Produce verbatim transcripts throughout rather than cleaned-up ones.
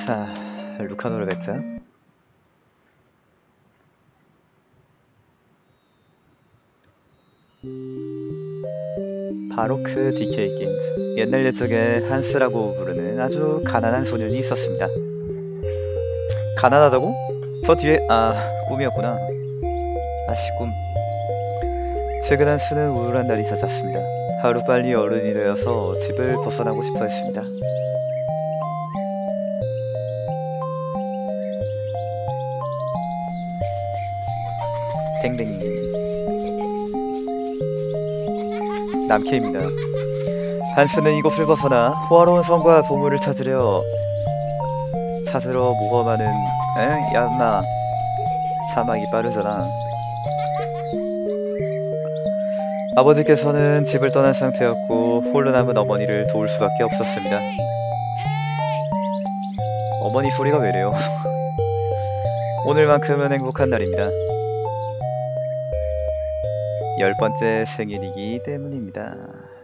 자, 루카노르 백자. 바로크 디케이 게임즈. 옛날 옛적에 한스라고 부르는 아주 가난한 소년이 있었습니다. 가난하다고? 저 뒤에 아 꿈이었구나. 아씨 꿈. 최근 한스는 우울한 날이 찾았습니다. 하루빨리 어른이 되어서 집을 벗어나고 싶어 했습니다. 댕댕이 남캐입니다. 한스는 이곳을 벗어나 호화로운 성과 보물을 찾으려 찾으러 모험하는 에? 야마 사막이 빠르잖아. 아버지께서는 집을 떠난 상태였고 홀로 남은 어머니를 도울 수밖에 없었습니다. 어머니 소리가 왜래요? 오늘만큼은 행복한 날입니다. 열 번째 생일이기 때문입니다.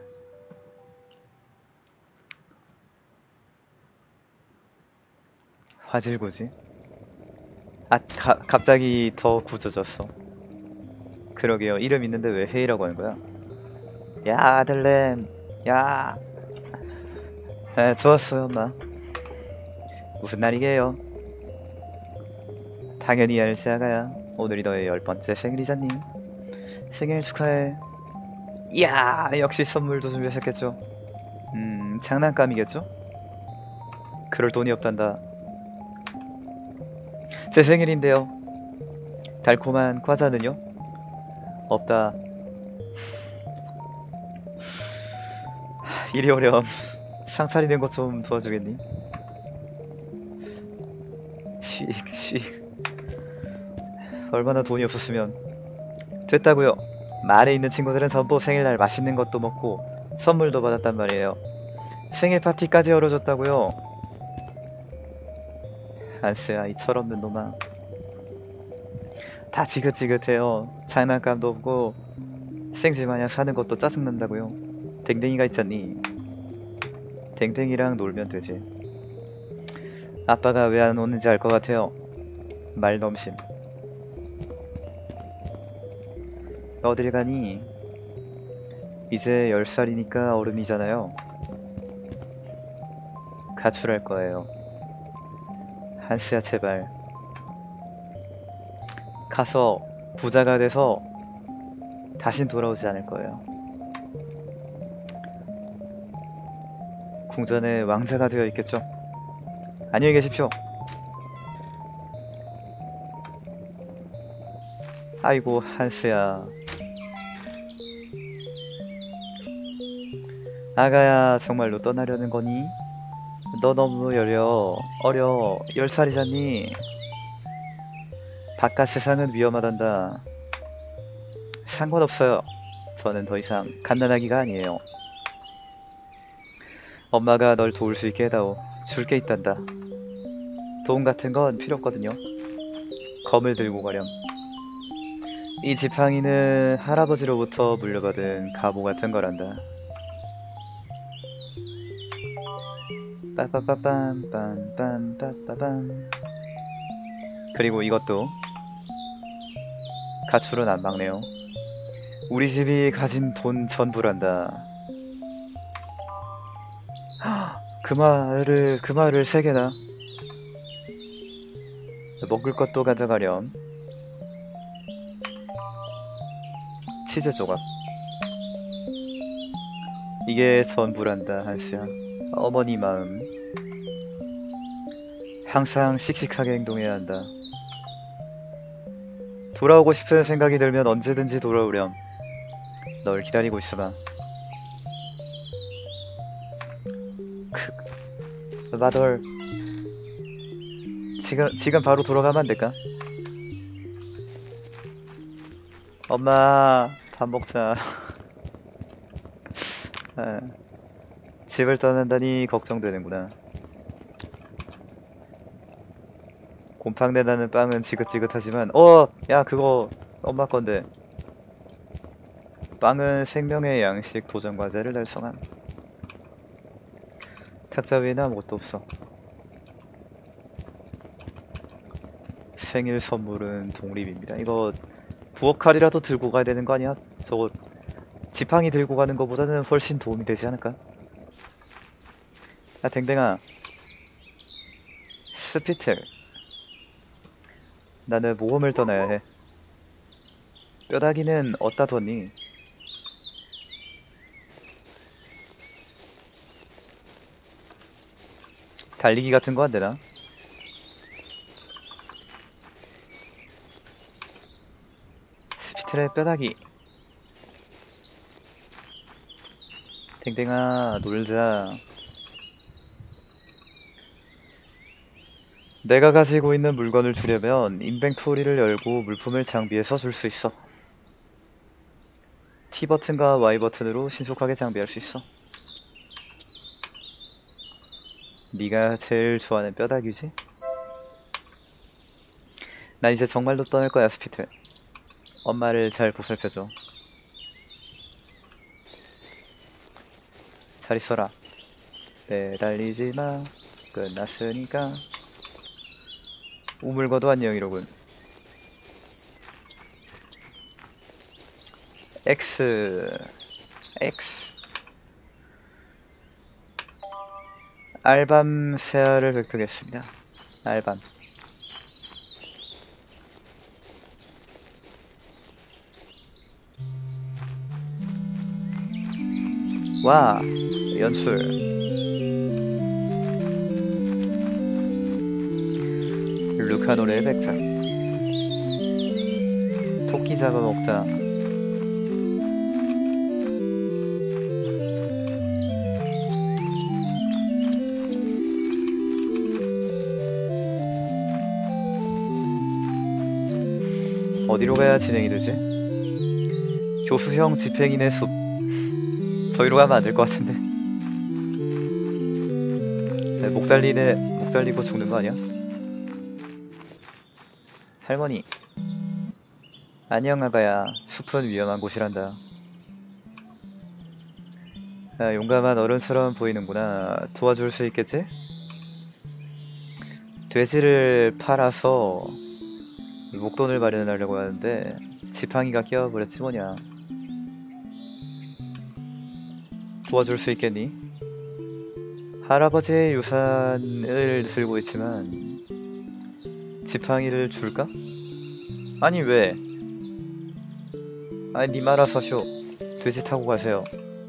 화질고지? 아, 가, 갑자기 더 굳어졌어. 그러게요. 이름 있는데 왜 헤이라고 하는 거야? 야, 아들렘. 야. 에, 좋았어요, 엄마. 무슨 날이게요? 당연히 알지, 아가야. 오늘이 너의 열 번째 생일이잖니. 생일 축하해. 이야, 역시 선물도 준비하셨겠죠? 음, 장난감이겠죠? 그럴 돈이 없단다. 제 생일인데요. 달콤한 과자는요? 없다. 이리 오렴. 상 차리는 것 좀 도와주겠니? 씩, 씩. 얼마나 돈이 없었으면. 됐다고요. 말에 있는 친구들은 전부 생일날 맛있는 것도 먹고 선물도 받았단 말이에요. 생일 파티까지 열어줬다고요. 한스야, 이 철없는 놈아. 다 지긋지긋해요. 장난감도 없고 생쥐마냥 사는 것도 짜증난다고요. 댕댕이가 있잖니. 댕댕이랑 놀면 되지. 아빠가 왜 안 오는지 알 것 같아요. 말넘심. 어딜 가니? 이제 열 살이니까 어른이잖아요. 가출할 거예요. 한스야, 제발. 가서 부자가 돼서 다신 돌아오지 않을 거예요. 궁전에 왕자가 되어 있겠죠? 안녕히 계십시오. 아이고, 한스야. 아가야, 정말로 떠나려는 거니? 너 너무 여려. 어려. 열 살이잖니? 바깥 세상은 위험하단다. 상관없어요. 저는 더 이상 갓난아기가 아니에요. 엄마가 널 도울 수 있게 해다오. 줄 게 있단다. 도움 같은 건 필요 없거든요. 검을 들고 가렴. 이 지팡이는 할아버지로부터 물려받은 가보 같은 거란다. 빠빠빠빰 빰빰 빠빠밤. 그리고 이것도 가출은 안 막네요. 우리 집이 가진 돈 전부란다. 그 말을 그 말을 세 개나. 먹을 것도 가져가렴. 치즈 조각. 이게 전부란다, 한스야. 어머니 마음. 항상 씩씩하게 행동해야 한다. 돌아오고 싶은 생각이 들면 언제든지 돌아오렴. 널 기다리고 있어봐. 크, 마돌. 지금, 지금 바로 돌아가면 안 될까? 엄마, 밥 먹자. 아, 집을 떠난다니 걱정되는구나. 곰팡내 나는 빵은 지긋지긋하지만 어! 야, 그거 엄마 건데. 빵은 생명의 양식 도전 과제를 달성함. 탁자 위에는 아무것도 없어. 생일 선물은 독립입니다. 이거 부엌 칼이라도 들고 가야 되는 거 아니야? 저거 지팡이 들고 가는 것보다는 훨씬 도움이 되지 않을까? 아, 댕댕아. 스피틀. 나는 모험을 떠나야 해. 뼈다귀는 어디다 뒀니? 달리기 같은 거 안 되나? 스피틀의 뼈다귀. 댕댕아, 놀자. 내가 가지고 있는 물건을 주려면 인벤토리를 열고 물품을 장비해서 줄 수 있어. T 버튼과 Y 버튼으로 신속하게 장비할 수 있어. 네가 제일 좋아하는 뼈다귀지? 난 이제 정말로 떠날 거야, 스피틀. 엄마를 잘 보살펴줘. 잘 있어라. 매달리지 마. 끝났으니까. 우물거도 안녕이로군. X. X. 알밤 세알을 획득했습니다. 알밤. 와, 연출. 루카노레의 백작. 토끼 잡아먹자. 어디로 가야 진행이 되지? 교수형 집행인의 숲. 저기로 가면 안 될 것 같은데. 네, 목 잘리네, 목 잘리고 죽는 거 아니야? 할머니. 안녕 아가야. 숲은 위험한 곳이란다. 아, 용감한 어른처럼 보이는구나. 도와줄 수 있겠지? 돼지를 팔아서 목돈을 마련하려고 하는데 지팡이가 끼어버렸지 뭐냐. 도와줄 수 있겠니? 할아버지의 유산을 들고 있지만 지팡이를 줄까? 아니 왜? 아니 님 알아서 쇼. 돼지 타고 가세요.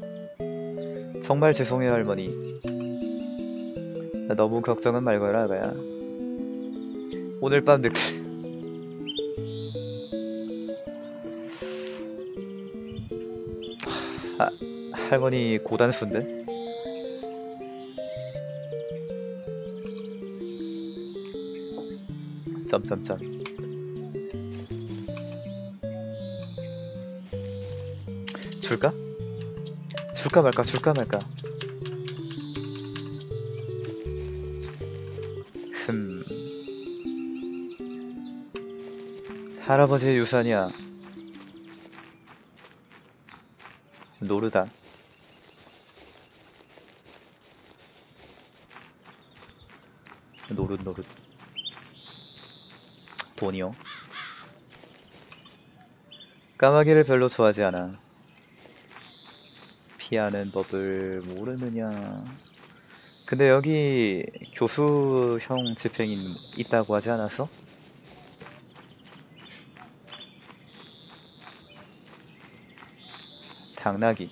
정말 죄송해요 할머니. 너무 걱정은 말거라 아가야. 오늘 밤 늦게 아, 할머니 고단수인데? 점점점. 줄까? 줄까 말까 줄까 말까. 흠. 할아버지의 유산이야. 노르다. 노릇 노릇. 돈이요? 까마귀를 별로 좋아하지 않아. 피하는 법을 모르느냐. 근데 여기 교수형 집행인 있다고 하지 않았어? 당나귀.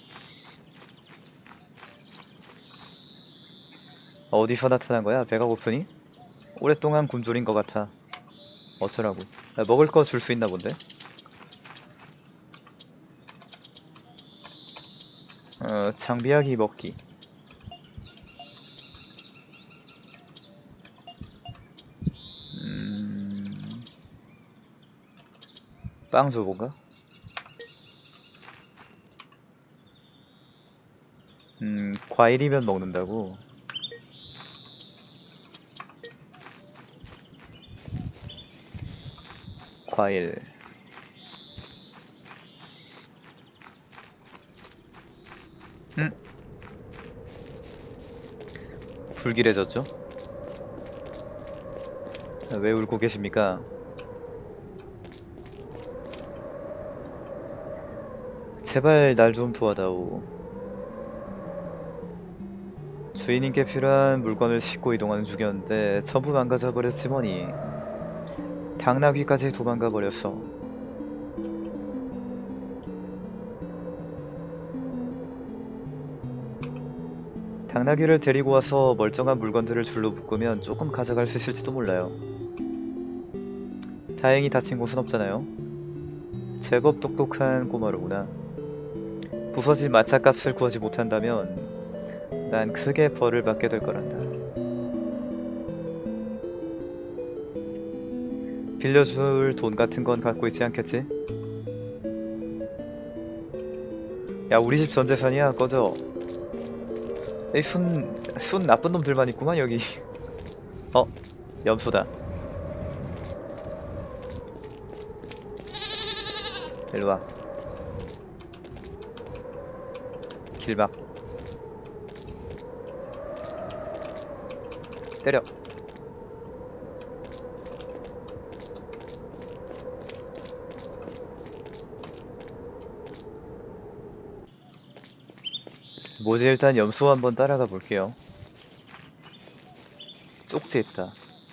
어디서 나타난 거야? 배가 고프니? 오랫동안 굶주린 것 같아. 어쩌라고. 아, 먹을 거 줄 수 있나 본데? 어, 장비하기 먹기. 음... 빵 줘본가? 음, 과일이면 먹는다고? 과일. 음? 불길해졌죠? 왜 울고 계십니까? 제발 날 좀 도와다오. 주인님께 필요한 물건을 싣고 이동하는 중이었는데 전부 망가져버렸지 뭐니. 당나귀까지 도망가 버렸어. 당나귀를 데리고 와서 멀쩡한 물건들을 줄로 묶으면 조금 가져갈 수 있을지도 몰라요. 다행히 다친 곳은 없잖아요. 제법 똑똑한 꼬마로구나. 부서진 마차값을 구하지 못한다면 난 크게 벌을 받게 될 거란다. 빌려줄 돈 같은 건 갖고 있지 않겠지? 야, 우리 집 전 재산이야. 꺼져. 이 순, 순 나쁜 놈들만 있구만 여기. 어? 염소다. 일로와. 길막. 때려. 뭐지? 일단 염소 한번 따라가 볼게요. 쪽지 있다.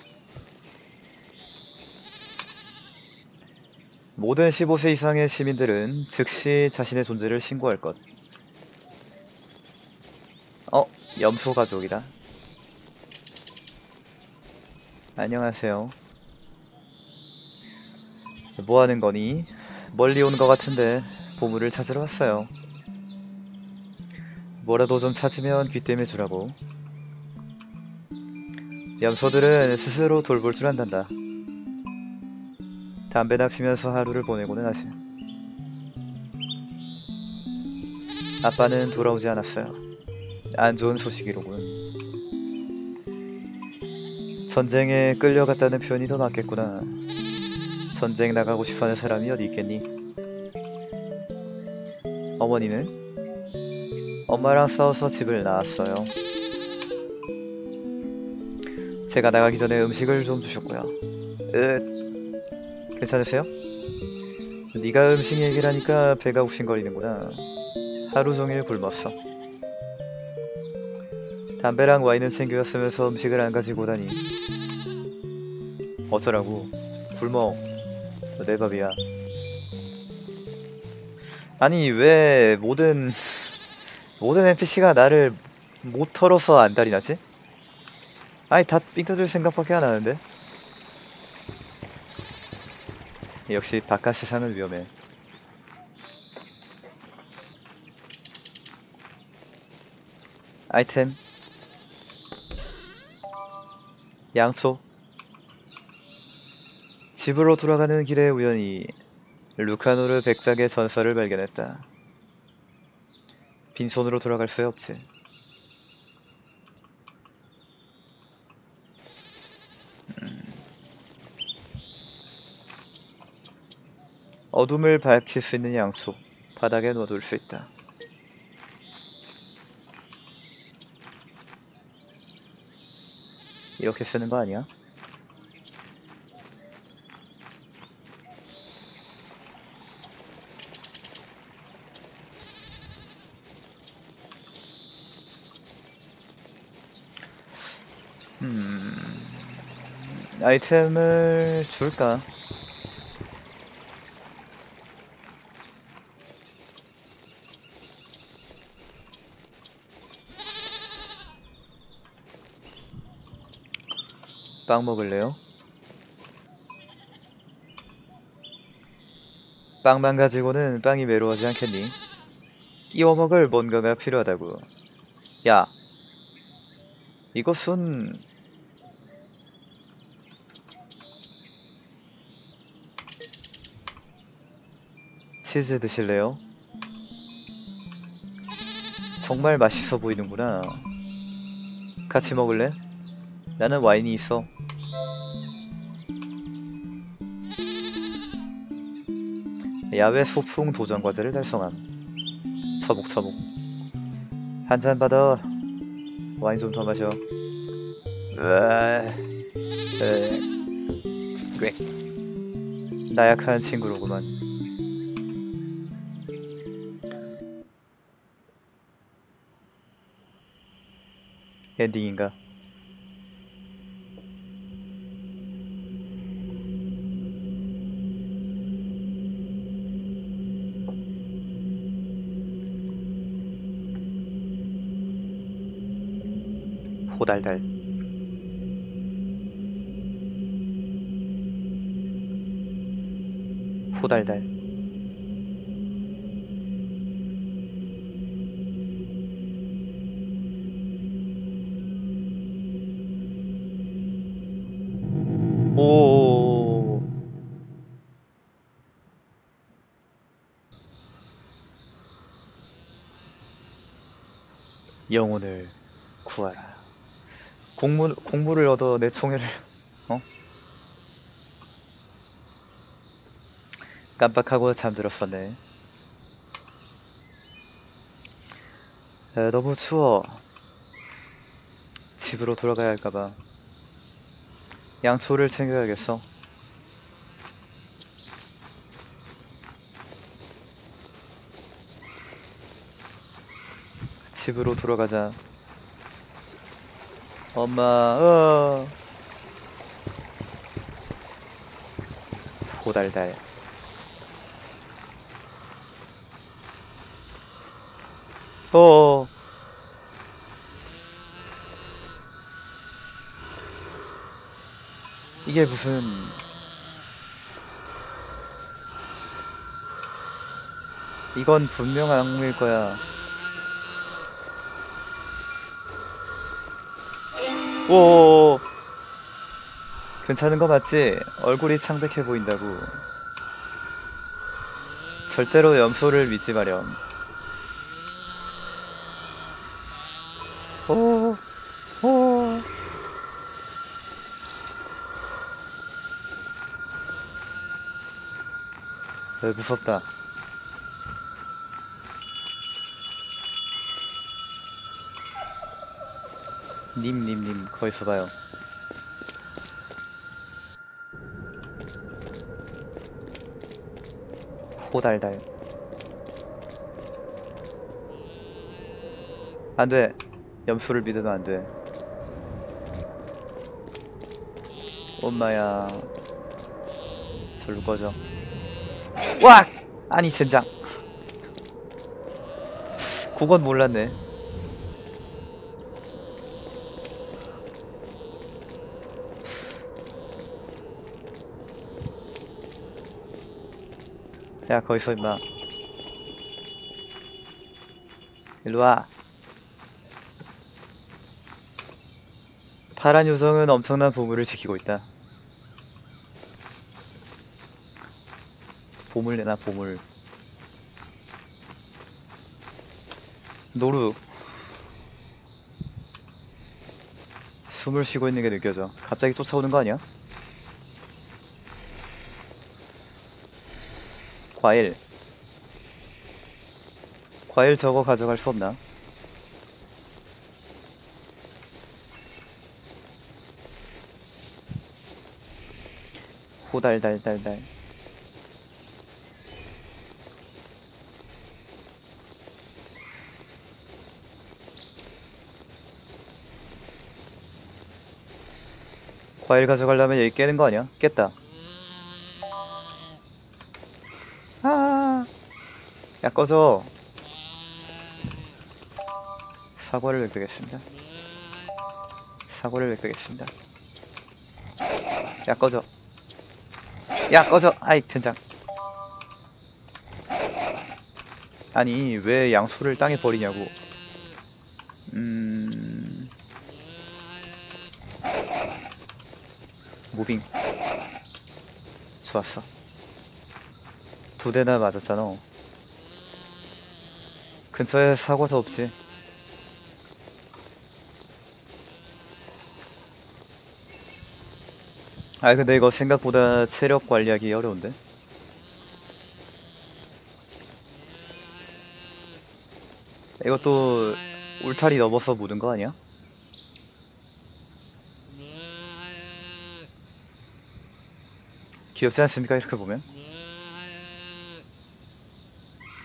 모든 십오 세 이상의 시민들은 즉시 자신의 존재를 신고할 것. 어? 염소 가족이다. 안녕하세요. 뭐하는 거니? 멀리 온 것 같은데 보물을 찾으러 왔어요. 뭐라도 좀 찾으면 귀땜해 주라고. 염소들은 스스로 돌볼 줄 안단다. 담배나 피면서 하루를 보내고는 하지. 아빠는 돌아오지 않았어요. 안 좋은 소식이로군. 전쟁에 끌려갔다는 표현이 더 맞겠구나. 전쟁 나가고 싶어하는 사람이 어디 있겠니? 어머니는? 엄마랑 싸워서 집을 나왔어요. 제가 나가기 전에 음식을 좀 주셨고요. 으, 괜찮으세요? 네가 음식 얘기를 하니까 배가 욱신거리는구나. 하루 종일 굶었어. 담배랑 와인은 챙겨왔으면서 음식을 안 가지고 오다니. 어쩌라고. 굶어. 내 밥이야. 아니 왜 모든 모든 엔피씨가 나를 못 털어서 안달이 나지? 아니 다 삥뜯을 생각밖에 안 하는데. 역시 바깥 세상은 위험해. 아이템 양초. 집으로 돌아가는 길에 우연히 루카노르 백작의 전설을 발견했다. 빈손으로 돌아갈 수 없지. 음. 어둠을 밝힐 수 있는 양초. 바닥에 놓아둘 수 있다. 이렇게 쓰는 거 아니야? 음... 아이템을 줄까? 빵 먹을래요? 빵만 가지고는 빵이 외로워하지 않겠니? 끼워 먹을 뭔가가 필요하다고. 야, 이것은 치즈 드실래요? 정말 맛있어 보이는구나. 같이 먹을래? 나는 와인이 있어. 야외 소풍 도전 과제를 달성함. 처묵처묵. 한 잔 받아. 와인 좀 더 마셔. 으아, 에, 꽤 나약한 친구로구만. 엔딩인가? 호달달. 호달달. 오. 영혼을 구하라. 공물, 공물을 얻어 내 총애를, 어? 깜빡하고 잠들었었네. 에, 너무 추워. 집으로 돌아가야 할까봐. 양초를 챙겨야겠어. 집으로 돌아가자. 엄마, 어. 호달달. 어. 이게 무슨 이건 분명 악몽일 거야. 오, 괜찮은 거 맞지? 얼굴이 창백해 보인다고. 절대로 염소를 믿지 마렴. 오, 오. 네, 무섭다. 님, 님, 님, 거기서 봐요. 호달달. 안 돼. 염소를 믿으면 안 돼. 엄마야. 절로 꺼져. 와! 아니, 젠장. 그건 몰랐네. 야, 거기서 임마. 일로와. 파란 요정은 엄청난 보물을 지키고 있다. 보물 내놔, 보물. 노루. 숨을 쉬고 있는 게 느껴져. 갑자기 쫓아오는 거 아니야? 과일. 과일 저거 가져갈 수 없나? 호달달달달. 과일 가져가려면 여기 깨는 거 아니야? 깼다. 아, 야, 꺼져. 사과를 획득했습니다. 사과를 획득했습니다. 야, 꺼져. 야, 꺼져. 아이, 젠장. 아니, 왜 양소를 땅에 버리냐고. 음... 무빙. 좋았어. 두 대나 맞았잖아. 근처에 사과도 없지. 아, 근데 이거 생각보다 체력 관리하기 어려운데? 이것도 울타리 넘어서 묻은 거 아니야? 귀엽지 않습니까? 이렇게 보면?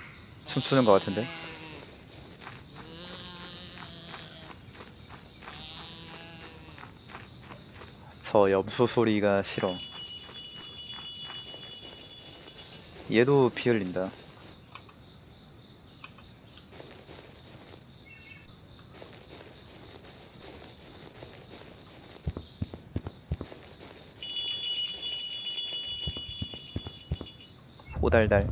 춤추는 것 같은데? 저 염소 소리가 싫어. 얘도 피 흘린다. 오달달.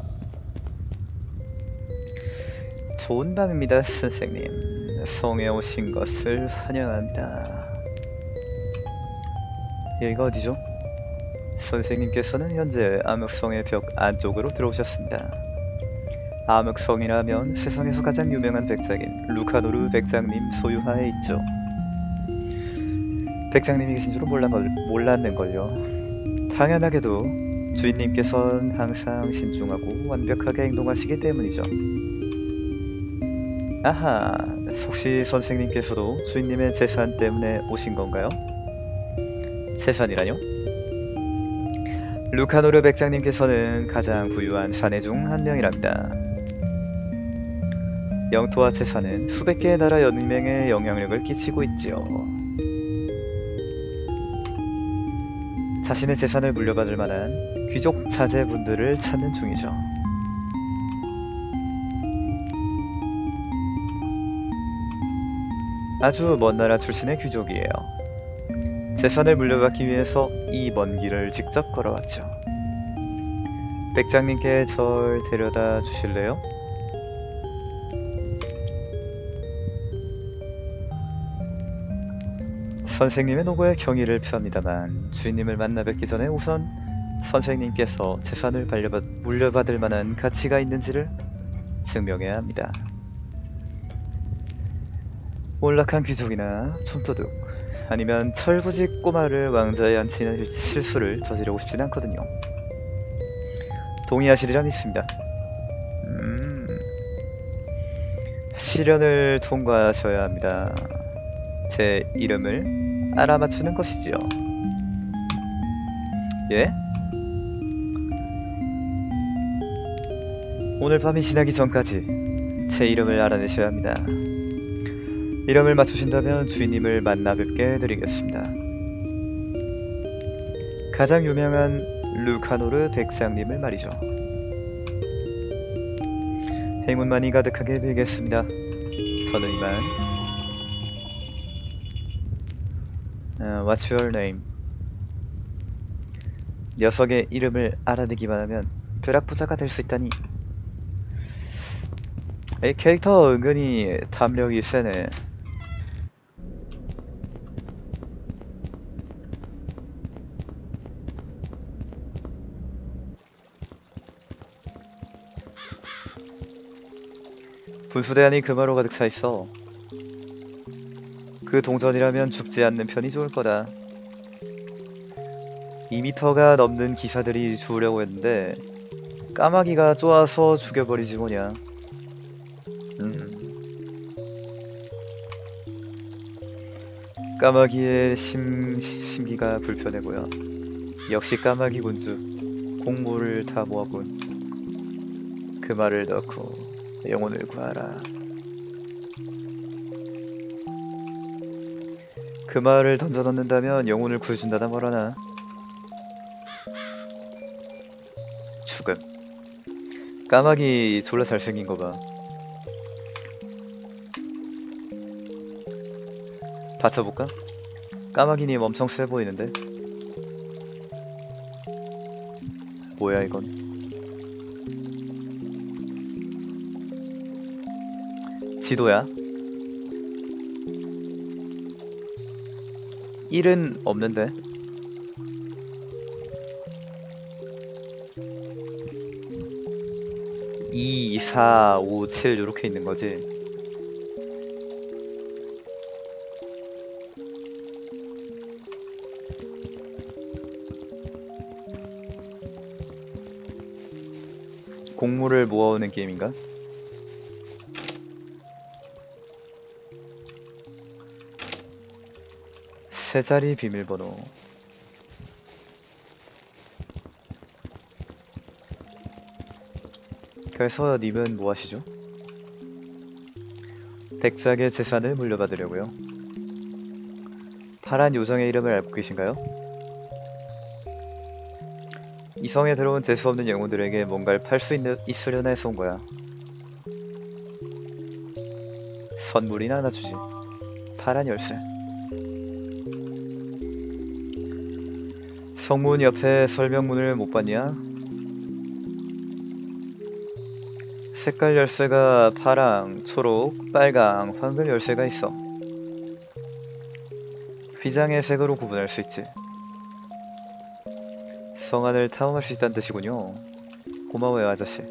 좋은 밤입니다, 선생님. 성에 오신 것을 환영합니다. 여기가 어디죠? 선생님께서는 현재 암흑성의 벽 안쪽으로 들어오셨습니다. 암흑성이라면 세상에서 가장 유명한 백작인 루카노르 백장님 소유하에 있죠. 백장님이 계신 줄은 몰랐는걸요. 당연하게도 주인님께서는 항상 신중하고 완벽하게 행동하시기 때문이죠. 아하, 혹시 선생님께서도 주인님의 재산 때문에 오신 건가요? 재산이라뇨? 루카노르 백장님께서는 가장 부유한 사내 중 한 명이랍니다. 영토와 재산은 수백 개의 나라 연맹에 영향력을 끼치고 있지요. 자신의 재산을 물려받을 만한 귀족 자제분들을 찾는 중이죠. 아주 먼 나라 출신의 귀족이에요. 재산을 물려받기 위해서 이 먼 길을 직접 걸어왔죠. 백장님께 절 데려다 주실래요? 선생님의 노고에 경의를 표합니다만 주인님을 만나 뵙기 전에 우선 선생님께서 재산을 발려받, 물려받을 만한 가치가 있는지를 증명해야 합니다. 몰락한 귀족이나 촌도둑 아니면 철부지 꼬마를 왕좌에 앉히는 실수를 저지르고 싶진 않거든요. 동의하시리라 믿습니다. 음... 시련을 통과하셔야 합니다. 제 이름을 알아맞추는 것이지요. 예? 오늘 밤이 지나기 전까지 제 이름을 알아내셔야 합니다. 이름을 맞추신다면 주인님을 만나 뵙게 해드리겠습니다. 가장 유명한 루카노르 백장님을 말이죠. 행운만이 가득하게 빌겠습니다. 저는 이만. Uh, what's your name? 녀석의 이름을 알아내기만 하면 벼락부자가 될 수 있다니. 이 캐릭터 은근히 탐력이 세네. 분수대안이 금화로 가득 차있어. 그 동전이라면 죽지 않는 편이 좋을 거다. 이 미터가 넘는 기사들이 죽으려고 했는데 까마귀가 쪼아서 죽여버리지 뭐냐. 음. 까마귀의 심, 심기가 불편해보여. 역시 까마귀 군주 공물을 다 모았군. 그 말을 넣고 영혼을 구하라. 그 말을 던져 넣는다면 영혼을 구해준다나 뭐라나. 죽음. 까마귀 졸라 잘생긴 거 봐. 받쳐볼까? 까마귀님 엄청 세 보이는데? 뭐야 이건? 지도야? 일은 없는데? 이, 사, 오, 칠 요렇게 있는 거지. 곡물을 모아오는 게임인가? 세 자리 비밀번호. 그래서 님은 뭐 하시죠? 백작의 재산을 물려받으려고요. 파란 요정의 이름을 알고 계신가요? 이 성에 들어온 재수없는 영혼들에게 뭔가를 팔 수 있으려나 해서 온 거야. 선물이나 하나 주지. 파란 열쇠. 성문 옆에 설명문을 못 봤냐? 색깔 열쇠가 파랑, 초록, 빨강, 황금 열쇠가 있어. 휘장의 색으로 구분할 수 있지. 성 안을 탐험할 수 있다는 뜻이군요. 고마워요, 아저씨.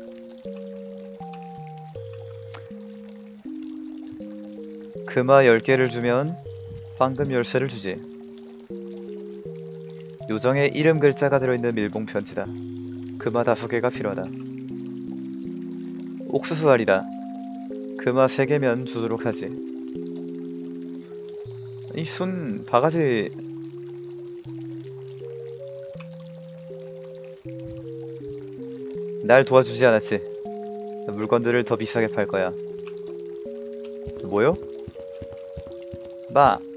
금화 열 개를 주면 황금 열쇠를 주지. 요정의 이름 글자가 들어있는 밀봉 편지다. 금화 다섯 개가 필요하다. 옥수수 알이다. 금화 세 개면 주도록 하지. 이 순 바가지. 날 도와주지 않았지. 물건들을 더 비싸게 팔 거야. 뭐요? 마.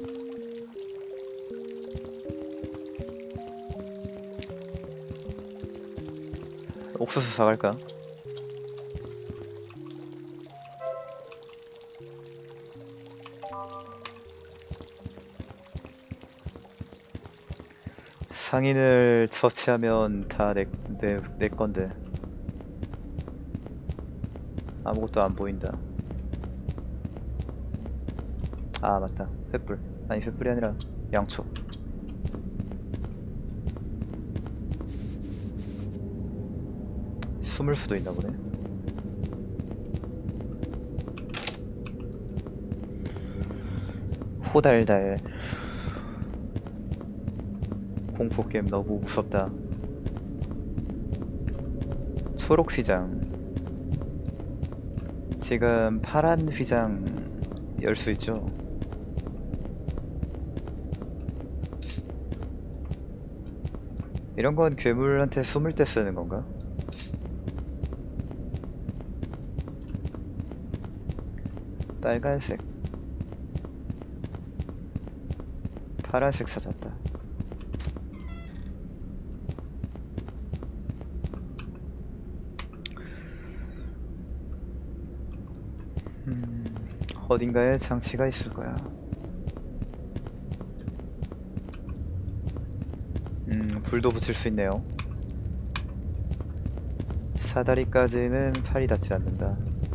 옥수수 사갈까? 상인을 처치하면 다 내, 내, 내 건데. 아무것도 안 보인다. 아, 맞다. 횃불. 아니, 횃불이 아니라 양초. 숨을 수도 있나 보네. 호달달. 공포게임 너무 무섭다. 초록 휘장. 지금 파란 휘장 열 수 있죠? 이런 건 괴물한테 숨을 때 쓰는 건가? 빨간색. 파란색 찾았다. 음, 어딘가에 장치가 있을 거야. 음, 불도 붙일 수 있네요. 사다리까지는 팔이 닿지 않는다.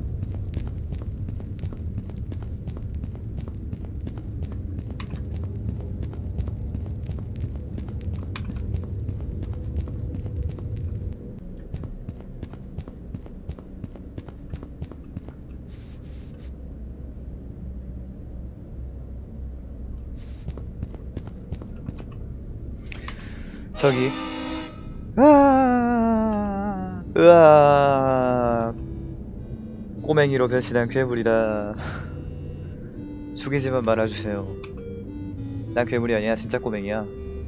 저기. 으아, 으아, 꼬맹이로 변신한 괴물이다. 죽이지만 말아주세요. 난 괴물이 아니야. 진짜 꼬맹이야.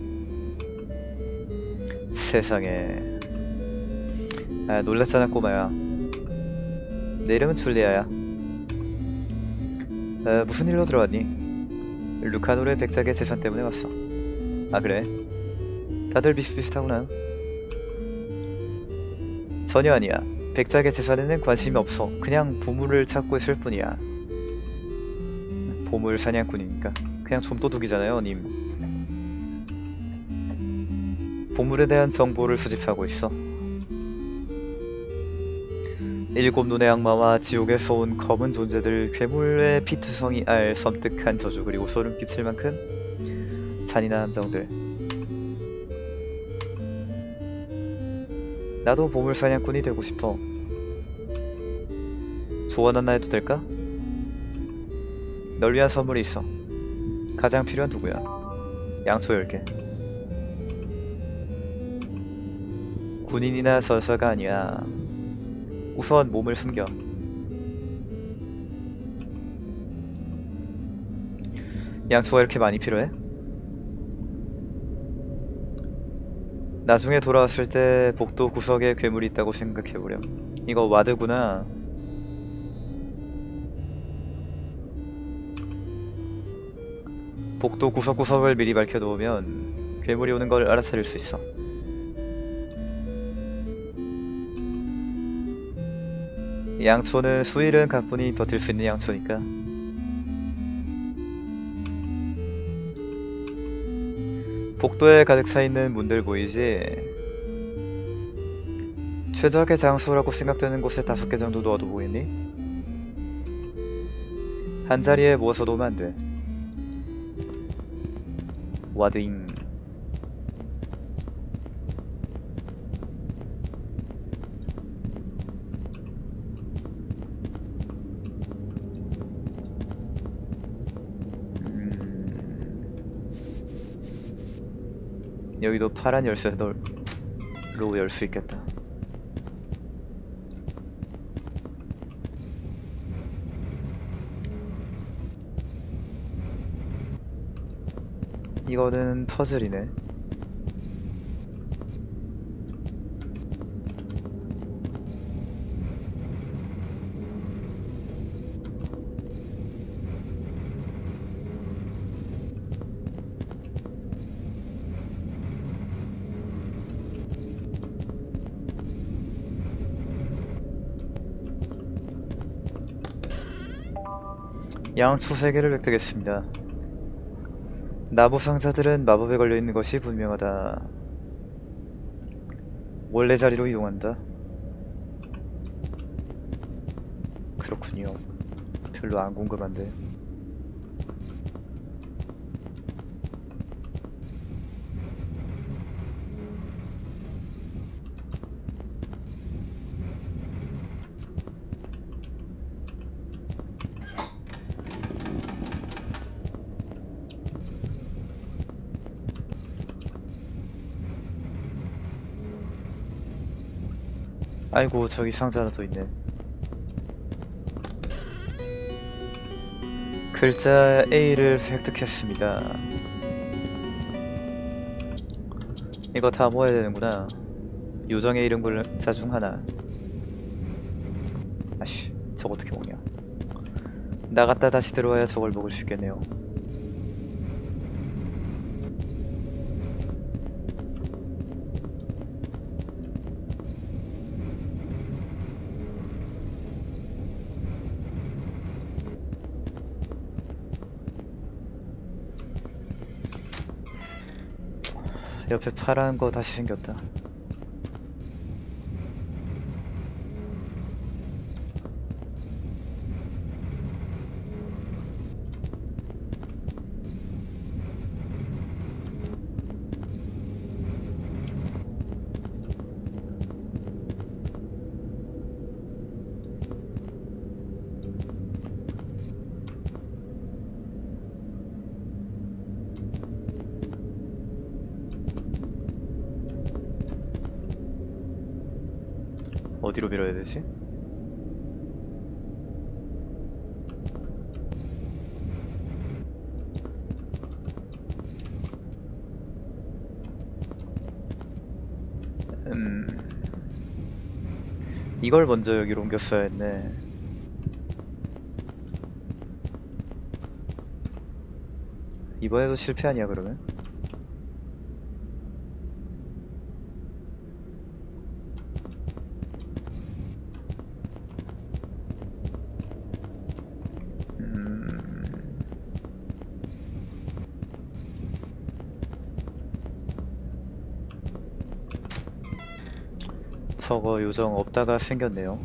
세상에. 아, 놀랐잖아 꼬마야. 내 이름은 줄리아야. 아, 무슨 일로 들어왔니? 루카노르의 백작의 재산 때문에 왔어. 아, 그래? 다들 비슷비슷하구나. 전혀 아니야. 백작의 재산에는 관심이 없어. 그냥 보물을 찾고 있을 뿐이야. 보물 사냥꾼이니까. 그냥 좀도둑이잖아요, 님. 보물에 대한 정보를 수집하고 있어. 일곱 눈의 악마와 지옥에서 온 검은 존재들, 괴물의 피투성이 알 섬뜩한 저주, 그리고 소름 끼칠 만큼 잔인한 함정들. 나도 보물 사냥꾼이 되고 싶어. 조언 하나 해도 될까? 널 위한 선물이 있어. 가장 필요한 누구야? 양초 열 개. 군인이나 전사가 아니야. 우선 몸을 숨겨. 양초가 이렇게 많이 필요해? 나중에 돌아왔을 때 복도 구석에 괴물이 있다고 생각해보렴. 이거 와드구나. 복도 구석구석을 미리 밝혀놓으면 괴물이 오는 걸 알아차릴 수 있어. 양초는 수일은 가뿐히 버틸 수 있는 양초니까. 복도에 가득 차있는 문들 보이지? 최적의 장소라고 생각되는 곳에 다섯 개 정도 넣어도 보이니? 한 자리에 모아서 놓으면 안 돼. 와드잉. 음... 여기도 파란 열쇠로 열 수 있겠다. 이거는 퍼즐이네. 양초 세 개를 획득했습니다. 나무 상자들은 마법에 걸려있는 것이 분명하다. 원래 자리로 이동한다. 그렇군요. 별로 안 궁금한데. 아이고, 저기 상자 하나 더 있네. 글자 A를 획득했습니다. 이거 다 모아야 되는구나. 요정의 이름 글자 중 하나. 아씨, 저거 어떻게 먹냐. 나갔다 다시 들어와야 저걸 먹을 수 있겠네요. 옆에 파란 거 다시 생겼다. 어디로 밀어야 되지? 음... 이걸 먼저 여기로 옮겼어야 했네. 이번에도 실패 아니야 그러면? 저거 요정 없다가 생겼네요.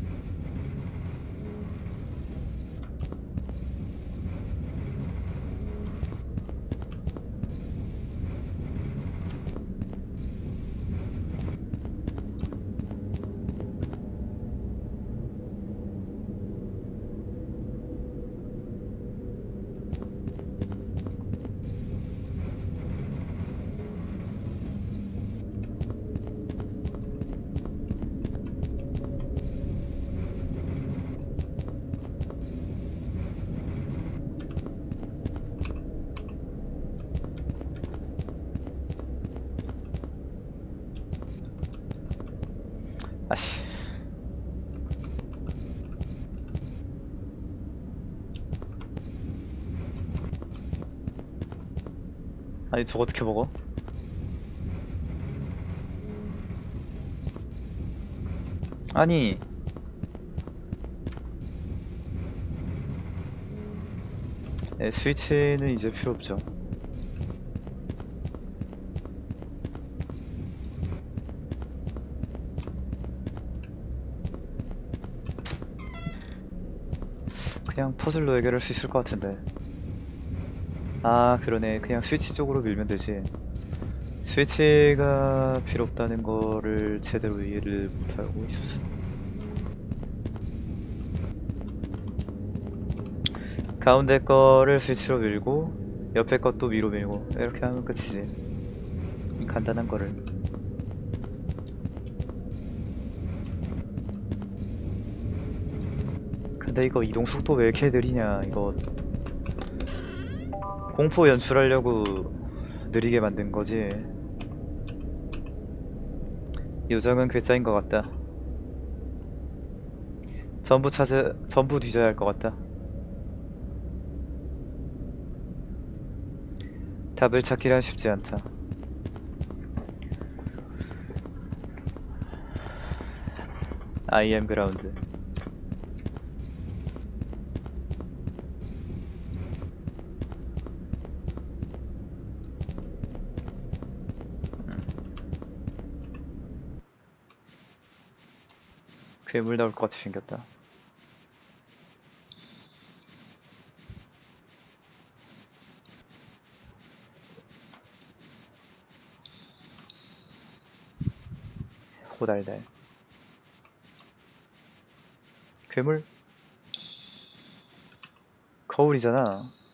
아씨. 아니 저거 어떻게 먹어? 아니 네, 스위치는 이제 필요 없죠. 그냥 퍼즐로 해결할 수 있을 것 같은데. 아 그러네, 그냥 스위치 쪽으로 밀면 되지. 스위치가 필요 없다는 거를 제대로 이해를 못하고 있었어. 가운데 거를 스위치로 밀고 옆에 것도 위로 밀고 이렇게 하면 끝이지. 이 간단한 거를. 근데 이거 이동 속도 왜 이렇게 느리냐. 이거 공포 연출하려고 느리게 만든 거지. 요정은 괴짜인 것 같다. 전부 찾아, 전부 뒤져야 할 것 같다. 답을 찾기란 쉽지 않다. I am ground. 괴물 나올 것 같이 생겼다. 호달달. 괴물? 거울이잖아.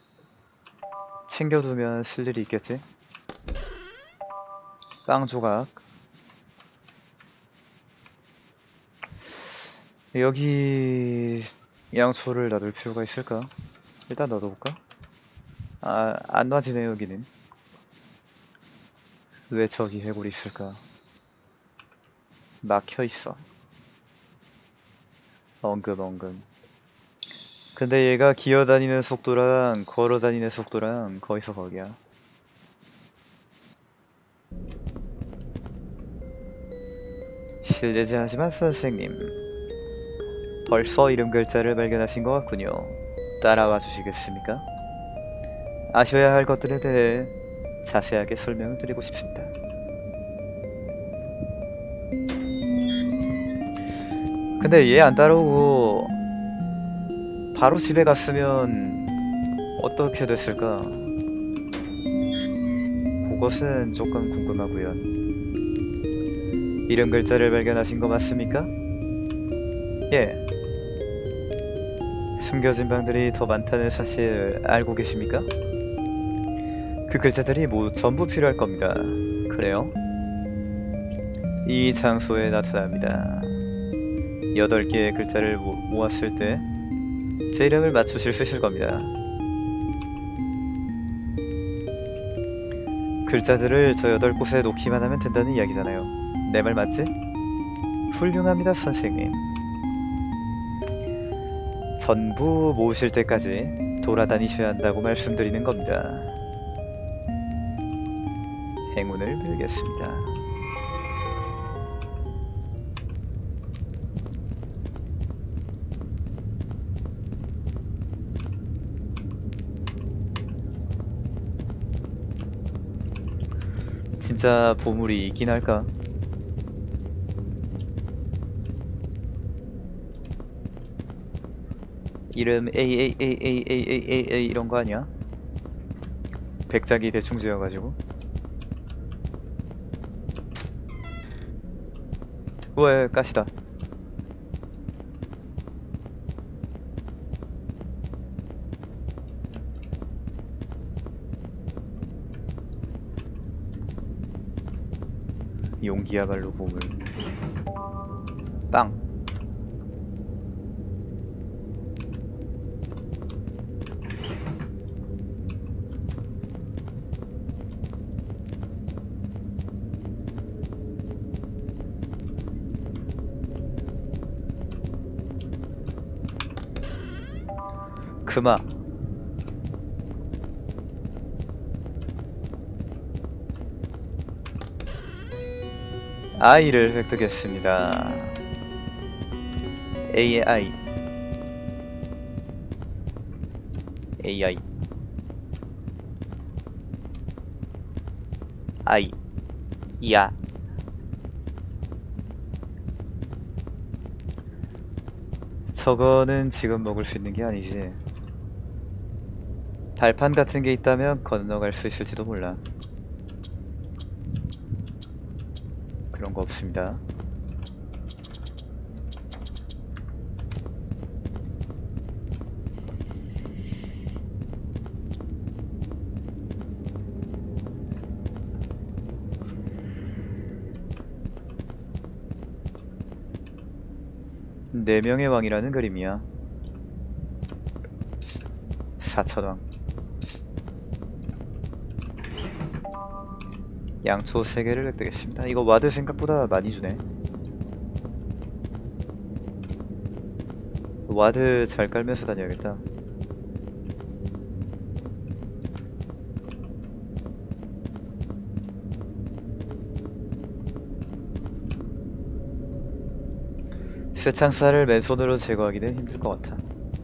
챙겨두면 쓸 일이 있겠지? 빵 조각. 여기 양초를 놔둘 필요가 있을까? 일단 넣어볼까? 아, 안 놔지네 여기는. 왜 저기 해골이 있을까? 막혀있어. 엉금엉금. 근데 얘가 기어다니는 속도랑 걸어다니는 속도랑 거기서 거기야. 실례지하지만 선생님, 벌써 이름 글자를 발견하신 것 같군요. 따라와 주시겠습니까? 아셔야 할 것들에 대해 자세하게 설명을 드리고 싶습니다. 근데 얘 안 따라오고 바로 집에 갔으면 어떻게 됐을까? 그것은 조금 궁금하고요. 이름 글자를 발견하신 거 맞습니까? 예. 숨겨진 방들이 더 많다는 사실 알고 계십니까? 그 글자들이 모두 전부 필요할 겁니다. 그래요? 이 장소에 나타납니다. 여덟 개의 글자를 모, 모았을 때 제 이름을 맞추실 수 있을 겁니다. 글자들을 저 여덟 곳에 놓기만 하면 된다는 이야기잖아요. 내 말 맞지? 훌륭합니다, 선생님. 전부 모으실 때까지 돌아다니셔야 한다고 말씀드리는 겁니다. 행운을 빌겠습니다. 진짜 보물이 있긴 할까? 이름 에이에이에이에이에이에이 이런 거 아니야? 백작이 대충 지어가지고. 우와, 가시다. 용기야말로 보물. 빵. 금화. I를 획득했습니다. 에이아이 에이아이 I 야 저거는 지금 먹을 수 있는 게 아니지. 발판 같은 게 있다면 건너갈 수 있을지도 몰라. 그런 거 없습니다. 네 명의 왕이라는 그림이야. 사천왕. 양초 세 개를 획득했습니다. 이거 와드 생각보다 많이 주네. 와드 잘 깔면서 다녀야겠다. 쇠창살을 맨손으로 제거하기는 힘들 것 같아.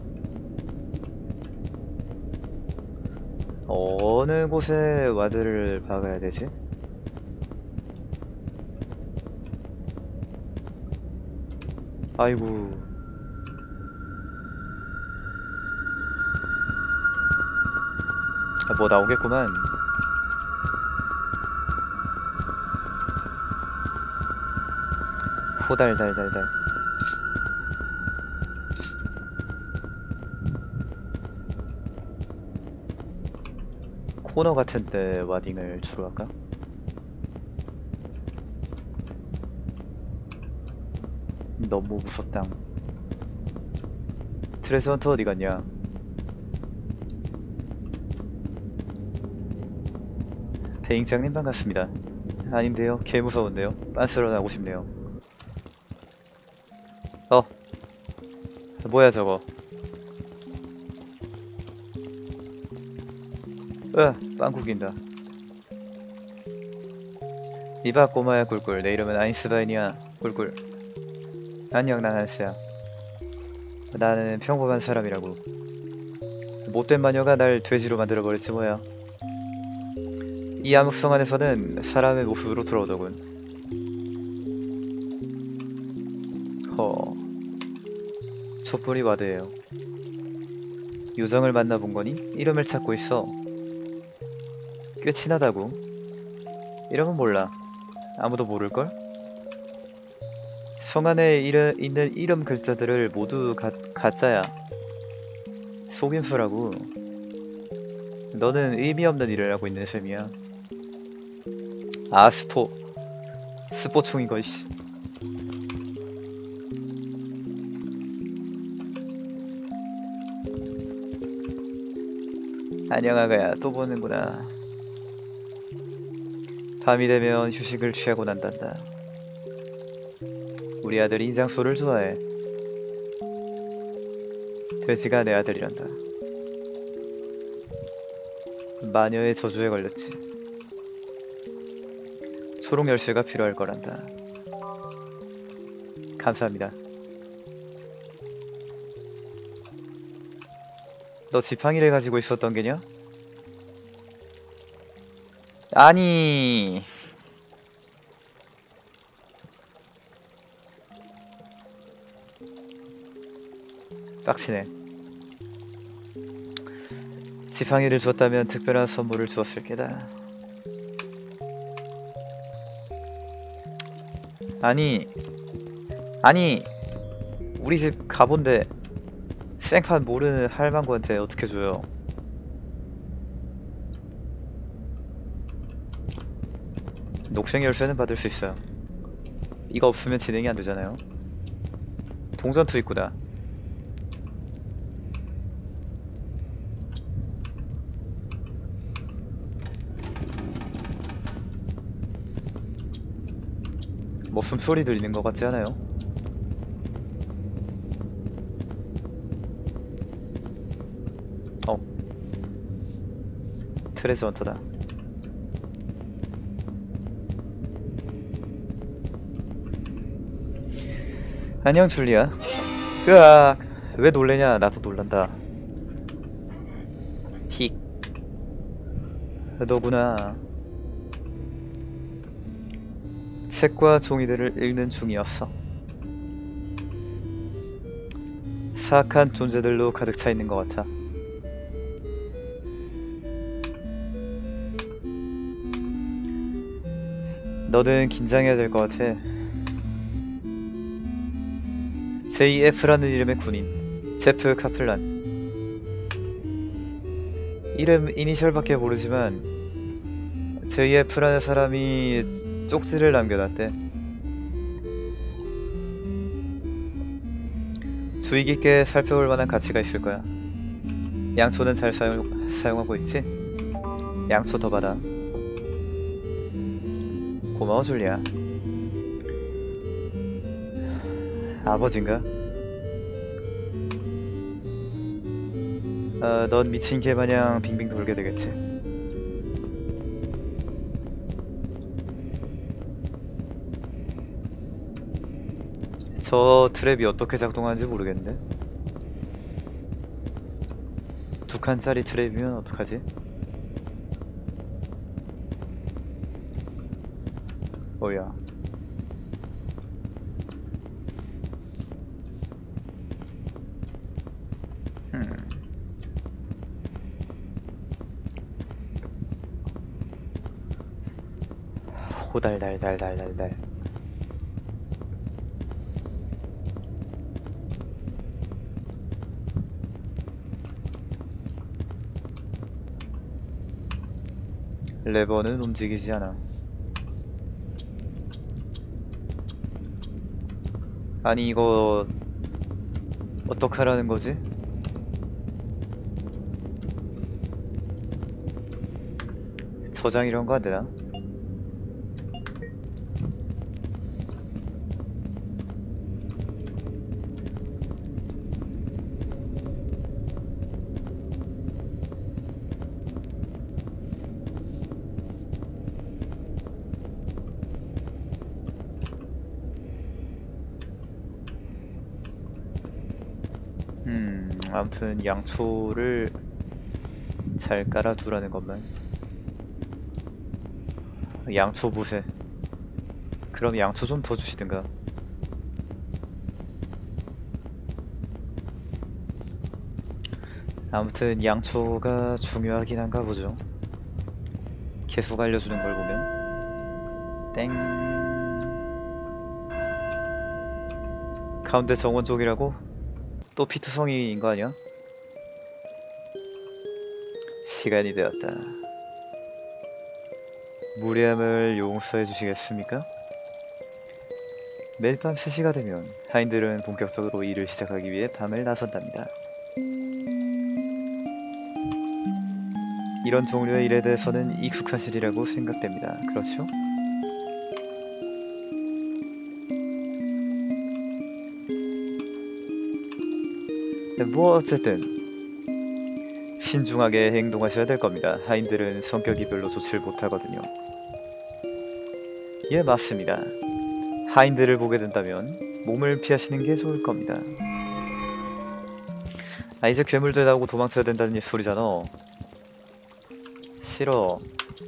어느 곳에 와드를 박아야 되지? 아이고. 아, 뭐 나오겠구만. 호달달달달. 코너 같은데 와딩을 주로 할까? 너무 무섭다. 트레스 헌터 어디 갔냐? 대행장님 반갑습니다. 아닌데요, 개 무서운데요. 빤스러 나고 싶네요. 어, 뭐야 저거? 으, 빵국인다. 이봐 꼬마야 꿀꿀. 내 이름은 아인스바인이야. 꿀꿀. 안녕, 난 한스야. 나는 평범한 사람이라고. 못된 마녀가 날 돼지로 만들어버렸지 뭐야. 이 암흑성 안에서는 사람의 모습으로 돌아오더군. 허... 촛불이 와드예요. 요정을 만나본 거니? 이름을 찾고 있어. 꽤 친하다고. 이름은 몰라. 아무도 모를걸? 성 안에 이르, 있는 이름 글자들을 모두 가, 가짜야. 속임수라고. 너는 의미 없는 일을 하고 있는 셈이야. 아, 스포. 스포충이거, 씨. 안녕 아가야, 또 보는구나. 밤이 되면 휴식을 취하고 난단다. 우리 아들이 인장소를 좋아해. 돼지가 내 아들이란다. 마녀의 저주에 걸렸지. 초록 열쇠가 필요할 거란다. 감사합니다. 너 지팡이를 가지고 있었던 게냐? 아니... 빡치네. 지팡이를 줬다면 특별한 선물을 주었을 게다. 아니... 아니... 우리 집 가본데 생판 모르는 할망구한테 어떻게 줘요? 녹색 열쇠는 받을 수 있어요. 이거 없으면 진행이 안 되잖아요. 동전 투입구다. 뭐 숨소리 들리는 것 같지 않아요? 어. 트레저 헌터다. 안녕 줄리아. 으악. 왜 놀래냐? 나도 놀란다. 힉. 너구나. 책과 종이들을 읽는 중이었어. 사악한 존재들로 가득 차 있는 것 같아. 너는 긴장해야 될 것 같아. 제이에프라는 이름의 군인, 제프 카플란. 이름 이니셜밖에 모르지만 제이에프라는 사람이 쪽지를 남겨놨대. 주의 깊게 살펴볼 만한 가치가 있을 거야. 양초는 잘 사용, 사용하고 있지? 양초 더 받아. 고마워 줄리아. 아버진가? 아, 넌 미친 개마냥 빙빙 돌게 되겠지. 저 트랩이 어떻게 작동하는지 모르겠는데? 두 칸짜리 트랩이면 어떡하지? 뭐야? 음. 호달달달달달달. 레버는 움직이지 않아. 아니 이거 어떡하라는 거지? 저장 이런 거 안 되나? 음, 아무튼 양초를 잘 깔아두라는 것만. 양초 보세. 그럼 양초 좀 더 주시든가. 아무튼 양초가 중요하긴 한가 보죠. 계속 알려주는 걸 보면. 땡. 가운데 정원 쪽이라고? 또 피투성이인 거 아니야? 시간이 되었다. 무례함을 용서해 주시겠습니까? 매일 밤 세 시가 되면 하인들은 본격적으로 일을 시작하기 위해 밤을 나선답니다. 이런 종류의 일에 대해서는 익숙하시리라고 생각됩니다. 그렇죠? 뭐 어쨌든 신중하게 행동하셔야 될 겁니다. 하인들은 성격이 별로 좋지를 못하거든요. 예, 맞습니다. 하인들을 보게 된다면 몸을 피하시는 게 좋을 겁니다. 아, 이제 괴물들 나오고 도망쳐야 된다는 소리잖아. 싫어.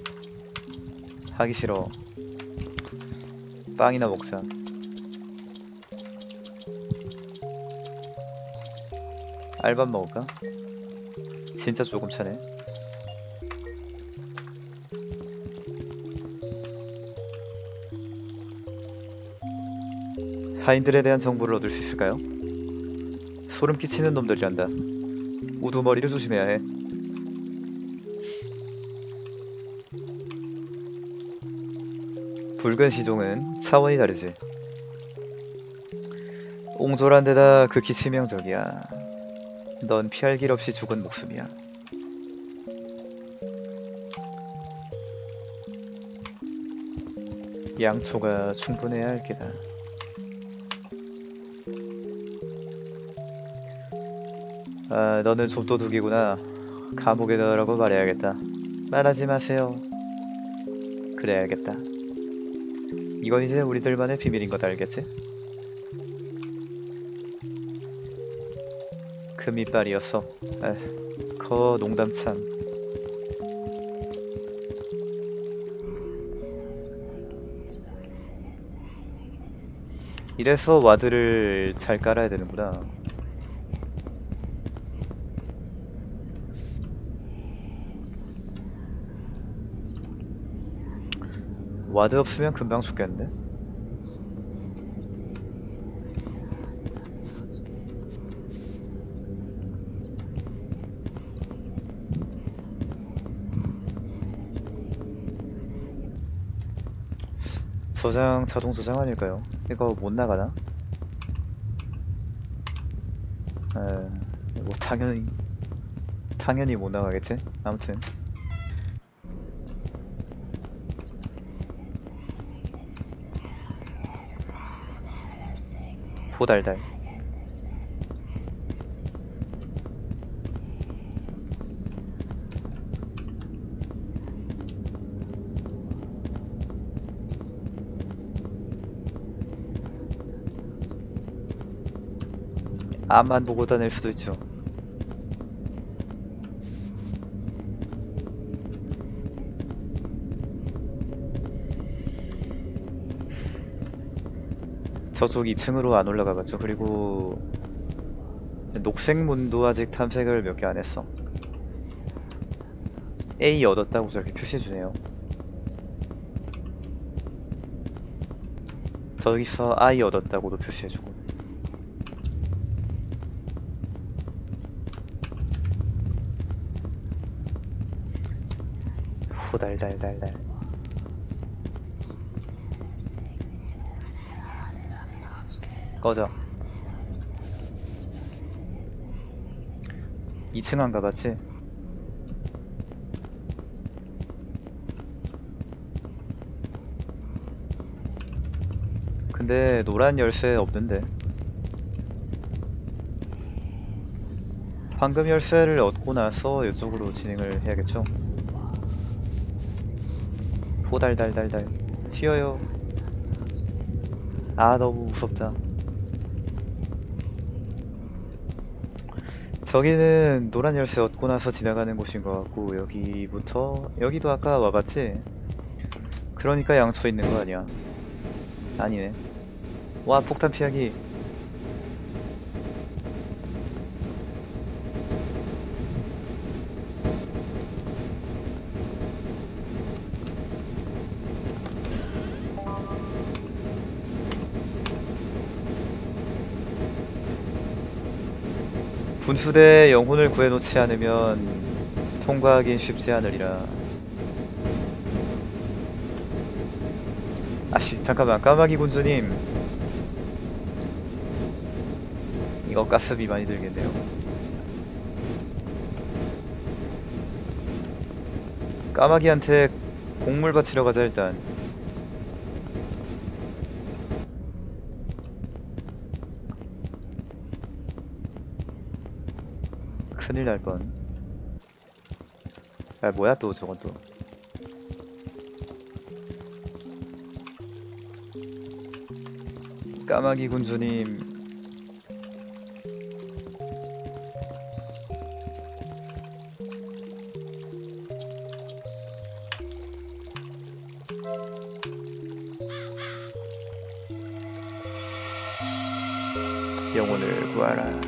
하기 싫어. 빵이나 먹자. 알밥 먹을까? 진짜 조금 차네. 하인들에 대한 정보를 얻을 수 있을까요? 소름 끼치는 놈들이란다. 우두머리를 조심해야 해. 붉은 시종은 차원이 다르지. 옹졸한 데다 극히 치명적이야. 넌 피할 길 없이 죽은 목숨이야. 양초가 충분해야 할 게다. 아, 너는 좀도둑이구나. 감옥에 넣으라고 말해야겠다. 말하지 마세요. 그래야겠다. 이건 이제 우리들만의 비밀인 것 알겠지? 금이빨이었어. 에, 커 농담 참. 이래서 와드를 잘 깔아야 되는구나. 와드 없으면 금방 죽겠는데? 저장, 자동 저장 아닐까요? 이거 못 나가나? 에, 뭐 당연히 당연히 못 나가겠지? 아무튼 호달달. 앞만 보고 다닐 수도 있죠. 저쪽 이 층으로 안 올라가봤죠. 그리고 녹색 문도 아직 탐색을 몇 개 안 했어. A 얻었다고 저렇게 표시해주네요. 저기서 I 얻었다고도 표시해주고. 호달달달달. 꺼져. 이 층 안 가봤지? 근데 노란 열쇠 없는데. 황금 열쇠를 얻고 나서 이쪽으로 진행을 해야겠죠? 호달달달달. 튀어요. 아, 너무 무섭다. 저기는 노란 열쇠 얻고 나서 지나가는 곳인 것 같고, 여기부터 여기도 아까 와봤지? 그러니까 양초 있는 거 아니야. 아니네. 와, 폭탄 피하기. 분수대 영혼을 구해놓지 않으면 통과하긴 쉽지 않으리라. 아씨, 잠깐만. 까마귀 군주님, 이거 가스비 많이 들겠네요. 까마귀한테 곡물 바치러 가자. 일단 큰일 날뻔. 아, 뭐야 또 저건 또. 까마귀 군주님, 영혼을 구하라.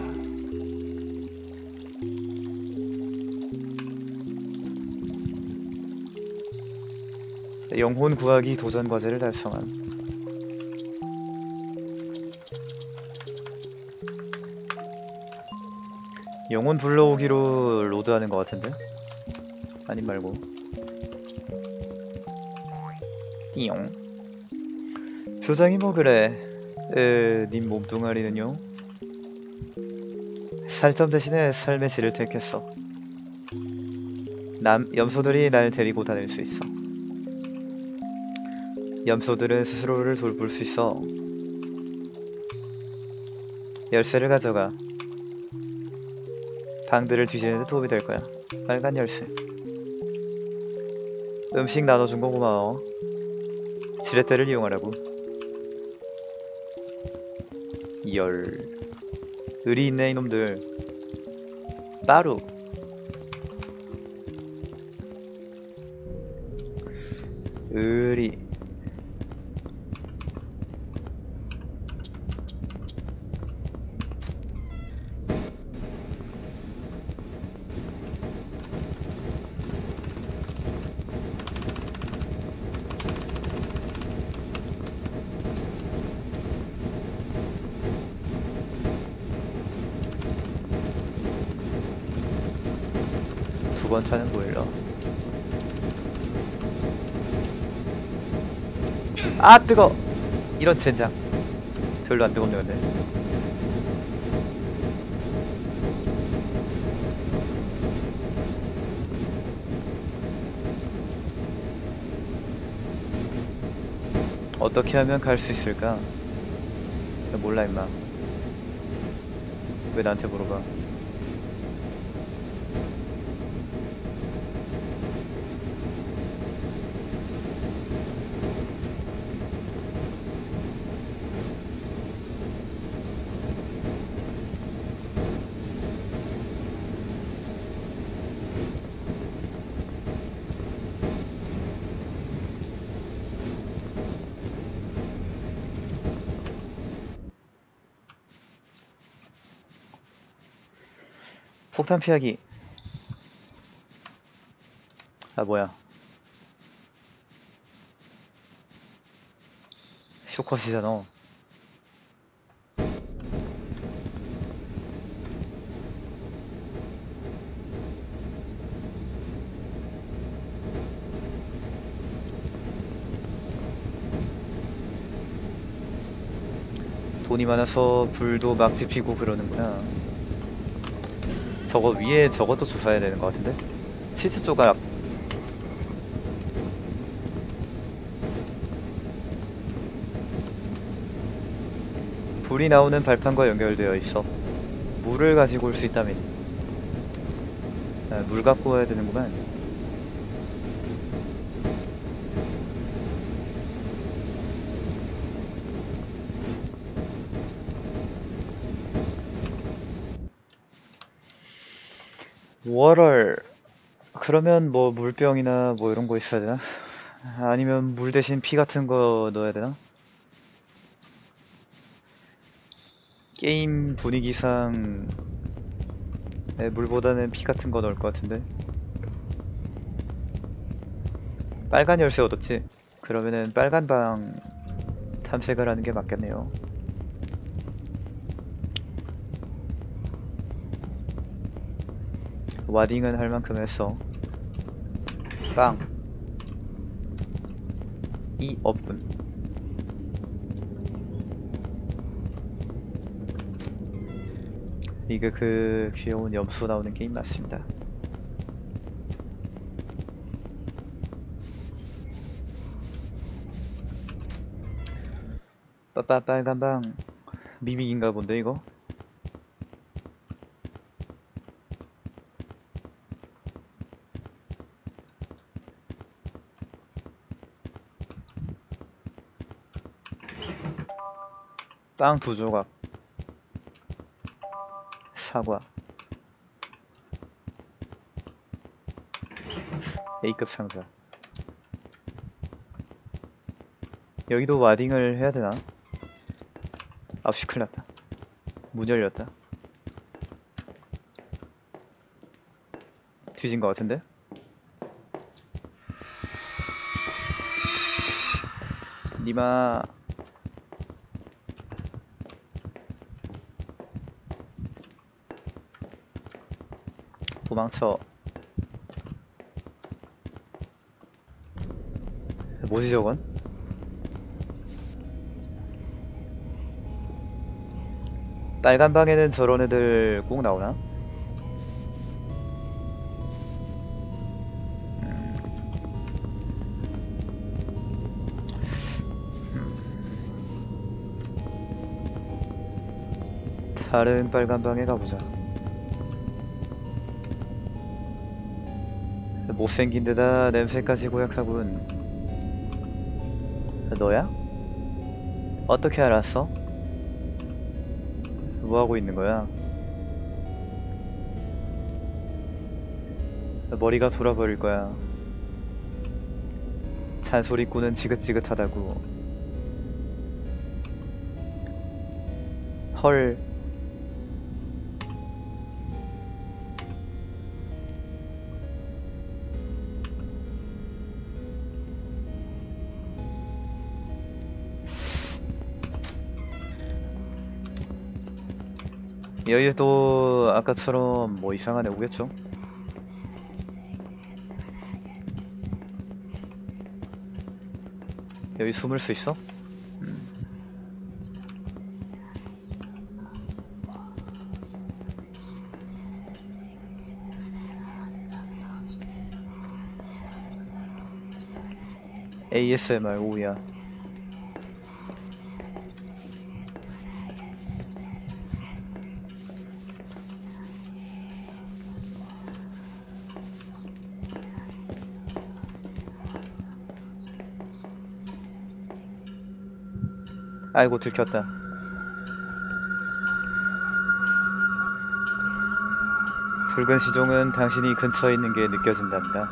영혼 구하기 도전 과제를 달성한. 영혼 불러오기로 로드하는 것 같은데? 아님 말고. 띠용. 표정이 뭐 그래. 에, 님 몸뚱아리는요? 살점 대신에 삶의 질을 택했어. 남, 염소들이 날 데리고 다닐 수 있어. 염소들은 스스로를 돌볼 수 있어. 열쇠를 가져가. 방들을 뒤지는 데 도움이 될 거야. 빨간 열쇠. 음식 나눠준 거 고마워. 지렛대를 이용하라고. 열. 의리 있네 이놈들. 빠루. 의리. 두 번 타는 보일러. 아 뜨거. 이런 젠장. 별로 안 뜨겁네 근데. 어떻게 하면 갈 수 있을까? 나 몰라 임마. 왜 나한테 물어봐. 폭탄 피하기. 아 뭐야. 쇼컷이잖아. 돈이 많아서 불도 막 지피고 그러는 거야. 저거 위에 저것도 주워야 되는 것 같은데? 치즈 조각. 불이 나오는 발판과 연결되어 있어. 물을 가지고 올 수 있다면. 아, 물 갖고 와야 되는구만. 월월. 그러면 뭐 물병이나 뭐 이런 거 있어야 되나? 아니면 물 대신 피 같은 거 넣어야 되나? 게임 분위기상 네, 물보다는 피 같은 거 넣을 것 같은데. 빨간 열쇠 얻었지? 그러면은 빨간 방 탐색을 하는 게 맞겠네요. 와딩은 할 만큼 했어. 빵. 이 없군. 이게 그 귀여운 염소 나오는 게임 맞습니다. 빠빠 빨간 방. 미믹인가 본데 이거? 빵 두 조각. 사과. A급 상자. 여기도 와딩을 해야 되나? 아씨 큰일 났다. 문 열렸다. 뒤진 것 같은데? 니마. 도망쳐. 뭐지 저건? 빨간 방에는 저런 애들 꼭 나오나? 음. 음. 다른 빨간 방에 가보자. 못생긴 데다 냄새까지 고약하군. 너야? 어떻게 알았어? 뭐하고 있는 거야? 머리가 돌아버릴 거야. 잔소리꾼은 지긋지긋하다고. 헐. 여기도 아까처럼 뭐 이상한 애 오겠죠? 여기 숨을 수 있어? 음. 에이에스엠알 오야. 아이고 들켰다. 붉은 시종은 당신이 근처에 있는 게 느껴진답니다.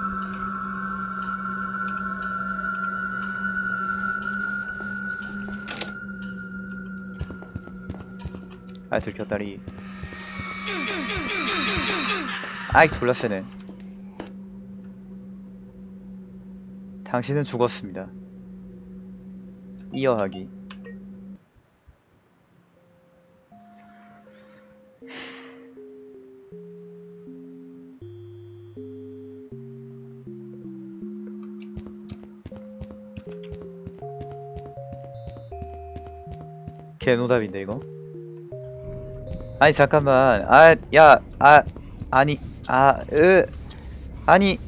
아 들켰다리. 아이 졸라 세네. 당신은 죽었습니다. 이어하기. 개노답인데 이거? 아니 잠깐만. 아 야 아 아니 아 으 아니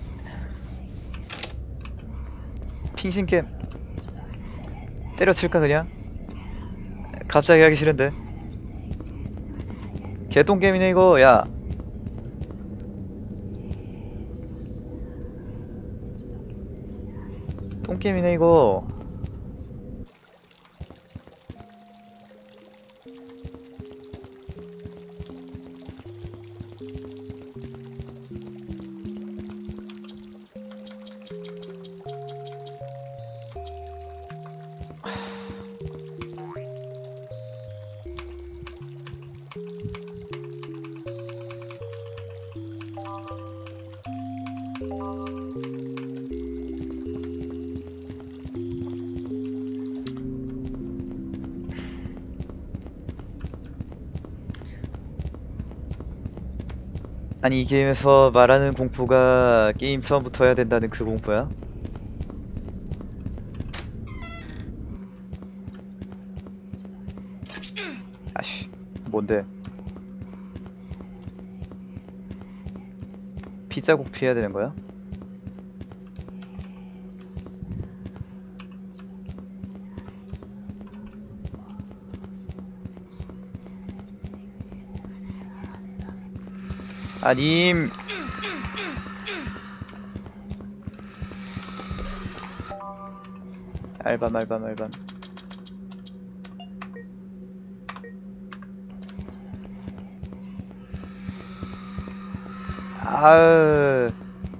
핑신캠 때려칠까 그냥? 갑자기 하기 싫은데. 개똥게임이네 이거. 야 똥게임이네 이거. 아니 이 게임에서 말하는 공포가 게임 처음부터 해야 된다는 그 공포야? 아씨 뭔데? 피자국 피해야 되는 거야? 아님. 알밤 알밤 알밤. 아으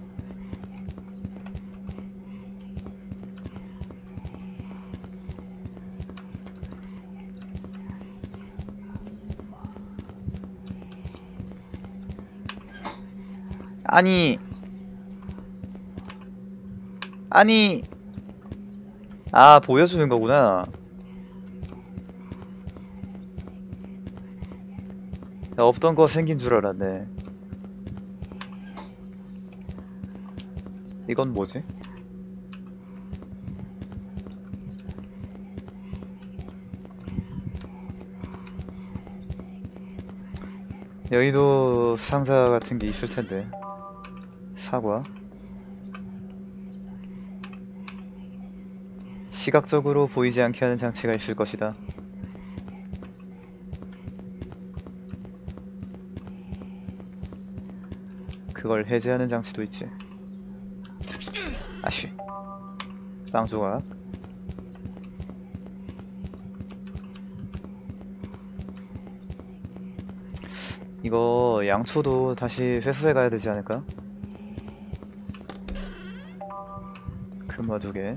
아니 아니 아 보여주는 거구나. 야, 없던 거 생긴 줄 알았네. 이건 뭐지? 여기도 상자 같은 게 있을 텐데. 사과. 시각적으로 보이지 않게 하는 장치가 있을 것이다. 그걸 해제하는 장치도 있지. 아쉬. 빵 조각. 이거 양초도 다시 회수해 가야 되지 않을까? 연마 두개.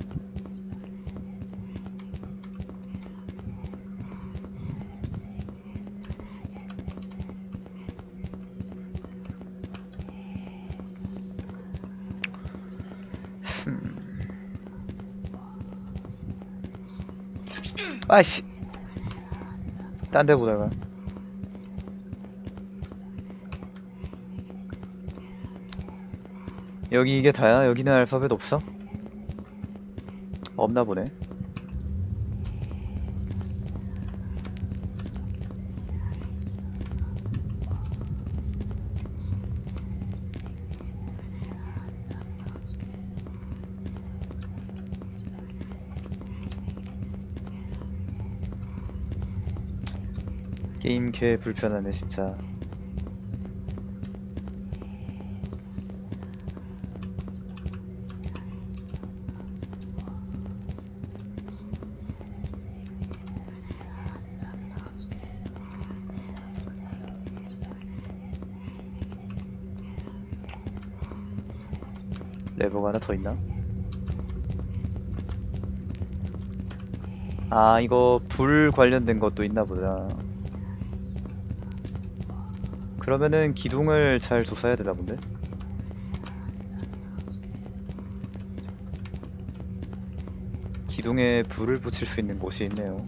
아이씨, 딴 데 보다가. 여기 이게 다야? 여기는 알파벳 없어? 없나 보네. 게임 개 불편하네 진짜. 레버가 하나 더 있나? 아, 이거 불 관련된 것도 있나 보다. 그러면은 기둥을 잘 조사해야 되나 본데? 기둥에 불을 붙일 수 있는 곳이 있네요.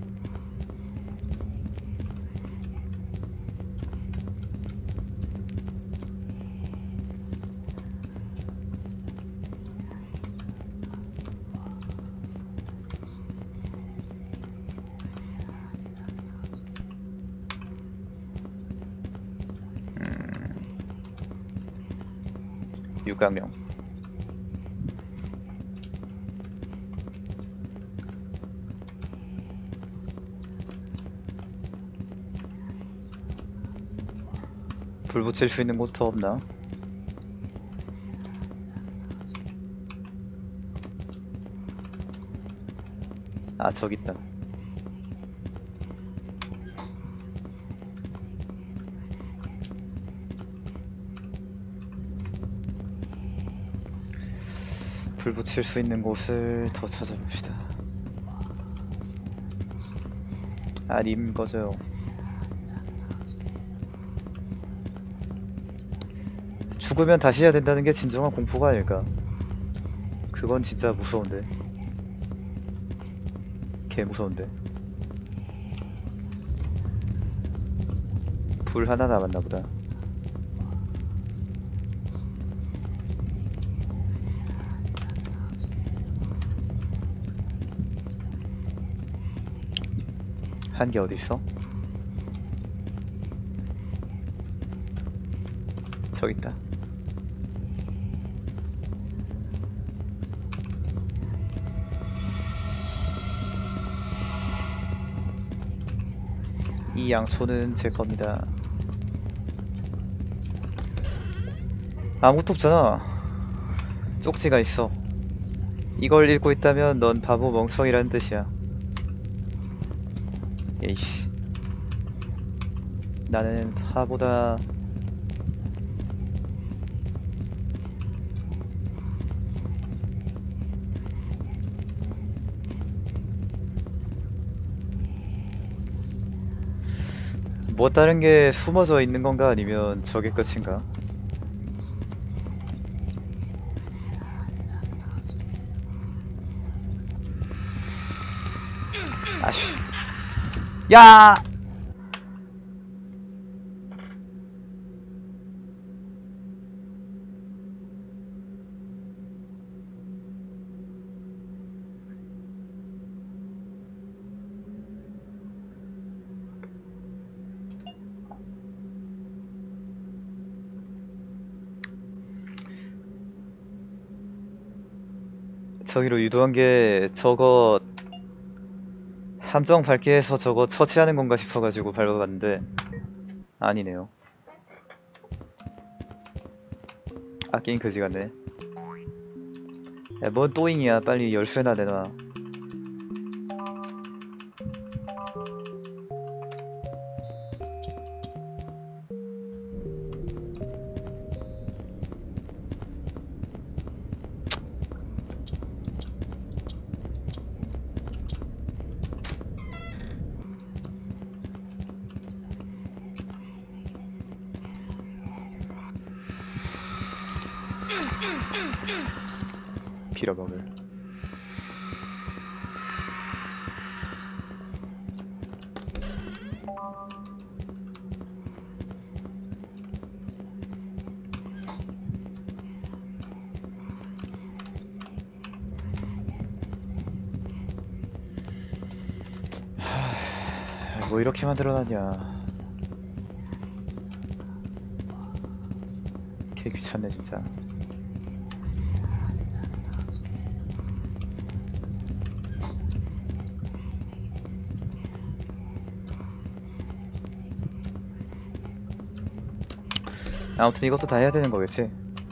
육각령. 불 붙일 수 있는 곳 더 없나? 아, 저기 있다. 불 붙일 수 있는 곳을 더 찾아봅시다. 아, 님 꺼져요. 죽으면 다시 해야 된다는 게 진정한 공포가 아닐까. 그건 진짜 무서운데. 개 무서운데. 불 하나 남았나 보다. 한 개 어디 있어? 저기 있다. 이 양초는 제 겁니다. 아무것도 없잖아. 쪽지가 있어. 이걸 읽고 있다면 넌 바보 멍청이라는 뜻이야. 에이씨. 나는 바보다. 뭐 다른 게 숨어져 있는 건가 아니면 저게 끝인가? 아쉬. 야! 저기로 유도한 게 저거 함정 밝게 해서 저거 처치하는 건가 싶어가지고 밟아봤는데 아니네요. 아, 게임 그지 같네. 야, 뭔 또잉이야. 빨리 열쇠나 내놔. 빌어먹을. 하... 뭐 이렇게 만들어놨냐. 개 귀찮네 진짜. 아무튼 이것도 다 해야 되는 거겠지.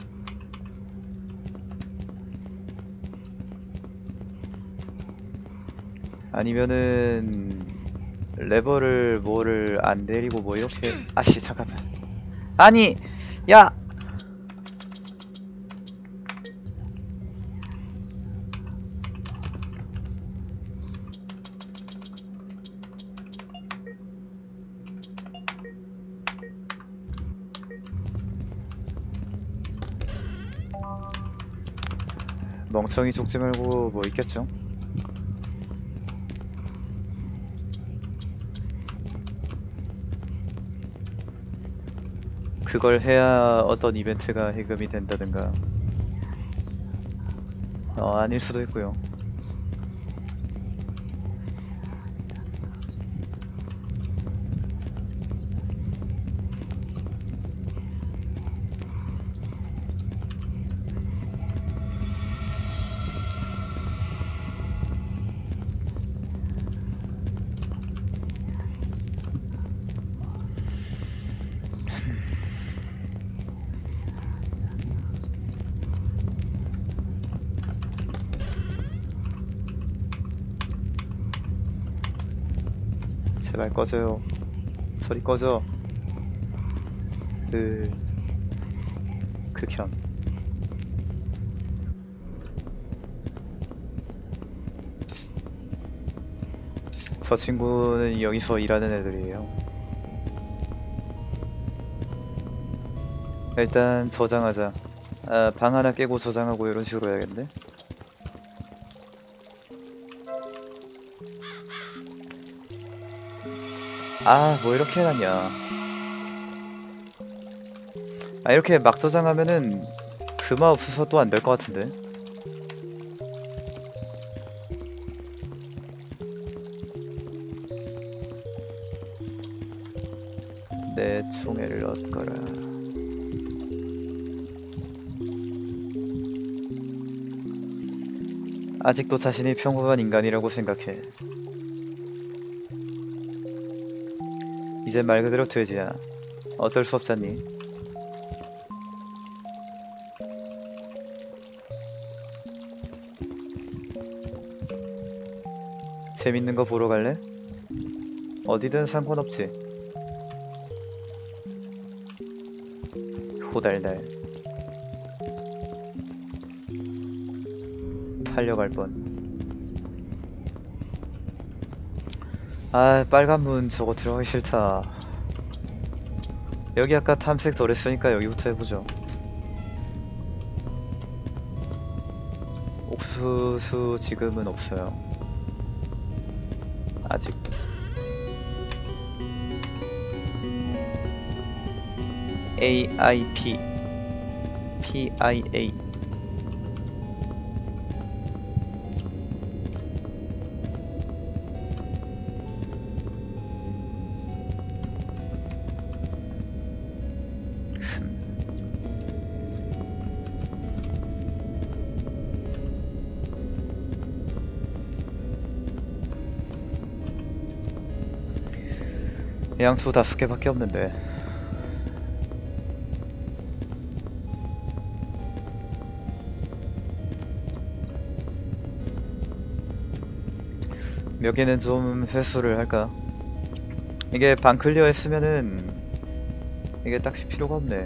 아니면은 레버를 뭐를 안 내리고 뭐 이렇게. 아씨 잠깐만. 아니 야 멍청이 죽지 말고 뭐 있겠죠? 그걸 해야 어떤 이벤트가 해금이 된다든가. 어, 아닐 수도 있고요. 제발 꺼져요. 소리 꺼져. 그... 극혐. 저 친구는 여기서 일하는 애들이에요. 일단 저장하자. 아, 방 하나 깨고 저장하고 이런 식으로 해야겠네. 아, 뭐 이렇게 해놨냐. 아, 이렇게 막 저장하면은 금화 없어서 또 안 될 것 같은데. 내 총애를 얻거라. 아직도 자신이 평범한 인간이라고 생각해. 이제 말 그대로 돼지야. 어쩔 수 없잖니. 재밌는 거 보러 갈래? 어디든 상관없지. 호달달. 팔려갈 뻔. 아, 빨간 문 저거 들어가기 싫다. 여기 아까 탐색 덜 했으니까 여기부터 해보죠. 옥수수 지금은 없어요. 아직. 에이아이피 피아이에이. 양수 다섯 개밖에 없는데. 몇 개는 좀 회수를 할까? 이게 방 클리어 했으면은 이게 딱히 필요가 없네.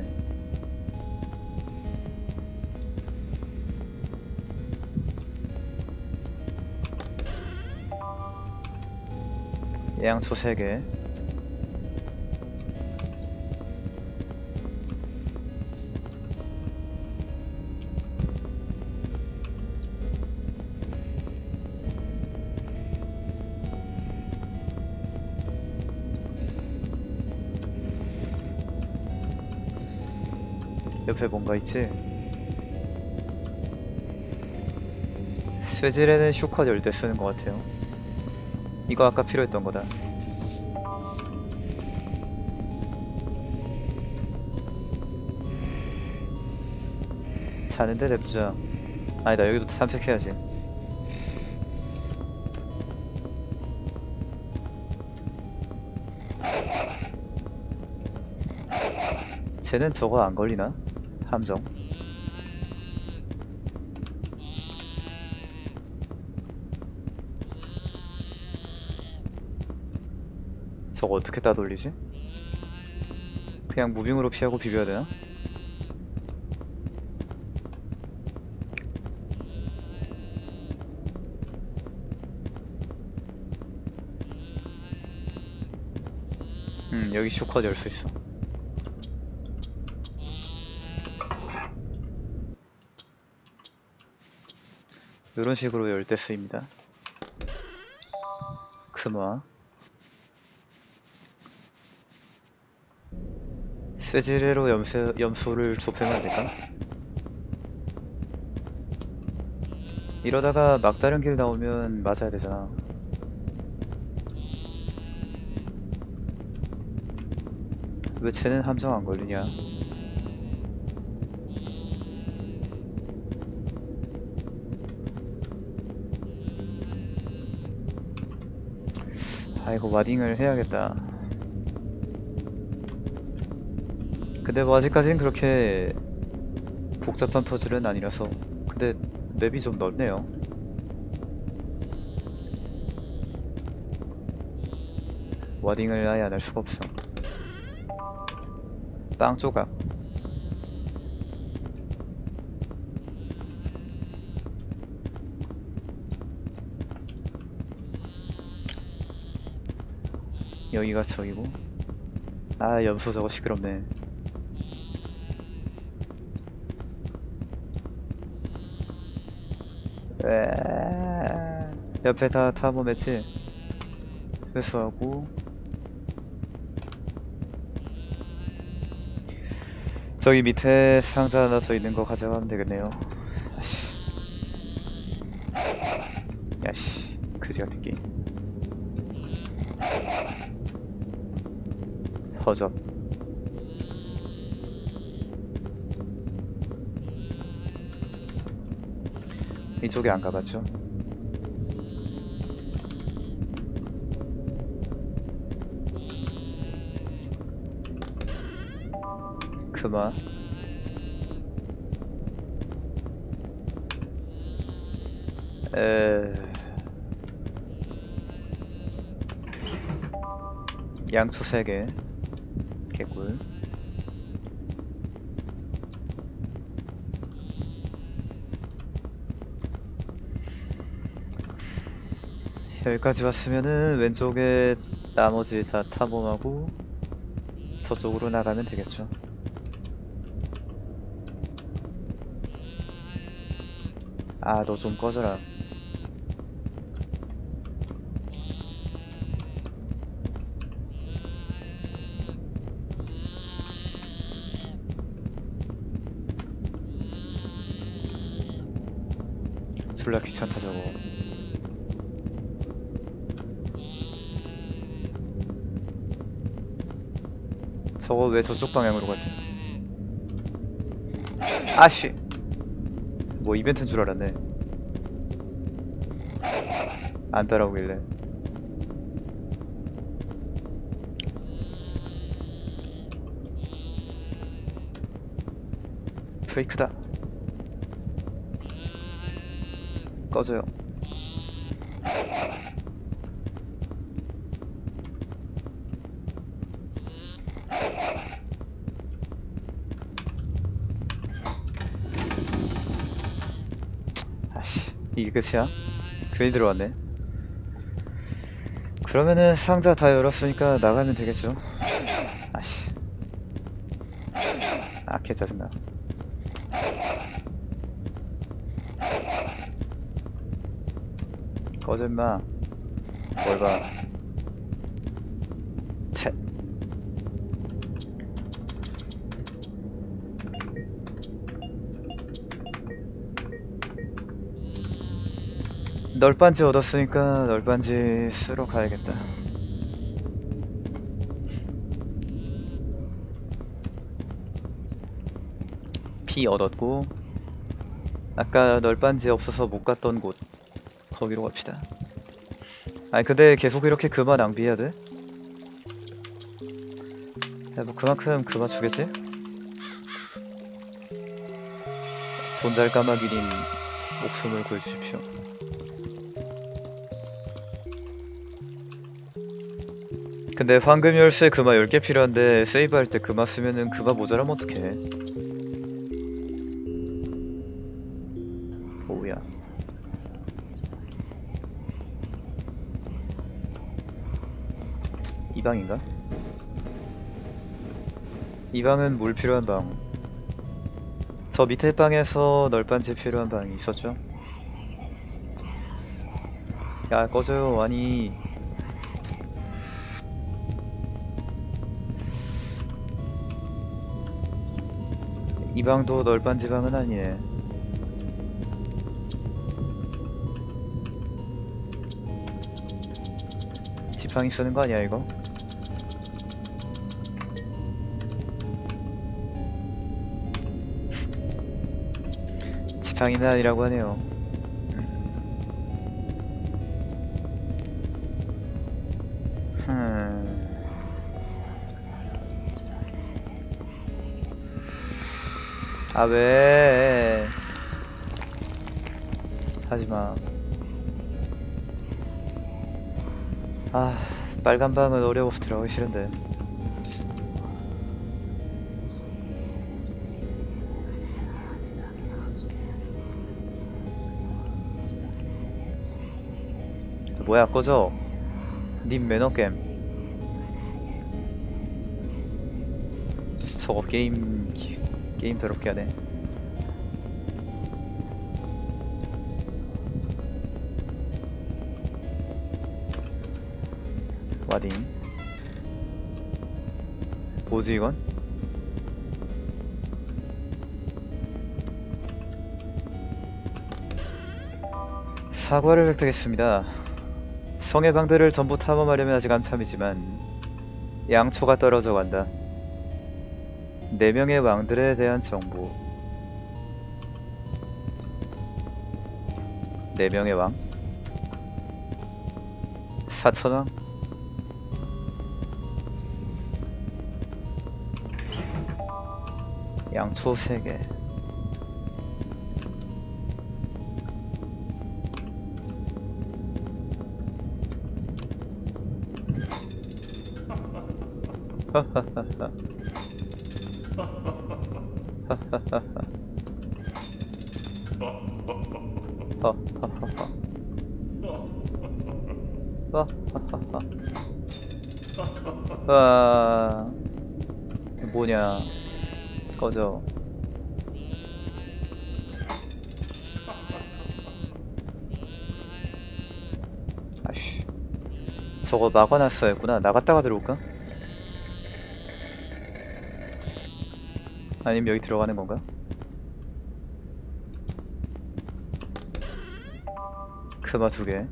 양초 세 개. 옆에 뭔가 있지? 쇠질에는 슈컷 열 때 쓰는 것 같아요. 이거 아까 필요했던 거다. 자는데 냅두자. 아니다, 여기도 탐색해야지. 쟤는 저거 안 걸리나? 함정. 저거 어떻게 따돌리지? 그냥 무빙으로 피하고 비벼야 되나? 음, 여기 슈컷 열 수 있어. 이런 식으로 열 때 쓰입니다. 금화. 쇠지뢰로 염소, 염소를 좁히면 안 될까? 이러다가 막다른 길 나오면 맞아야 되잖아. 왜 쟤는 함정 안 걸리냐? 아이고, 와딩을 해야겠다. 근데 뭐 아직까지는 그렇게 복잡한 퍼즐은 아니라서. 근데 맵이 좀 넓네요. 와딩을 아예 안 할 수가 없어. 빵 조각. 여기가 저기고. 아, 염소 저거 시끄럽네. 에에... 옆에 다 탐험했지? 회수하고. 저기 밑에 상자 하나 더 있는 거 가져가면 되겠네요. 아씨. 야씨. 그지 같은 게임. 허접. 이쪽에 안 가봤죠? 그만. 에... 양초 세 개. 개꿀. 여기까지 왔으면은 왼쪽에 나머지 다 탐험하고 저쪽으로 나가면 되겠죠. 아, 너 좀 꺼져라. 졸라 귀찮다 저거. 저거 왜 저쪽 방향으로 가지? 아씨! 뭐 이벤트인 줄 알았네. 안 따라오길래. 페이크다. 꺼져요. 아씨, 이게 끝이야? 괜히 들어왔네. 그러면은 상자 다 열었으니까 나가면 되겠죠. 아씨. 아, 개 짜증나. 꺼져 임마. 뭘 봐. 채. 널빤지 얻었으니까 널빤지 쓰러 가야겠다. 피 얻었고, 아까 널빤지 없어서 못 갔던 곳 거기로 갑시다. 아니 근데 계속 이렇게 금화 낭비해야 돼? 야, 뭐 그만큼 금화 주겠지? 손잘 까마귀님 목숨을 구해주십시오. 근데 황금 열쇠 금화 열 개 필요한데 세이브할 때 금화 쓰면은 금화 모자라면 어떡해. 오우야. 이 방인가? 이 방은 물 필요한 방. 저 밑에 방에서 널빤지 필요한 방이 있었죠? 야 꺼져요. 아니 이 방도 널빤지 방은 아니네. 지팡이 쓰는 거 아니야 이거? 지팡이는 아니라고 하네요. 아 왜? 하지마. 아 빨간 방은 어려워서 들어가기 싫은데. 뭐야 꺼져. 님 매너겜. 저거 게임 게임 더럽게 하네. 와딩. 뭐지 이건? 사과를 획득했습니다. 성의 방들을 전부 탐험하려면 아직 한참이지만 양초가 떨어져 간다. 네 명의 왕들에 대한 정보. 네 명의 왕? 사천왕? 양초 세 개. 하하하하. 와 뭐냐 꺼져. 아씨 저거 막아놨어야 했구나. 나갔다가 들어올까? 아니면 여기 들어가는 건가? 금화 두 개.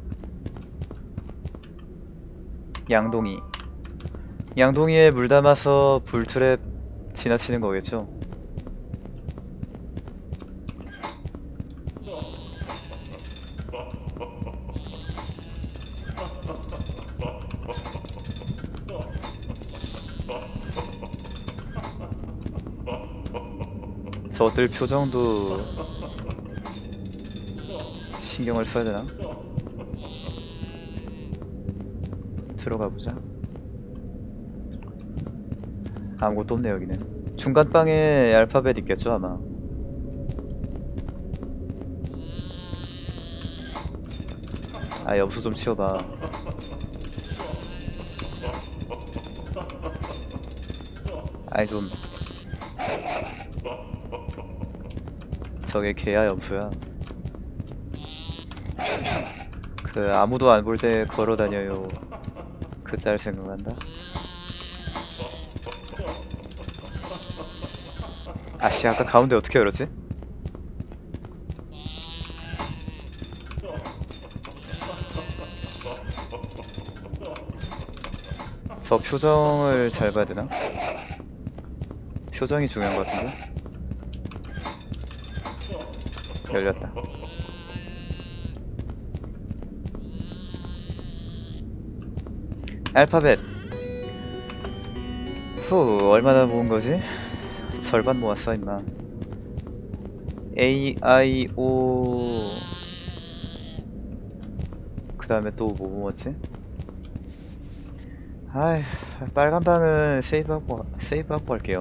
양동이. 양동이에 물 담아서 불트랩 지나치는 거겠죠? 저들 표정도 신경을 써야 되나? 들어가 보자. 아무것도 없네 여기는. 중간방에 알파벳 있겠죠 아마. 아 염소 좀 치워봐. 아이 좀. 저게 개야 염소야? 그 아무도 안 볼 때 걸어다녀요. 그 짤 생각난다. 아씨 아까 가운데 어떻게 열었지? 저 표정을 잘 봐야 되나? 표정이 중요한 것 같은데? 열렸다. 알파벳. 후, 얼마나 모은 거지? 절반 모았어, 임마. A, I, O. 그 다음에 또 뭐 모았지? 아이, 빨간 방은 세이브하고, 세이브하고 할게요.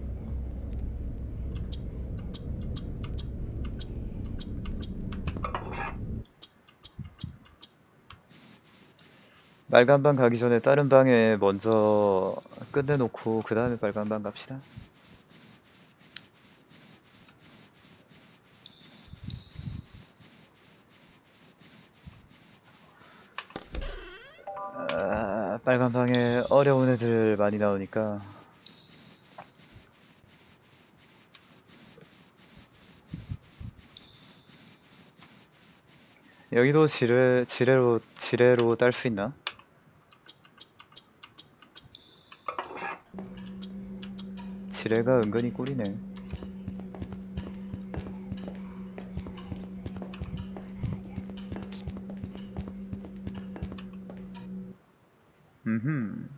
빨간 방 가기 전에 다른 방에 먼저 끝내놓고 그 다음에 빨간 방 갑시다. 아, 빨간 방에 어려운 애들 많이 나오니까 여기도 지뢰, 지뢰로, 지뢰로 딸 수 있나? 지뢰가 은근히 꿀이네. 음흠.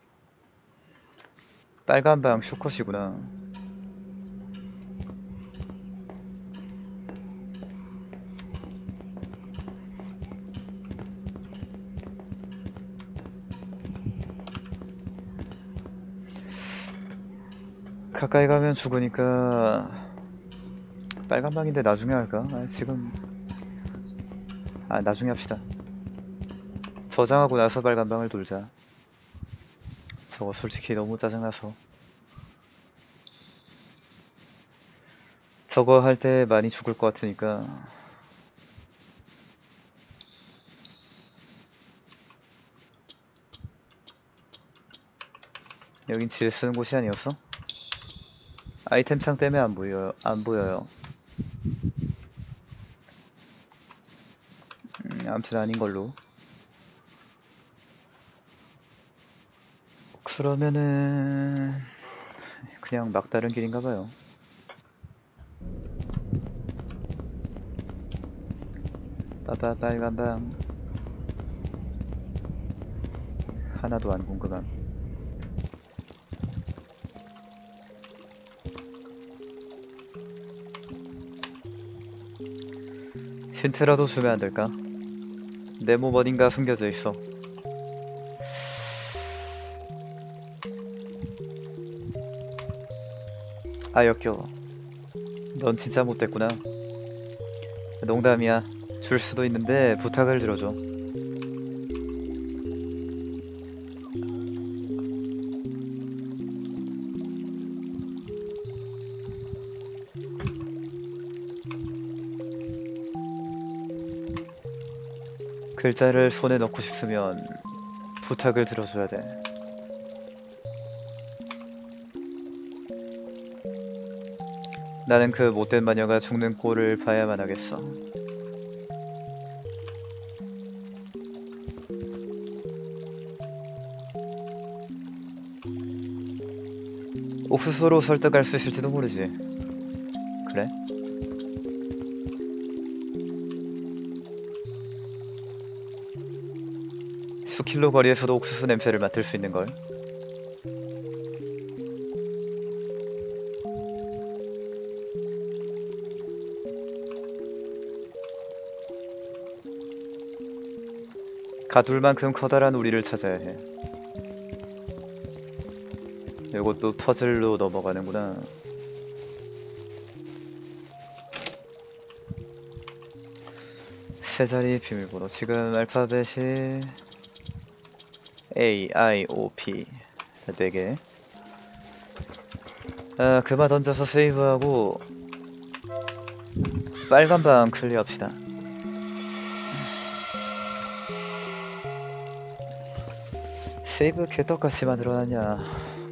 빨간 방 쇼컷이구나. 가까이 가면 죽으니까 빨간 방인데 나중에 할까? 아, 지금 아 나중에 합시다. 저장하고 나서 빨간 방을 돌자. 저거 솔직히 너무 짜증나서 저거 할 때 많이 죽을 것 같으니까. 여긴 지뢰 쓰는 곳이 아니었어? 아이템 창 때문에 안 보여요. 안 보여요. 음, 아무튼 아닌 걸로. 그러면은 그냥 막다른 길인가 봐요. 빠빠 빨간 방. 하나도 안 궁금함. 힌트라도 주면 안 될까? 내 몸 어딘가 숨겨져 있어. 아 역겨워. 넌 진짜 못됐구나. 농담이야. 줄 수도 있는데 부탁을 들어줘. 글자를 손에 넣고 싶으면 부탁을 들어줘야 돼. 나는 그 못된 마녀가 죽는 꼴을 봐야만 하겠어. 옥수수로 설득할 수 있을지도 모르지. 그래? 수킬로 거리에서도 옥수수 냄새를 맡을 수 있는걸. 가둘만큼 커다란 우리를 찾아야 해. 이것도 퍼즐로 넘어가는구나. 세 자리 비밀번호. 지금 알파벳이 A, I, O, P 네 개. 아, 그만 던져서 세이브하고 빨간 방 클리어합시다. 세이브 개떡같이 만들어놨냐.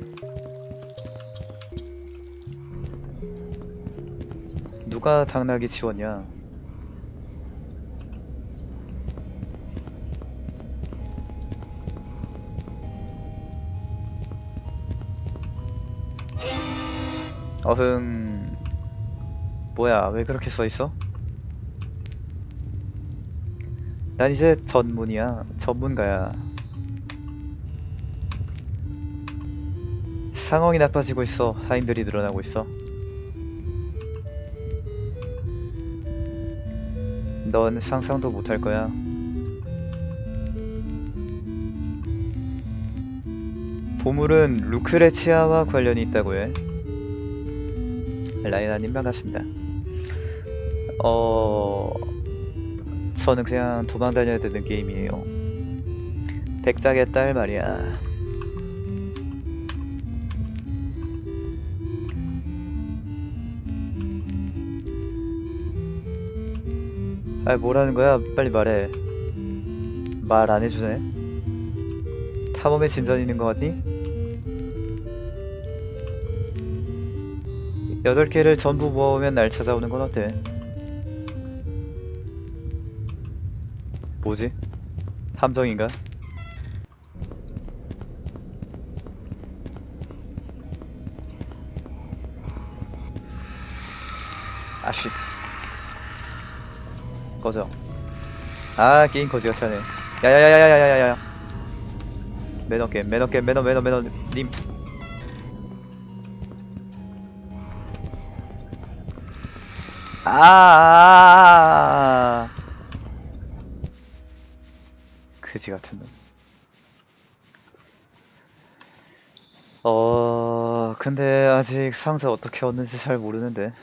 누가 당나귀 치웠냐. 어흥. 뭐야, 왜 그렇게 써있어? 난 이제 전문이야. 전문가야. 상황이 나빠지고 있어. 하인들이 늘어나고 있어. 넌 상상도 못할 거야. 보물은 루크레치아와 관련이 있다고 해. 라이나님 반갑습니다. 어... 저는 그냥 도망다녀야 되는 게임이에요. 백작의 딸 말이야. 아, 뭐라는 거야? 빨리 말해. 말 안 해주네. 탐험에 진전이 있는 거 같니? 여덟 개를 전부 모아오면 날 찾아오는 건 어때? 뭐지? 함정인가? 아쉿. 꺼져. 아, 게임 거지같이 하네. 야야야야야야야야. 매너 게임, 매너 게임, 매너 매너 매너 님. 아, 그지 같은 놈. 어, 근데 아직 상자 어떻게 얻는지 잘 모르는데.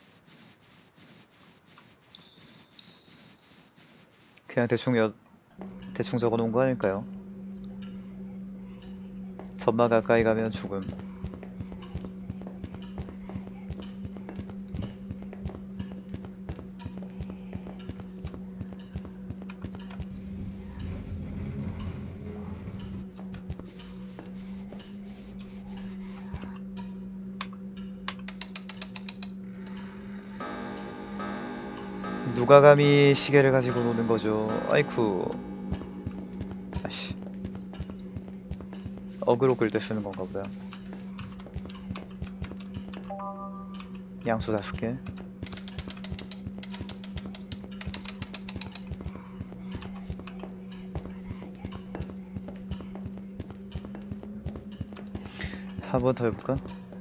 그냥 대충 여, 대충 적어 놓은 거 아닐까요? 점마 가까이 가면 죽음. 누가 감히 시계를 가지고 노는 거죠? 아이쿠. 아씨. 어그로 끌 때 쓰는 건가 보다. 양수 다섯 개. 한 번 더 해볼까?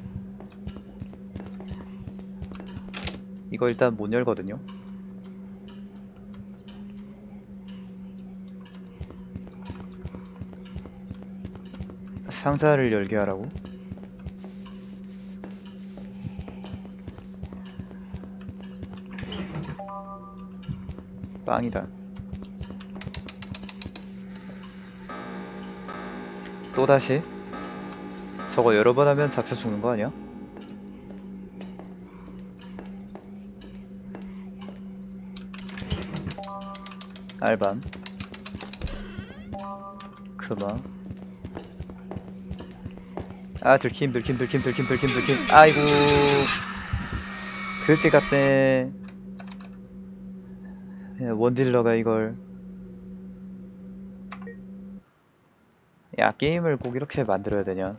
이거 일단 못 열거든요. 상자를 열게 하라고? 빵이다. 또다시? 저거 여러 번 하면 잡혀 죽는 거 아니야? 알밤. 그마. 아, 들킴, 들킴, 들킴, 들킴, 들킴, 들킴. 아이고. 그지 같네. 원딜러가 이걸. 야, 게임을 꼭 이렇게 만들어야 되냐?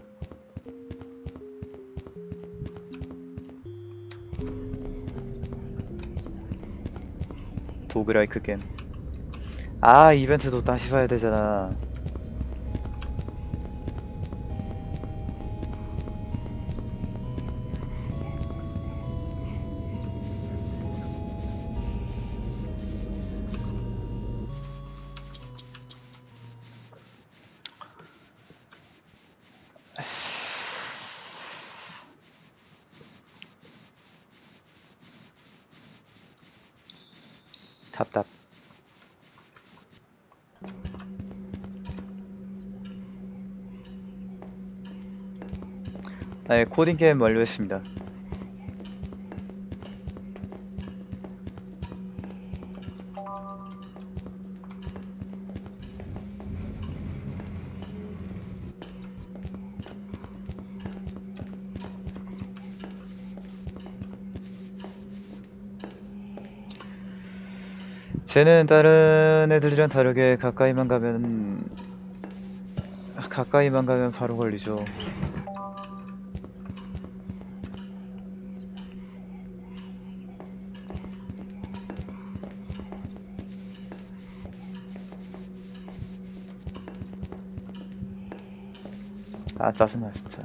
도그라이크 게임. 아, 이벤트도 다시 봐야 되잖아. 답답. 네, 코딩 게임 완료했습니다. 쟤는 다른 애들이랑 다르게 가까이만 가면 가까이만 가면 바로 걸리죠. 아 짜증나 진짜.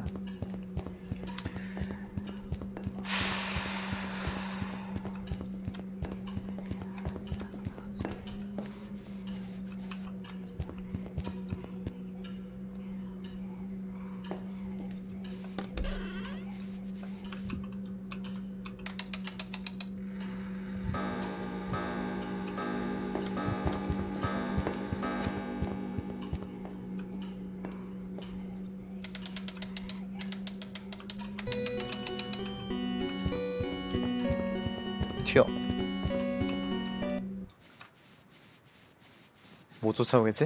튀어. 뭐 쫓아오겠지?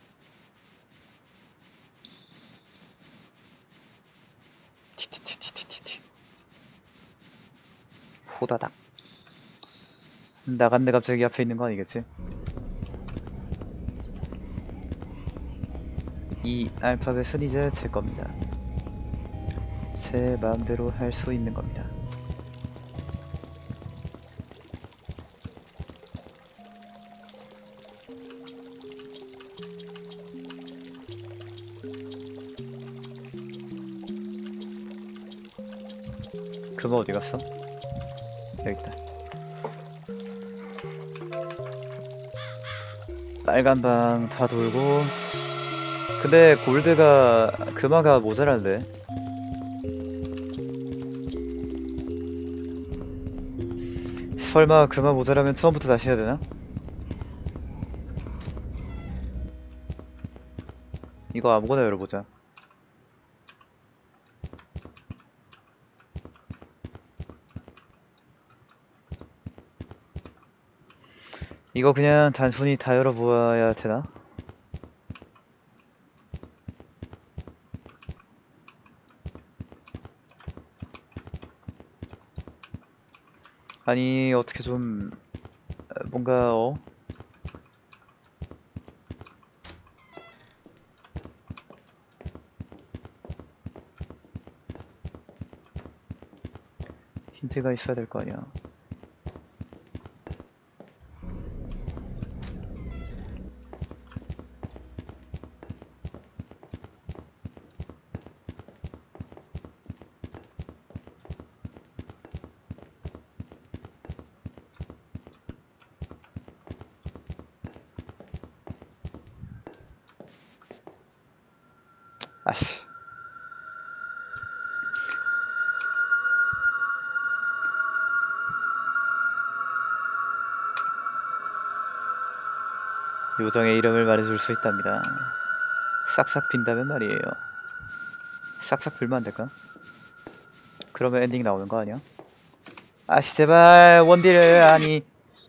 티티티티티티. 호다닥. 나간데 갑자기 앞에 있는 거 아니겠지? 이 알파벳은 이제 제 겁니다. 제 마음대로 할 수 있는 겁니다. 그거 어디 갔어? 여기 있다. 빨간 방 다 돌고. 근데 골드가 금화가 모자란데. 설마 금화 모자라면 처음부터 다시 해야 되나? 이거 아무거나 열어보자. 이거 그냥 단순히 다 열어보아야 되나? 아니 어떻게 좀 뭔가 어? 힌트가 있어야 될 거 아니야. 아씨. 요정의 이름을 말해줄 수 있답니다. 싹싹 빈다면 말이에요. 싹싹 빌면 안 될까? 그러면 엔딩 나오는 거 아니야? 아씨 제발 원딜을. 아니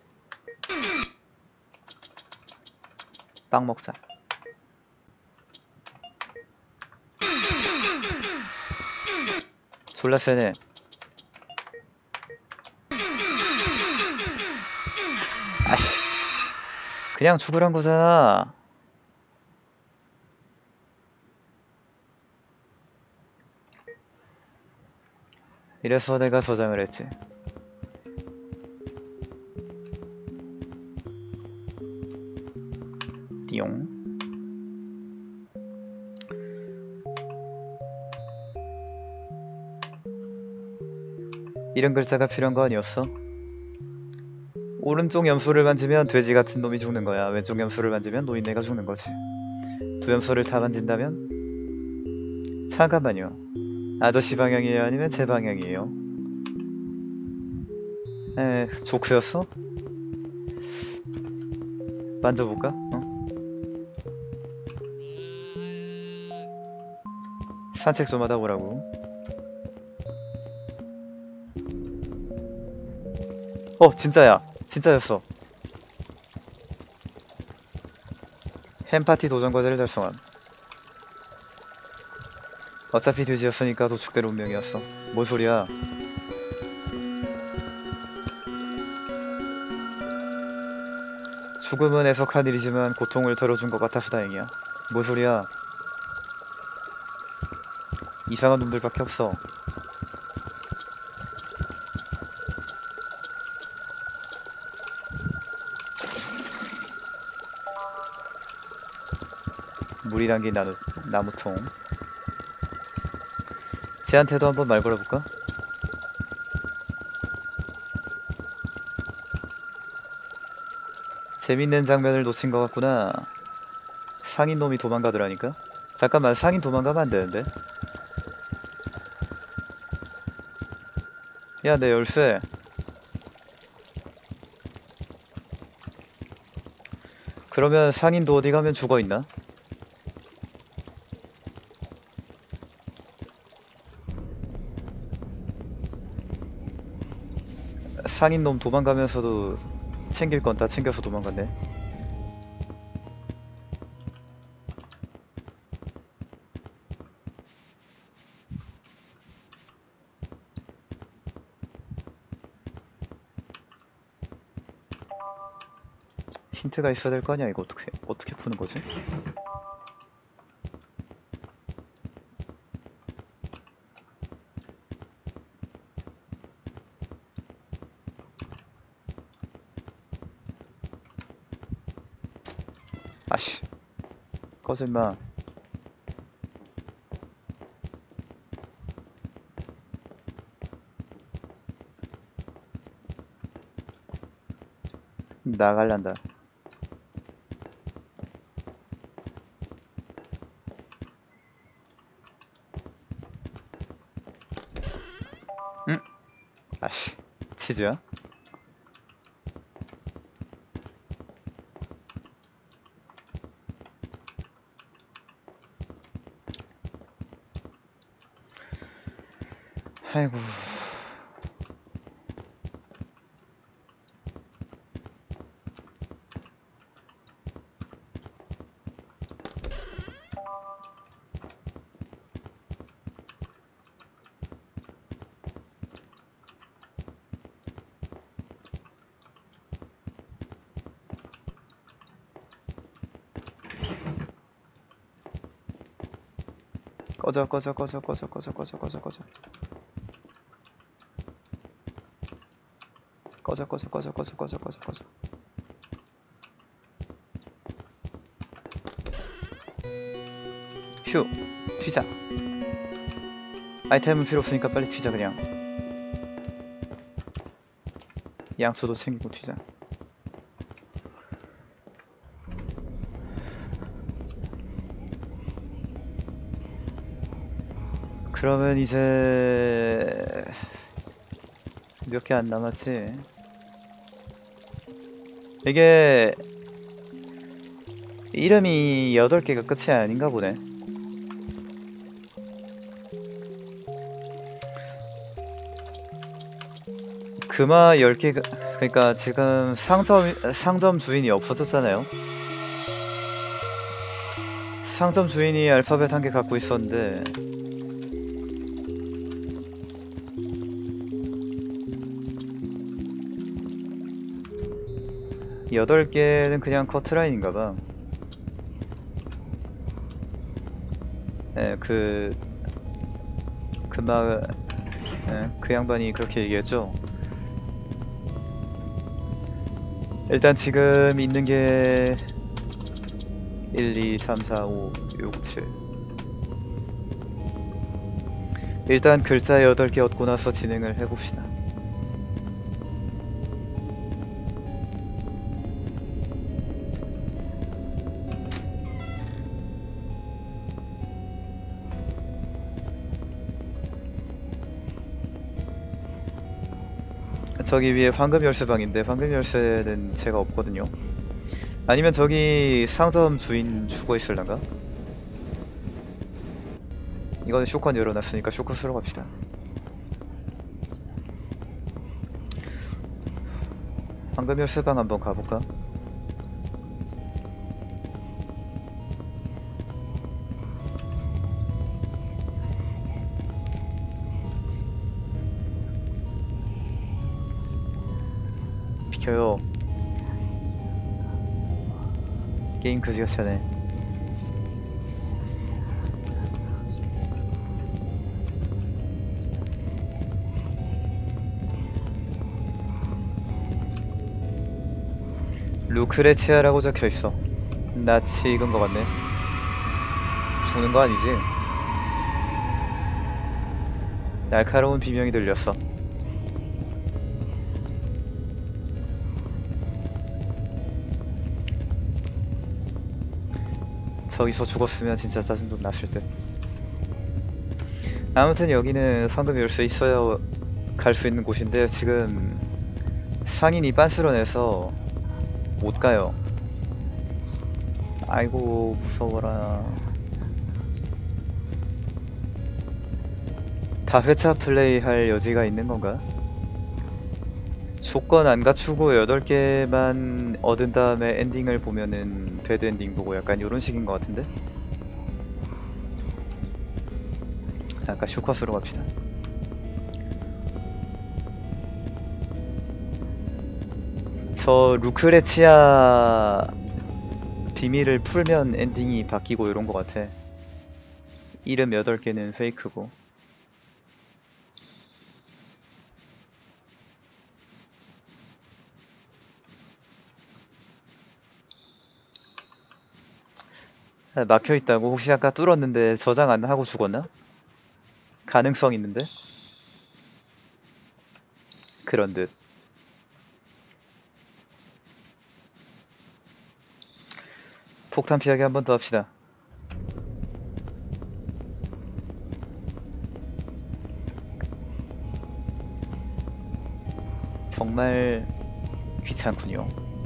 빵 먹자. 졸라 세네. 아씨 그냥 죽으란 거잖아. 이래서 내가 저장을 했지. 띠용. 이런 글자가 필요한 거 아니었어? 오른쪽 염소를 만지면 돼지 같은 놈이 죽는 거야. 왼쪽 염소를 만지면 노인네가 죽는 거지. 두 염소를 다 만진다면? 잠깐만요. 아저씨 방향이에요? 아니면 제 방향이에요? 에, 조크였어? 만져볼까? 어? 산책 좀 하다 오라고. 어, 진짜야. 진짜였어. 햄파티 도전 과제를 달성함. 어차피 돼지였으니까 도축대로 운명이었어. 뭔 소리야? 죽음은 애석한 일이지만 고통을 덜어준 것 같아서 다행이야. 뭔 소리야? 이상한 놈들밖에 없어. 물이 담긴 나무, 나무통. 쟤한테도 한번 말 걸어볼까? 재밌는 장면을 놓친 것 같구나. 상인놈이 도망가더라니까? 잠깐만, 상인 도망가면 안 되는데? 야, 내 열쇠. 그러면 상인도 어디 가면 죽어있나? 상인놈 도망가면서도 챙길 건 다 챙겨서 도망갔네. 힌트가 있어야 될 거 아니야. 이거 어떻게 어떻게 푸는 거지? 아씨, 꺼져 임마. 나갈란다. 응? 아씨, 치즈야? 아이고. 꺼져 꺼져 꺼져 꺼져 꺼져 꺼져 꺼져 꺼져 꺼져 꺼져 꺼져 꺼져 꺼져 꺼져 꺼져. 휴, 튀자. 아이템은 필요 없으니까 빨리 튀자. 그냥 양초도 챙기고 튀자. 그러면 이제 몇 개 안 남았지? 이게 이름이 여덟 개가 끝이 아닌가 보네. 금화 열 개가, 그러니까 지금 상점, 상점 주인이 없어졌잖아요. 상점 주인이 알파벳 한 개 갖고 있었는데 여덟 개는 그냥 커트라인인가봐. 예, 그 금마 예, 그 양반이 그렇게 얘기했죠. 일단 지금 있는 게 일, 이, 삼, 사, 오, 육, 칠. 일단 글자 여덟 개 얻고 나서 진행을 해봅시다. 저기 위에 황금 열쇠방인데 황금 열쇠는 제가 없거든요. 아니면 저기 상점 주인 죽어 있을란가? 이거는 쇼컨 열어놨으니까 쇼컨 쓰러 갑시다. 황금 열쇠방 한번 가볼까? 비켜요. 게임 그지같이 하네. 루크레치아라고 적혀있어. 낯이 익은 것 같네. 죽는 거 아니지? 날카로운 비명이 들렸어. 저기서 죽었으면 진짜 짜증도 났을 듯. 아무튼 여기는 황금 열쇠 있어야 갈 수 있는 곳인데 지금 상인이 빤스런해서 못 가요. 아이고 무서워라. 다 회차 플레이 할 여지가 있는 건가? 조건 안 갖추고 여덟 개만 얻은 다음에 엔딩을 보면은 배드 엔딩 보고 약간 요런 식인 것 같은데? 아까 슈커스로 갑시다. 저 루크레치아 비밀을 풀면 엔딩이 바뀌고 이런 것 같아. 이름 여덟 개는 페이크고. 아, 막혀있다고? 혹시 아까 뚫었는데 저장 안 하고 죽었나? 가능성 있는데? 그런 듯. 폭탄 피하기 한 번 더 합시다. 정말 귀찮군요.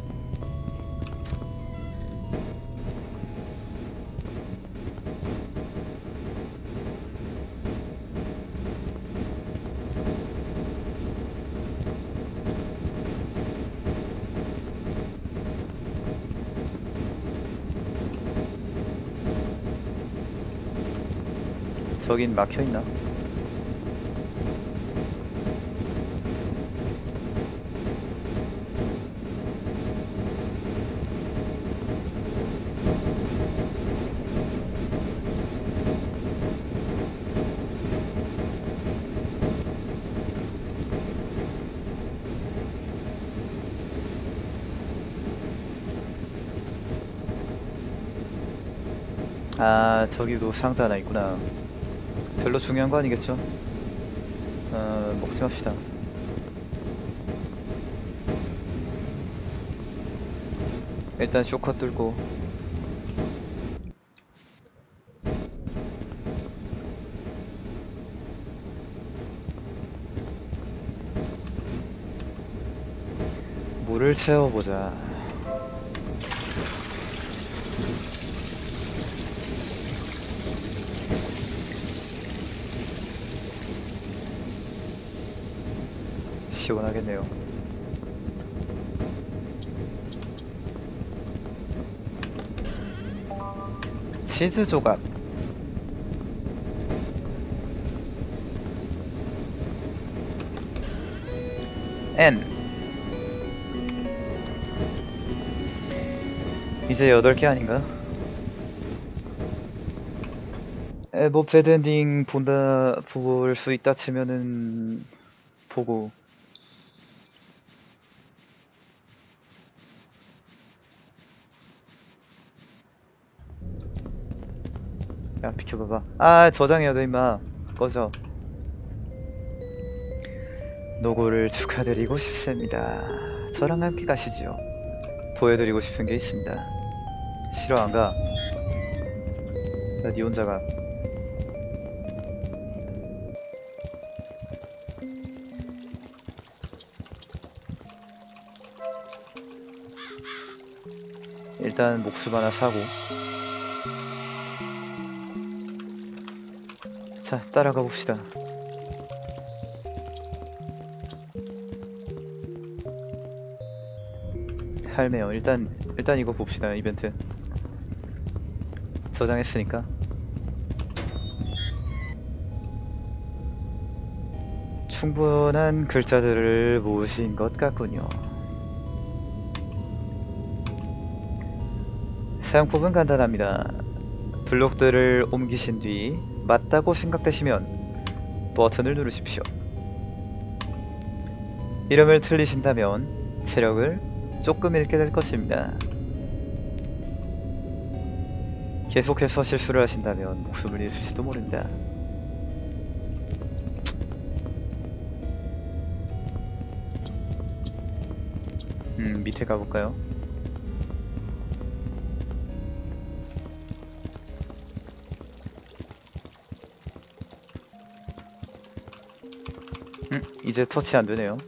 저긴 막혀있나? 아, 저기도 상자 하나 있구나. 별로 중요한 거 아니겠죠? 어, 먹지 맙시다. 일단 쇼커 뚫고. 물을 채워보자. 시원하겠네요. 치즈 조각. N. 이제 여덟 개 아닌가? 에, 뭐 배드엔딩 본다 볼 수 있다 치면은 보고. 야 비켜봐봐. 아 저장해야 돼 임마. 꺼져. 노고를 축하드리고 싶습니다. 저랑 함께 가시죠. 보여드리고 싶은 게 있습니다. 싫어 안 가. 나 니 혼자 가. 일단 목숨 하나 사고. 자, 따라가 봅시다. 할매요. 일단 일단 이거 봅시다. 이벤트 저장했으니까. 충분한 글자들을 모으신 것 같군요. 사용법은 간단합니다. 블록들을 옮기신 뒤 맞다고 생각되시면 버튼을 누르십시오. 이름을 틀리신다면 체력을 조금 잃게 될 것입니다. 계속해서 실수를 하신다면 목숨을 잃으실지도 모릅니다. 음, 밑에 가볼까요? 음, 이제 터치 안 되네요.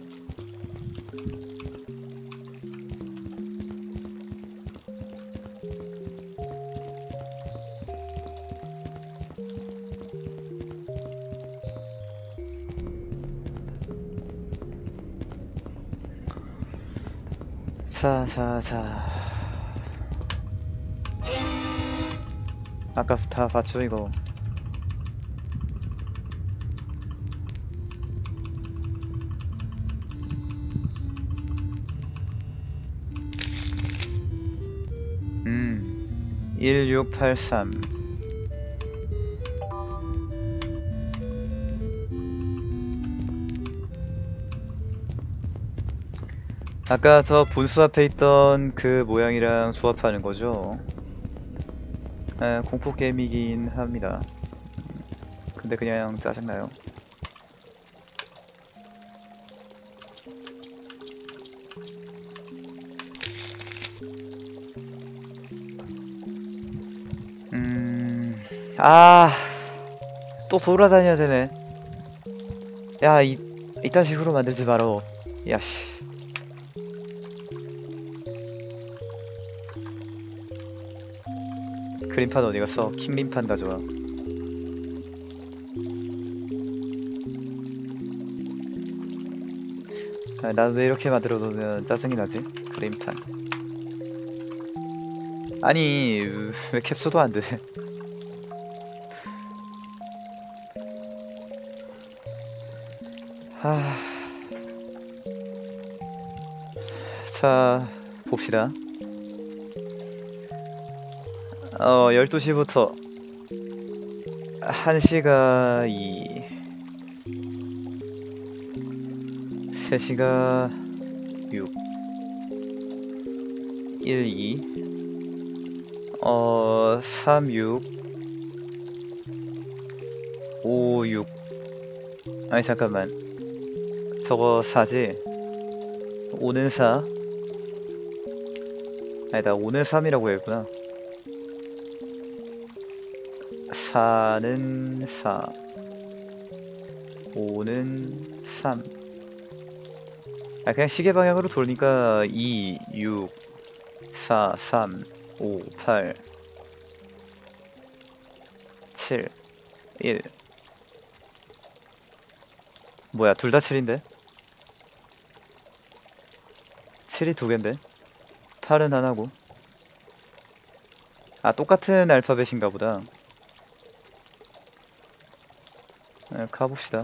자, 자, 자. 아까 다 봤죠, 이거. 음, 일육팔삼. 아까 저 분수 앞에 있던 그 모양이랑 조합하는 거죠. 에, 공포 게임이긴 합니다. 근데 그냥 짜증나요. 음, 아, 또 돌아다녀야 되네. 야, 이, 이딴 식으로 만들지 마라. 야, 씨. 그림판 어디 갔어? 킴림판 가져와. 아, 난 왜 이렇게 만들어 놓으면 짜증이 나지? 그림판. 아니, 왜 캡수도 안 돼? 하... 자, 봅시다. 어, 열두 시부터 한 시가 이, 세 시가 육, 일, 이, 어, 삼, 육, 오, 육. 아니, 잠깐만. 저거 사지? 오는 사? 아니다, 오는 삼이라고 했구나. 사는 사, 오는 삼. 아, 그냥 시계 방향으로 돌리니까 이, 육, 사, 삼, 오, 팔, 칠, 일. 뭐야, 둘 다 칠인데? 칠이 두 갠데? 팔은 하나고. 아, 똑같은 알파벳인가 보다. 아, 가봅시다.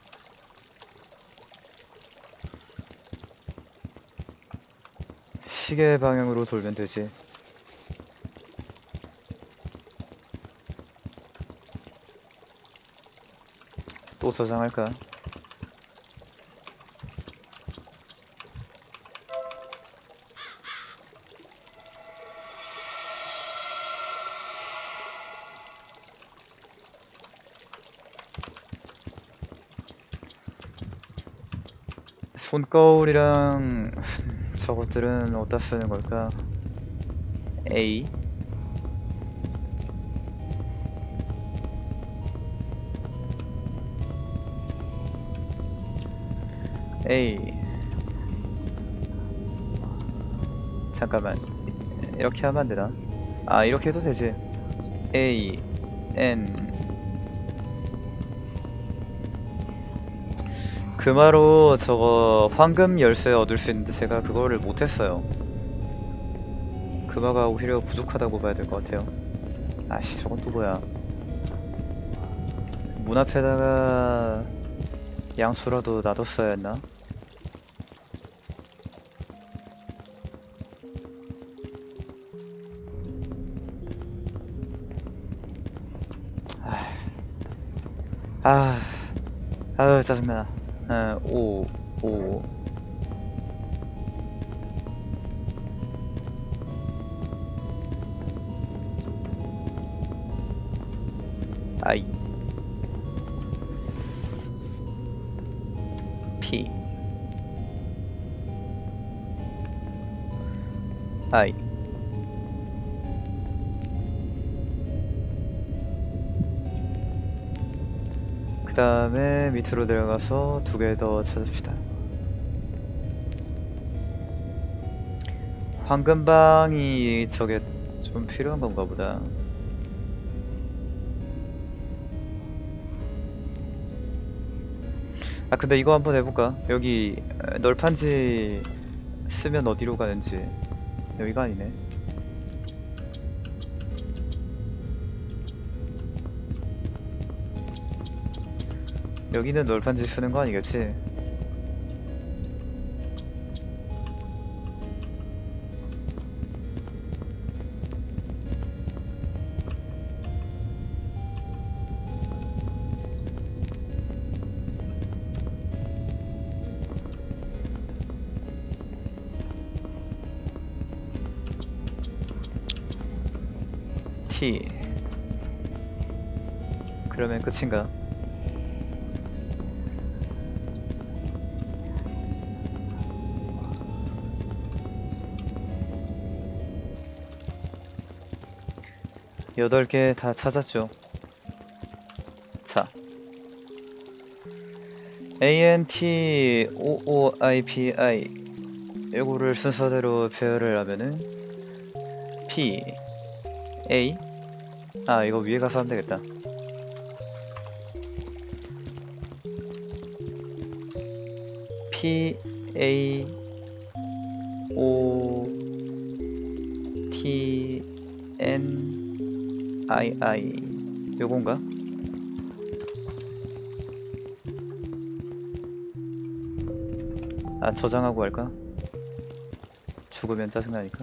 시계 방향으로 돌면 되지. 또 저장할까? 손거울이랑 저것들은 어디다 쓰는 걸까? A A 잠깐만, 이렇게 하면 안 되나? 아, 이렇게 해도 되지. A N 금화로 저거 황금 열쇠 얻을 수 있는데 제가 그거를 못했어요. 금화가 오히려 부족하다고 봐야 될 것 같아요. 아씨, 저건 또 뭐야? 문 앞에다가 양수라도 놔뒀어야 했나? 아, 아유, 짜증나. 어, 오, 오. 아이. P. I. 그 다음에 밑으로 내려가서 두 개 더 찾읍시다. 황금방이 저게 좀 필요한 건가 보다. 아 근데 이거 한번 해볼까? 여기 널판지 쓰면 어디로 가는지. 여기가 아니네. 여기는 널판지 쓰는 거 아니겠지? T. 그러면 끝인가? 여덟 개 다 찾았죠. 자, ANTOOIPI 요거를 순서대로 배열을 하면은 P A. 아 이거 위에 가서 하면 되겠다. P A O T N I I 요건가? 아 저장하고 할까? 죽으면 짜증나니까.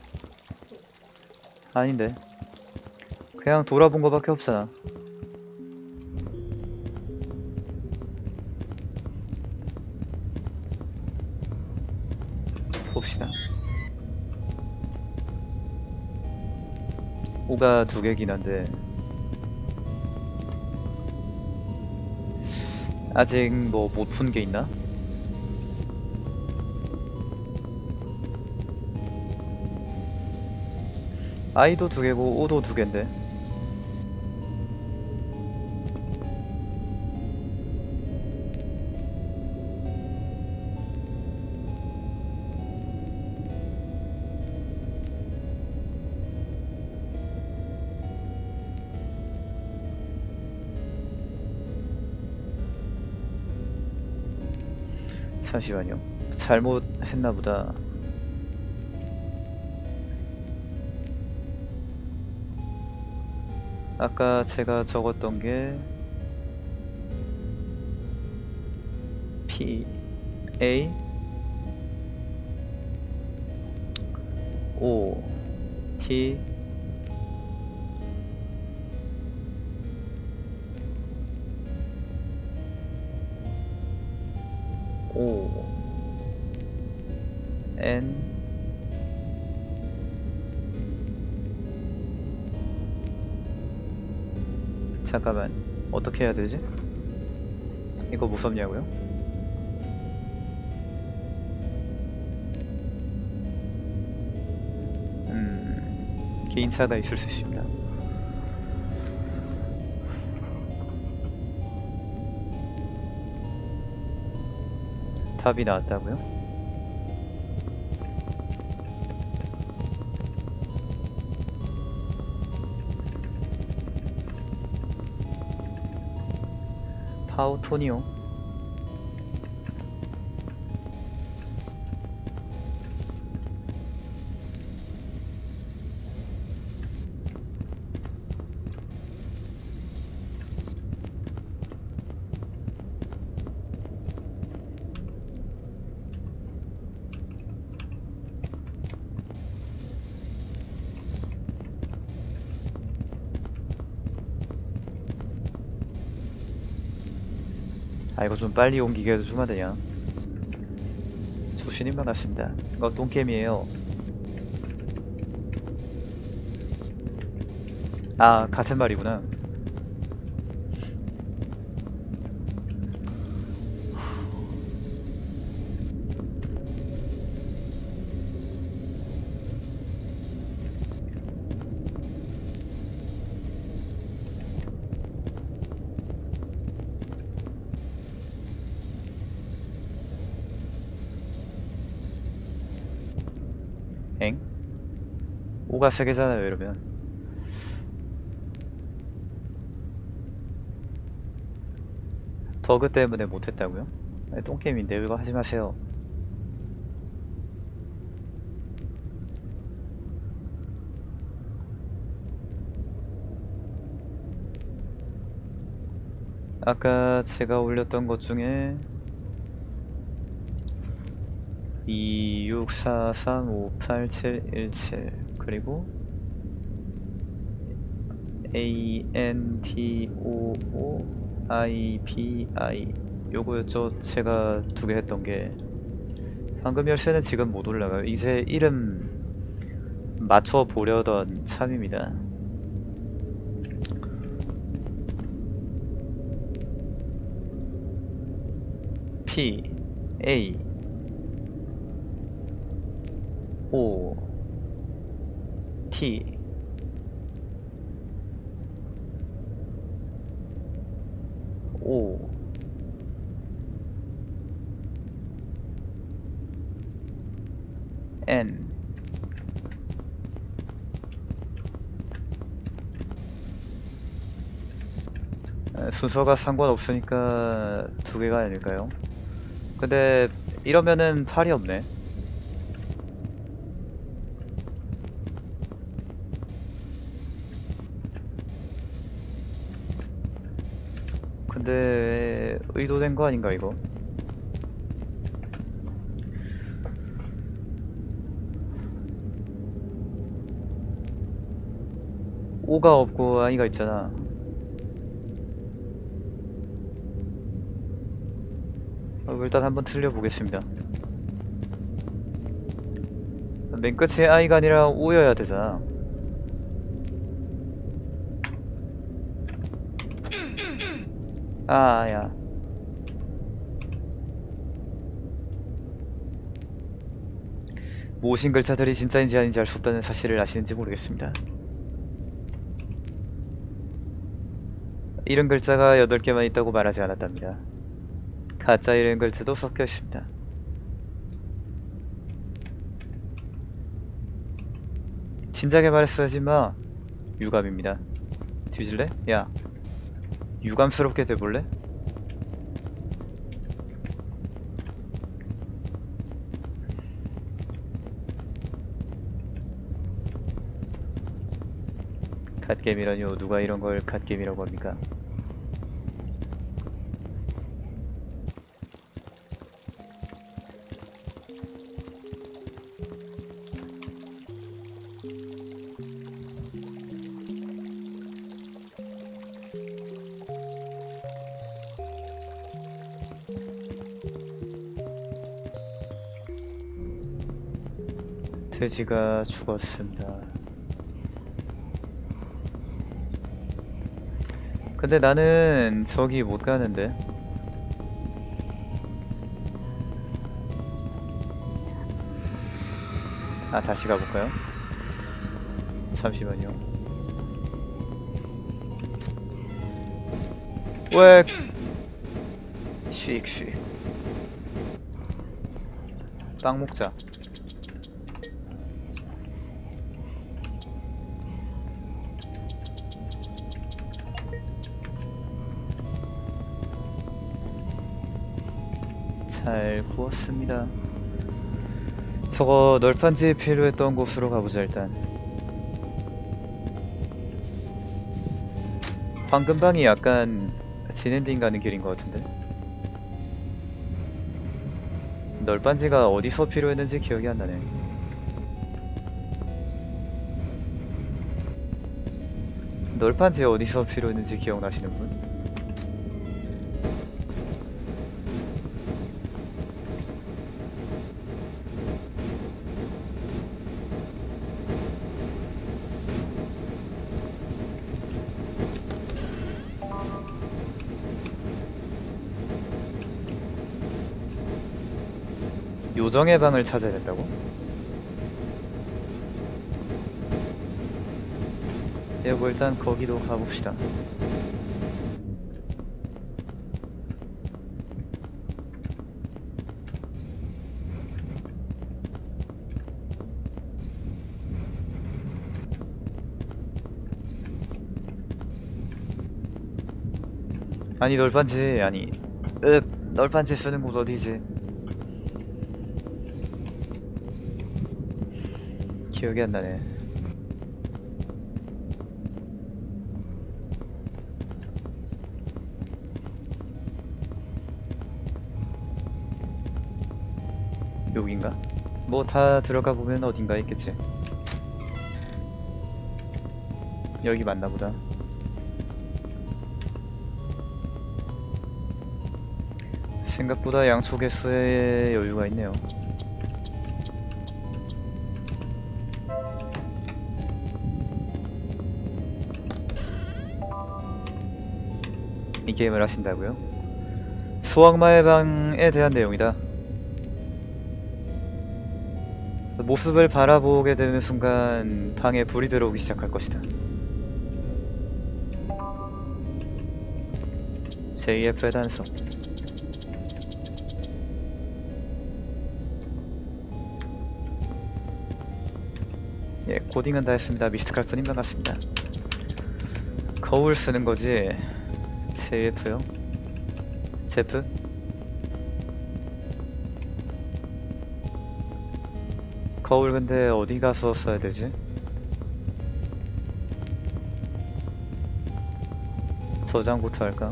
아닌데 그냥 돌아본 거밖에 없잖아. 봅시다. 오가 두 개긴 한데 아직 뭐 못 푼 게 있나? I도 두 개고 O도 두 개인데 잠시만요. 잘못했나 보다. 아까 제가 적었던 게 P A O T O N 잠깐만 어떻게 해야 되지? 이거 무섭냐고요? 음 개인차가 있을 수 있습니다. 답이 나왔다고요? 파우토니오. 아 이거 좀 빨리 옮기게 해도 좀 안되냐. 수신님 반갑습니다. 이거 똥게임이에요. 아 같은 말이구나. 오가 세 개잖아요 이러면. 버그 때문에 못했다고요? 아니, 똥게임인데 이거 하지 마세요. 아까 제가 올렸던 것 중에 이 육 사 삼 오 팔 칠 일 칠 그리고 A N T O O I P I 요거였죠. 제가 두 개 했던 게. 방금 열쇠는 지금 못 올라가요. 이제 이름 맞춰 보려던 참입니다. P A O T O N 순서가 상관없으니까 두 개가 아닐까요? 근데 이러면은 팔이 없네. 근데 의도된 거 아닌가 이거? 오가 없고 아이가 있잖아. 어, 일단 한번 틀려보겠습니다. 맨 끝에 아이가 아니라 오여야 되잖아. 아, 야. 모신 글자들이 진짜인지 아닌지 알 수 없다는 사실을 아시는지 모르겠습니다. 이런 글자가 여덟 개만 있다고 말하지 않았답니다. 가짜 이런 글자도 섞여 있습니다. 진작에 말했어야지 마. 유감입니다. 뒤질래? 야. 유감스럽게 돼볼래? 갓겜이라뇨. 누가 이런 걸 갓겜이라고 합니까? 돼지가 죽었습니다. 근데 나는 저기 못 가는데. 아, 다시 가볼까요? 잠시만요. 왜? 슉슉. 빵 먹자. 잘 구웠습니다. 저거 널판지 필요했던 곳으로 가보자 일단. 방금 방이 약간 진엔딩 가는 길인 것 같은데. 널빤지가 어디서 필요했는지 기억이 안 나네. 널빤지 어디서 필요했는지 기억나시는 분? 요정의 방을 찾아야 된다고? 예, 뭐 일단 거기도 가봅시다. 아니 널빤지 아니 윽 널빤지 쓰는 곳 어디지? 기억이 안 나네. 여긴가? 뭐 다 들어가 보면 어딘가 있겠지. 여기 맞나 보다. 생각보다 양초 개수에 여유가 있네요. 이 게임을 하신다고요? 소악마의 방에 대한 내용이다. 모습을 바라보게 되는 순간 방에 불이 들어오기 시작할 것이다. 제이에프의 단서. 예, 코딩은 다 했습니다. 미스틱할 뿐인 것 같습니다. 거울 쓰는 거지. 제이에프요? 제프? 거울 근데 어디 가서 써야 되지? 저장부터 할까?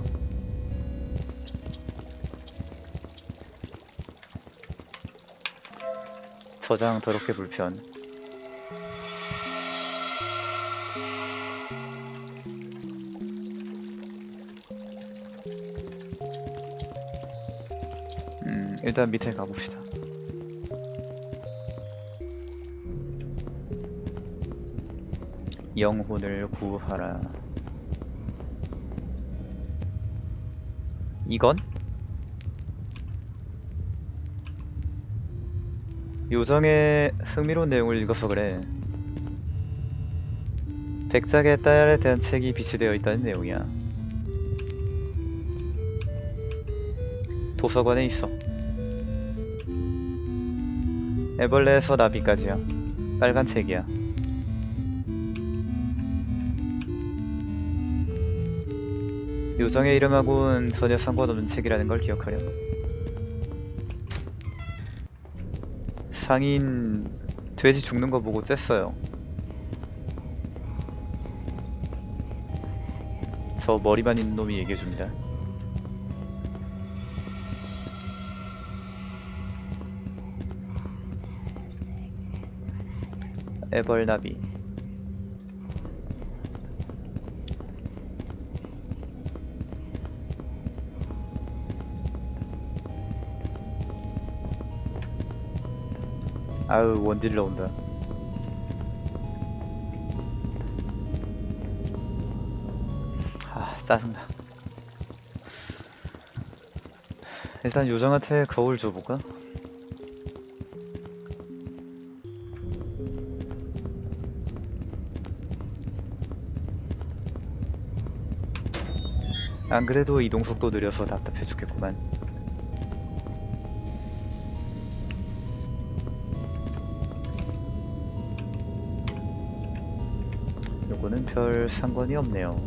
저장 더럽게 불편. 음, 일단 밑에 가봅시다. 영혼을 구하라. 이건? 요정의 흥미로운 내용을 읽어서 그래. 백작의 딸에 대한 책이 비치되어 있다는 내용이야. 도서관에 있어. 애벌레에서 나비까지야. 빨간 책이야. 요정의 이름하고는 전혀 상관없는 책이라는 걸 기억하렴. 상인 돼지 죽는 거 보고 쬐어요. 저 머리만 있는 놈이 얘기해줍니다. 애벌나비. 아우 원딜러 온다. 아 짜증나. 일단 요정한테 거울 줘볼까? 안 그래도 이동속도 느려서 답답해 죽겠구만. 요거는 별 상관이 없네요.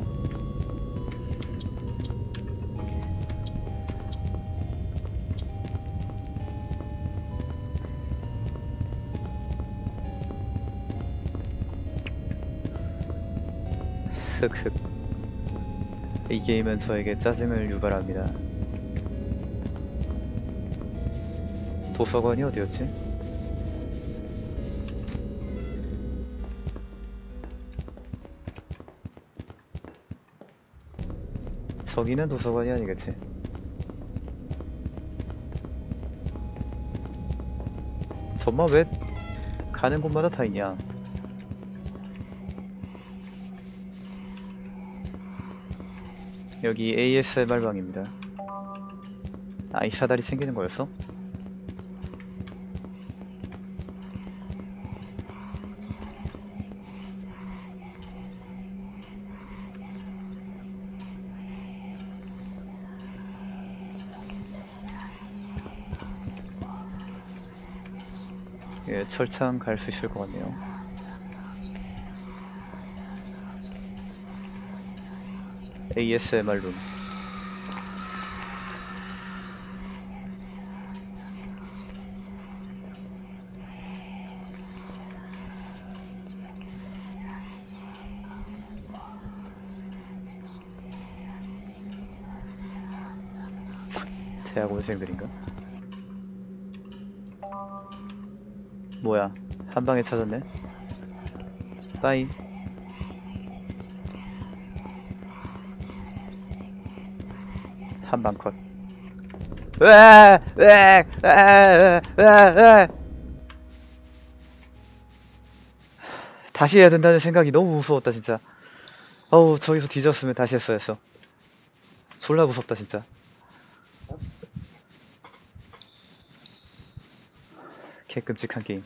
흑흑. 이 게임은 저에게 짜증을 유발합니다. 도서관이 어디였지? 저기는 도서관이 아니겠지? 정말 왜 가는 곳마다 다 있냐? 여기 에이에스엠알 방입니다. 아, 이 사다리 챙기는 거였어? 예, 철창 갈 수 있을 것 같네요. 에이에스엠알 룸. 대학원생들인가? 뭐야, 한 방에 찾았네. 빠이. 한 방 컷. 으아! 으아! 으아! 으아! 으아! 다시 해야 된다는 생각이 너무 무서웠다 진짜. 어우, 저기서 뒤졌으면 다시 했어야 했어. 졸라 무섭다 진짜. 개 끔찍한 게임.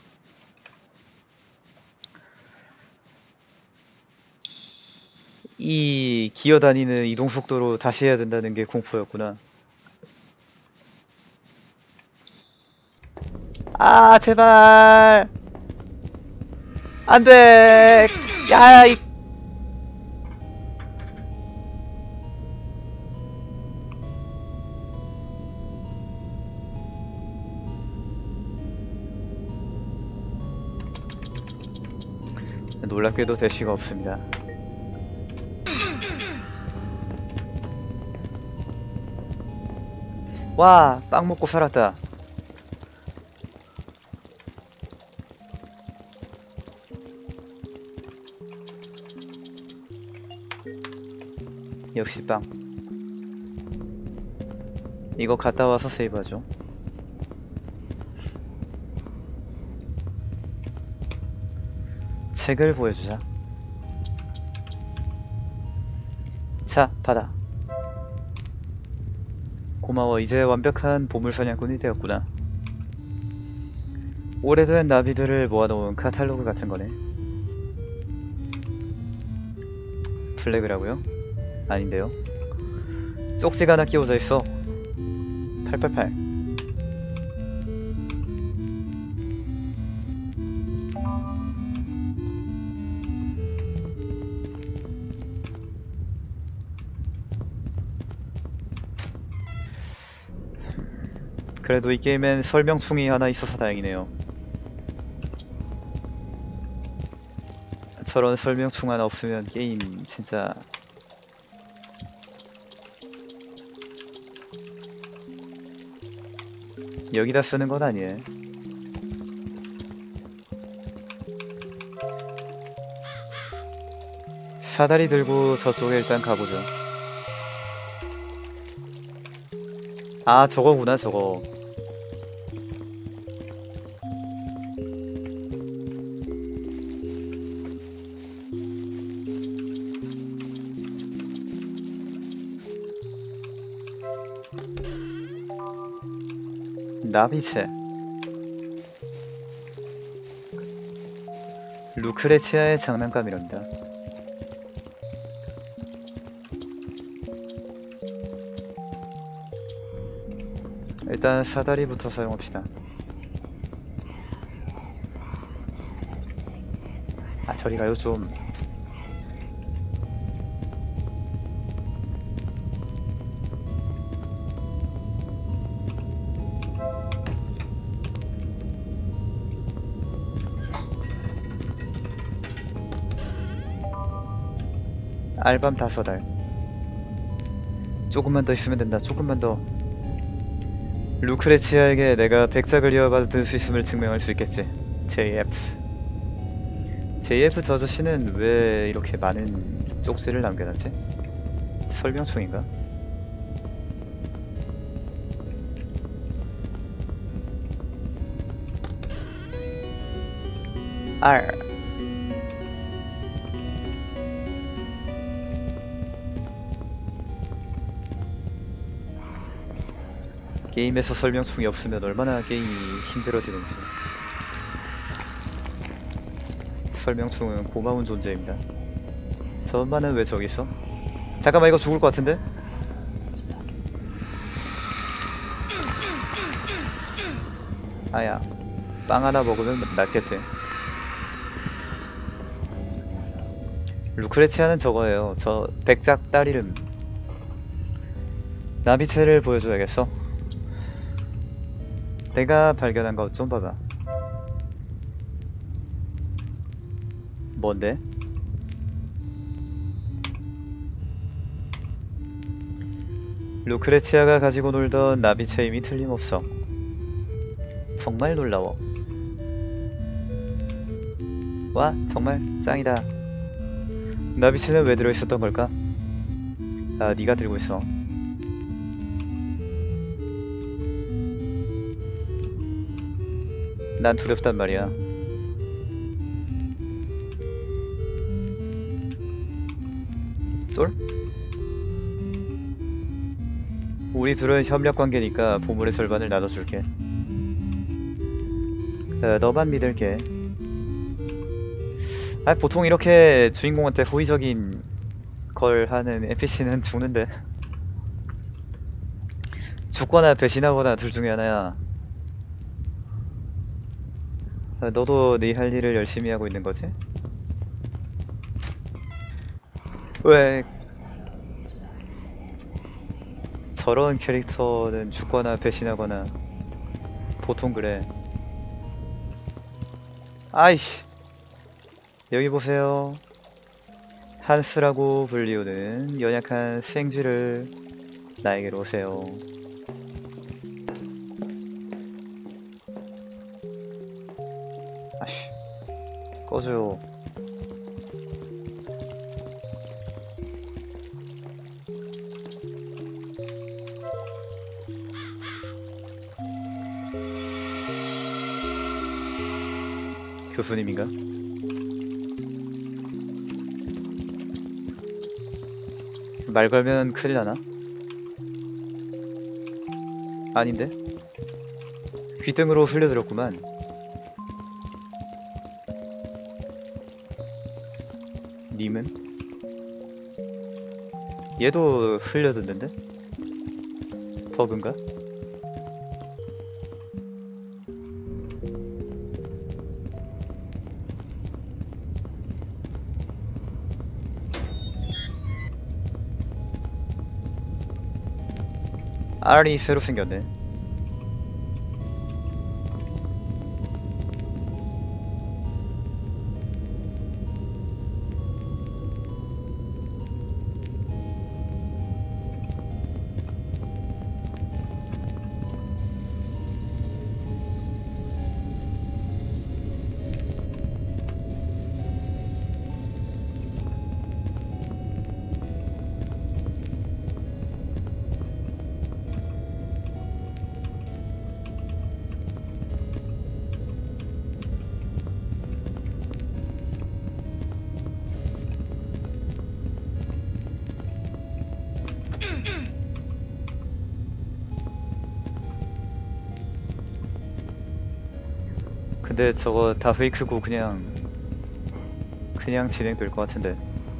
이 기어다니는 이동속도로 다시 해야 된다는 게 공포였구나. 아, 제발! 안 돼! 야, 이. 놀랍게도 대쉬가 없습니다. 와, 빵 먹고 살았다. 역시 빵. 이거 갔다 와서 세이브하죠. 책을 보여주자. 자, 받아. 고마워. 이제 완벽한 보물사냥꾼이 되었구나. 오래된 나비들을 모아놓은 카탈로그 같은 거네. 플래그라고요? 아닌데요. 쪽지가 하나 끼워져 있어. 팔팔팔. 그래도 이 게임엔 설명충이 하나 있어서 다행이네요. 저런 설명충 하나 없으면 게임 진짜 여기다 쓰는 건 아니에요. 사다리 들고 저쪽에 일단 가보죠. 아, 저거구나 저거. 나비체. 루크레치아의 장난감이랍니다. 일단 사다리부터 사용합시다. 아, 저리 가요 좀. 알밤 다섯 알. 조금만 더 있으면 된다. 조금만 더. 루크레치아에게 내가 백작을 이어받을 수 있음을 증명할 수 있겠지. 제이에프. 제이에프 저 아저씨는 왜 이렇게 많은 쪽지를 남겨놨지? 설명충인가? R. 게임에서 설명충이 없으면 얼마나 게임이 힘들어지는지. 설명충은 고마운 존재입니다. 저 엄마는 왜 저기 있어? 잠깐만, 이거 죽을 것 같은데? 아야, 빵 하나 먹으면 낫겠지. 루크레치아는 저거예요. 저 백작 딸 이름. 나비체를 보여줘야겠어. 내가 발견한 것 좀 봐봐. 뭔데? 루크레치아가 가지고 놀던 나비체 힘이 틀림없어. 정말 놀라워. 와, 정말 짱이다. 나비체는 왜 들어있었던 걸까? 아, 네가 들고 있어. 난 두렵단 말이야. 쏠? 우리 둘은 협력 관계니까 보물의 절반을 나눠줄게. 어, 너만 믿을게. 아, 보통 이렇게 주인공한테 호의적인 걸 하는 엔피씨는 죽는데. 죽거나 배신하거나 둘 중에 하나야. 아, 너도 네 할 일을 열심히 하고 있는 거지? 왜 저런 캐릭터는 죽거나 배신하거나 보통 그래. 아이씨, 여기 보세요. 한스라고 불리우는 연약한 생쥐를 나에게로 오세요. 아씨, 꺼줘요. 교수님인가? 말 걸면 큰일 나나? 아닌데? 귀등으로 흘려들었구만. 님은? 얘도 흘려듣는데? 버그인가? 알이 새로 생겼네. 근데 저거 다 페이크고 그냥 그냥 진행될 것 같은데.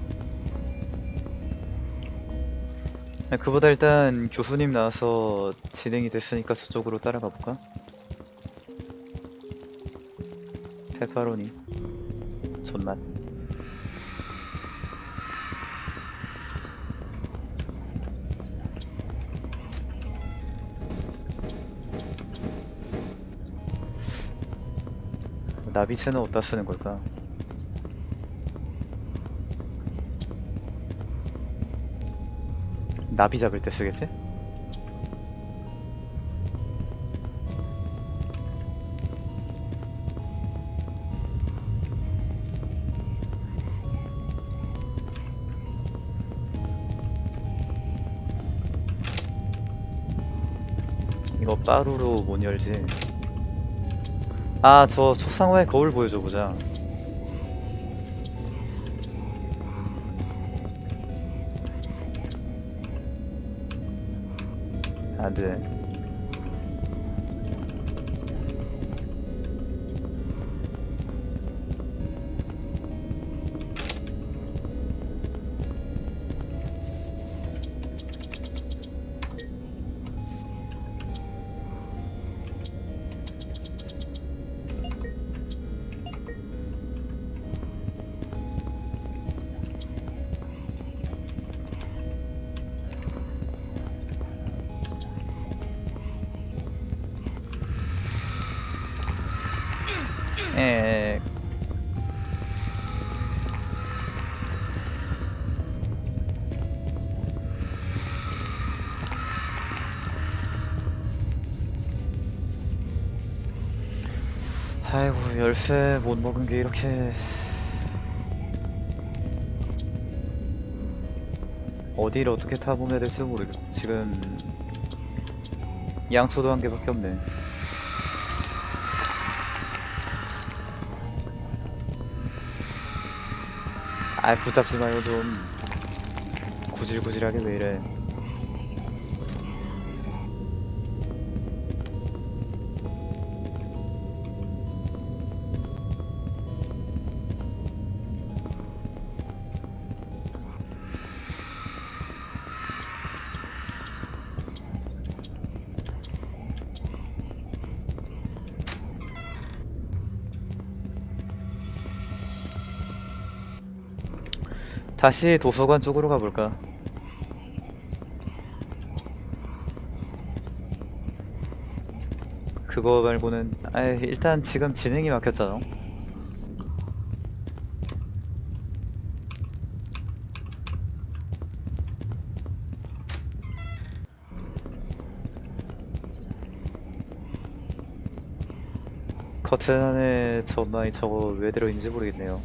그보다 일단 교수님 나와서 진행이 됐으니까 저쪽으로 따라가 볼까? 페퍼로니 존맛. 나비체는 어디다 쓰는 걸까? 나비 잡을 때 쓰겠지? 이거 빠루로 못 열지. 아, 저 초상화의 거울 보여줘 보자. 안 돼. 에. 아이고, 열쇠 못 먹은 게 이렇게. 어디를 어떻게 타보면 될지 모르겠고, 지금 양초도 한 개밖에 없네. 아, 붙잡지 마요 좀. 구질구질하게 왜 이래. 다시 도서관 쪽으로 가볼까? 그거 말고는, 아, 일단 지금 진행이 막혔잖아. 커튼 안에 전망이 저거 왜 들어있는지 모르겠네요.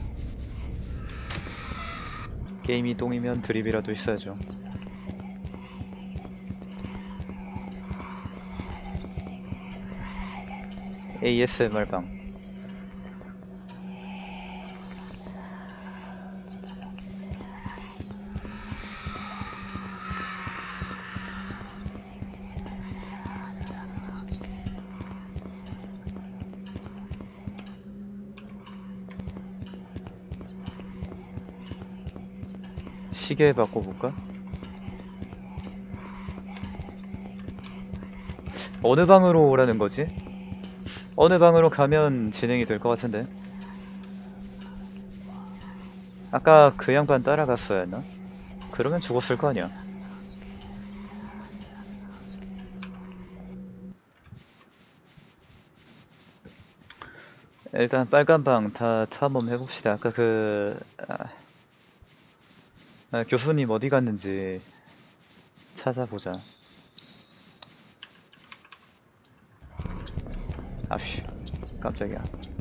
게임이 똥이면 드립이라도 있어야죠. 에이에스엠알 방. 시계 바꿔볼까? 어느 방으로 오라는 거지? 어느 방으로 가면 진행이 될 것 같은데. 아까 그 양반 따라갔어야 했나? 그러면 죽었을 거 아니야. 일단 빨간 방 다 탐험해봅시다. 아까 그... 아, 아, 교수님 어디 갔는지 찾아보자. 아쉬, 깜짝이야.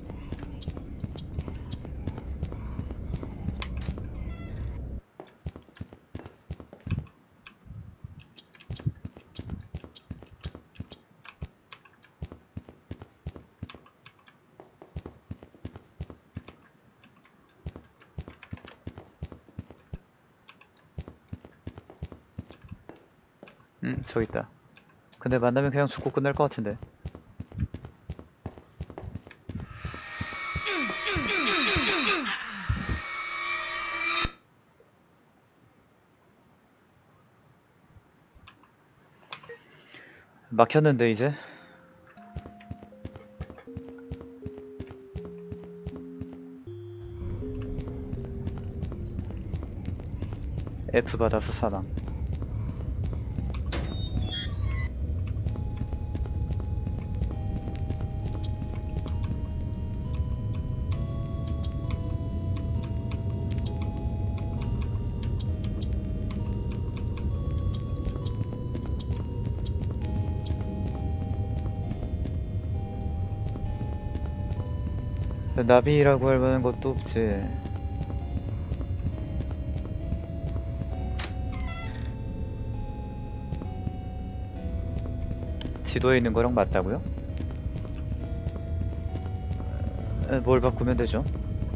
음, 저기 있다. 근데 만나면 그냥 죽고 끝날 것 같은데. 막혔는데 이제? F 받아서 사망. 나비라고 할 만한 것도 없지. 지도에 있는 거랑 맞다고요? 에, 뭘 바꾸면 되죠?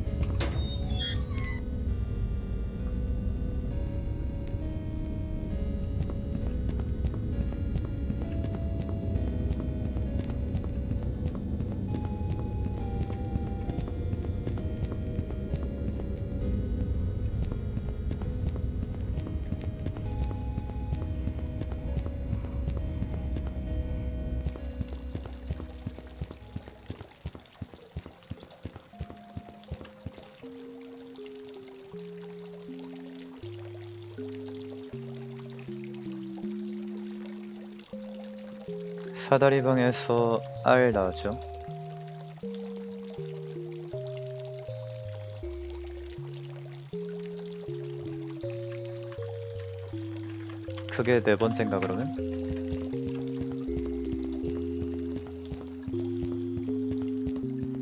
사다리 방에서 R 나왔죠. 그게 네 번째인가 그러면?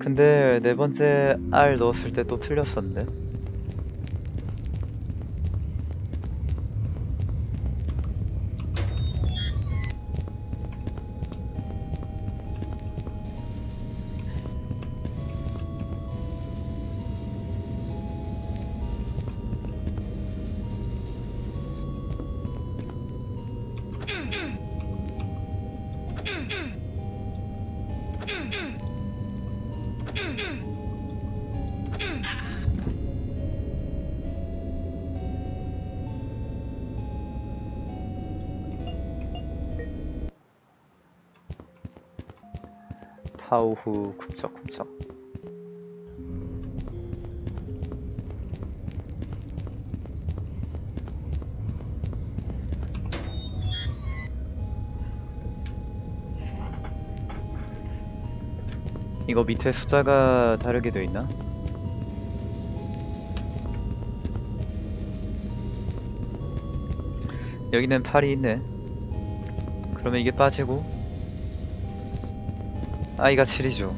근데 네 번째 R 넣었을 때 또 틀렸었는데. 파오후 굽적굽적. 이거 밑에 숫자가 다르게 돼 있나? 여기는 팔이 있네. 그러면 이게 빠지고 i가 칠이죠.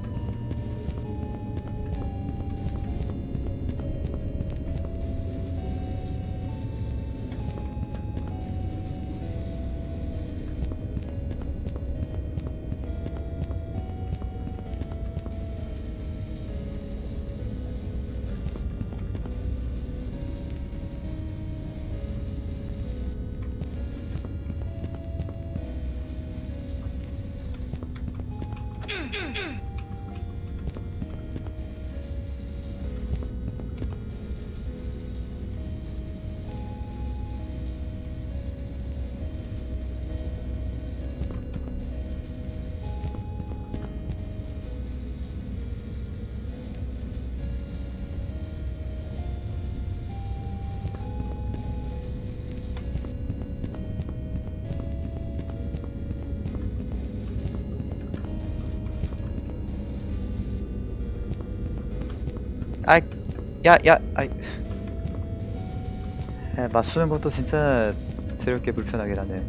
아, 야, 야, 아이. 야, 맞추는 것도 진짜 더럽게 불편하긴 하네.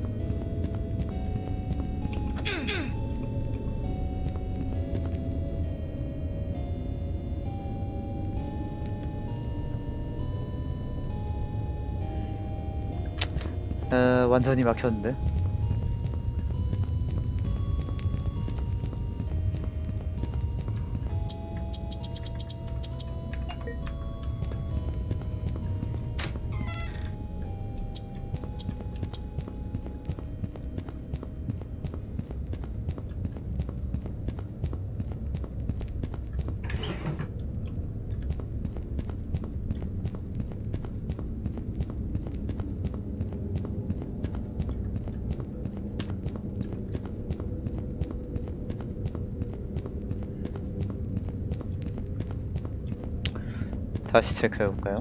어, 완전히 막혔는데. 다시 체크해볼까요?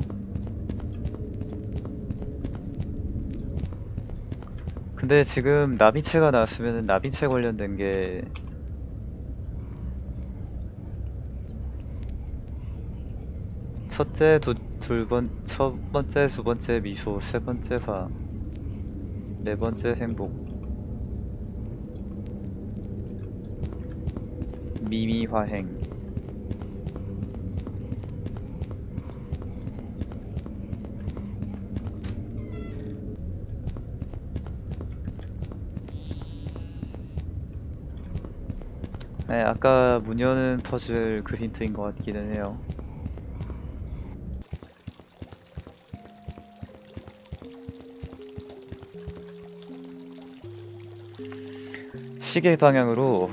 근데 지금 나비체가 나왔으면 나비체 관련된 게 첫째, 두, 둘번, 첫 번째, 두 번째 미소, 세 번째 화, 네 번째 행복, 미미화행. 네, 아까 문 여는 퍼즐 그 힌트인 것 같기는 해요. 시계 방향으로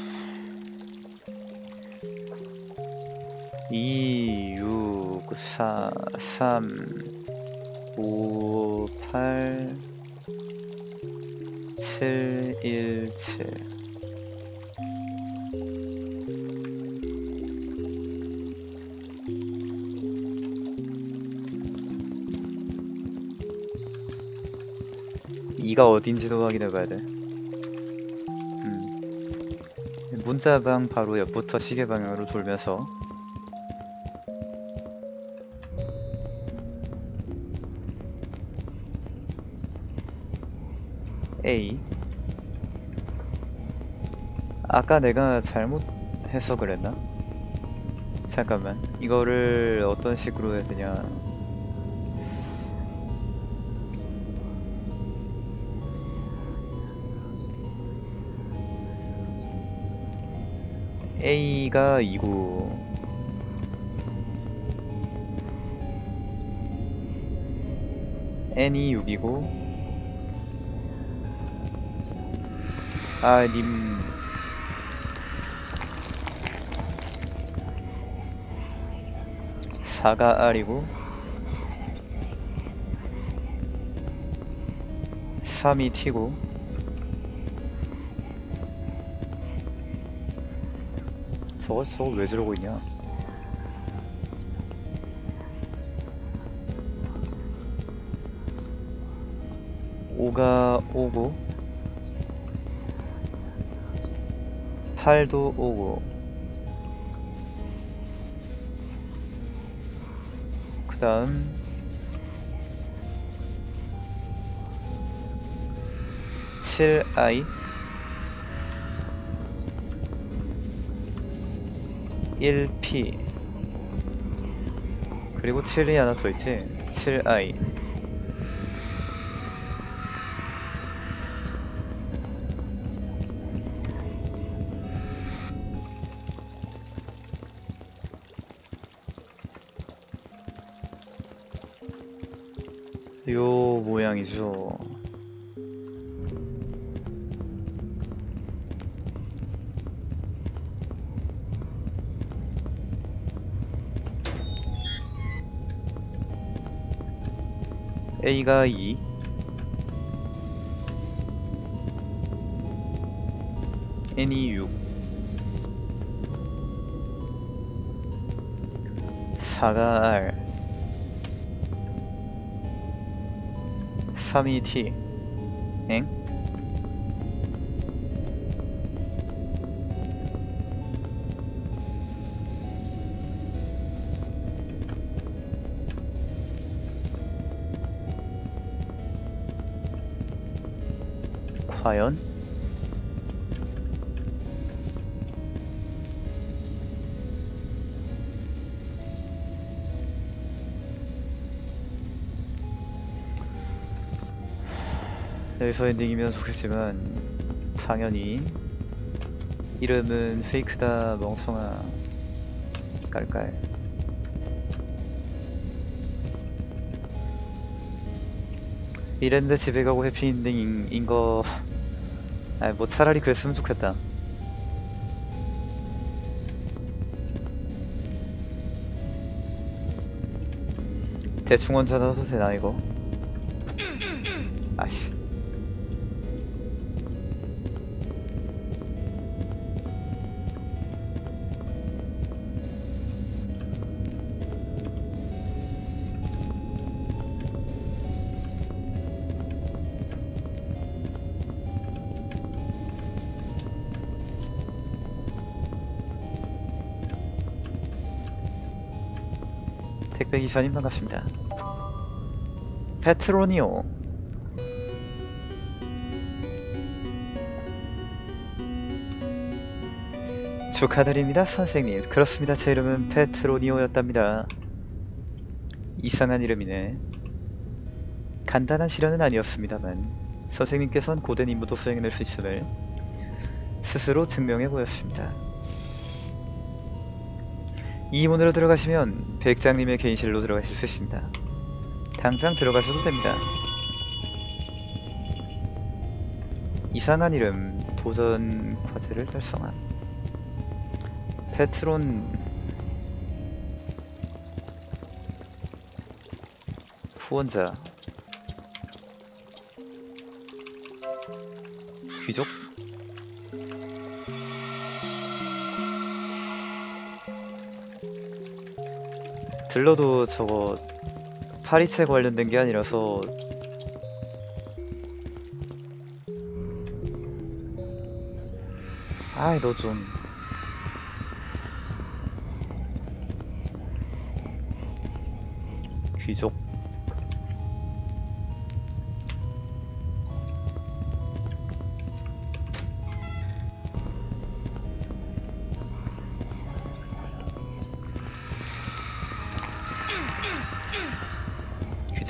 이, 육, 사, 삼, 오, 팔, 칠, 일, 칠. 이가 어딘지도 확인해봐야 돼. 음. 문자방 바로 옆부터 시계 방향으로 돌면서 A. 아까 내가 잘못 해석을 했나? 잠깐만, 이거를 어떤 식으로 해야 되냐. A가 이고 N이 육이고 아 님 사가 R이고 삼이 T고 저거 저거 왜 저러고 있냐. 오가 오고 팔도 오고 그 다음 칠 아이 일 피 그리고 칠이 하나 더 있지. 칠 아이 요 모양이죠. A가 이 N이 육 사가 R 삼이 T 엥? 과연? 여기서 엔딩이면 좋겠지만 당연히 이름은 페이크다 멍청아 깔깔. 이랬는데 집에 가고 해피엔딩인 인거 아 뭐 차라리 그랬으면 좋겠다. 대충 얹어 놔도 되나 이거? 아씨 택배기사님 반갑습니다. 페트로니오 축하드립니다 선생님. 그렇습니다. 제 이름은 페트로니오였답니다. 이상한 이름이네. 간단한 시련은 아니었습니다만 선생님께서는 고된 임무도 수행해낼 수 있음을 스스로 증명해 보였습니다. 이 문으로 들어가시면 백장님의 개인실로 들어가실 수 있습니다. 당장 들어가셔도 됩니다. 이상한 이름 도전 과제를 달성한 페트론 후원자 귀족 들러도 저거 파리채 관련된 게 아니라서 아이 너 좀 귀족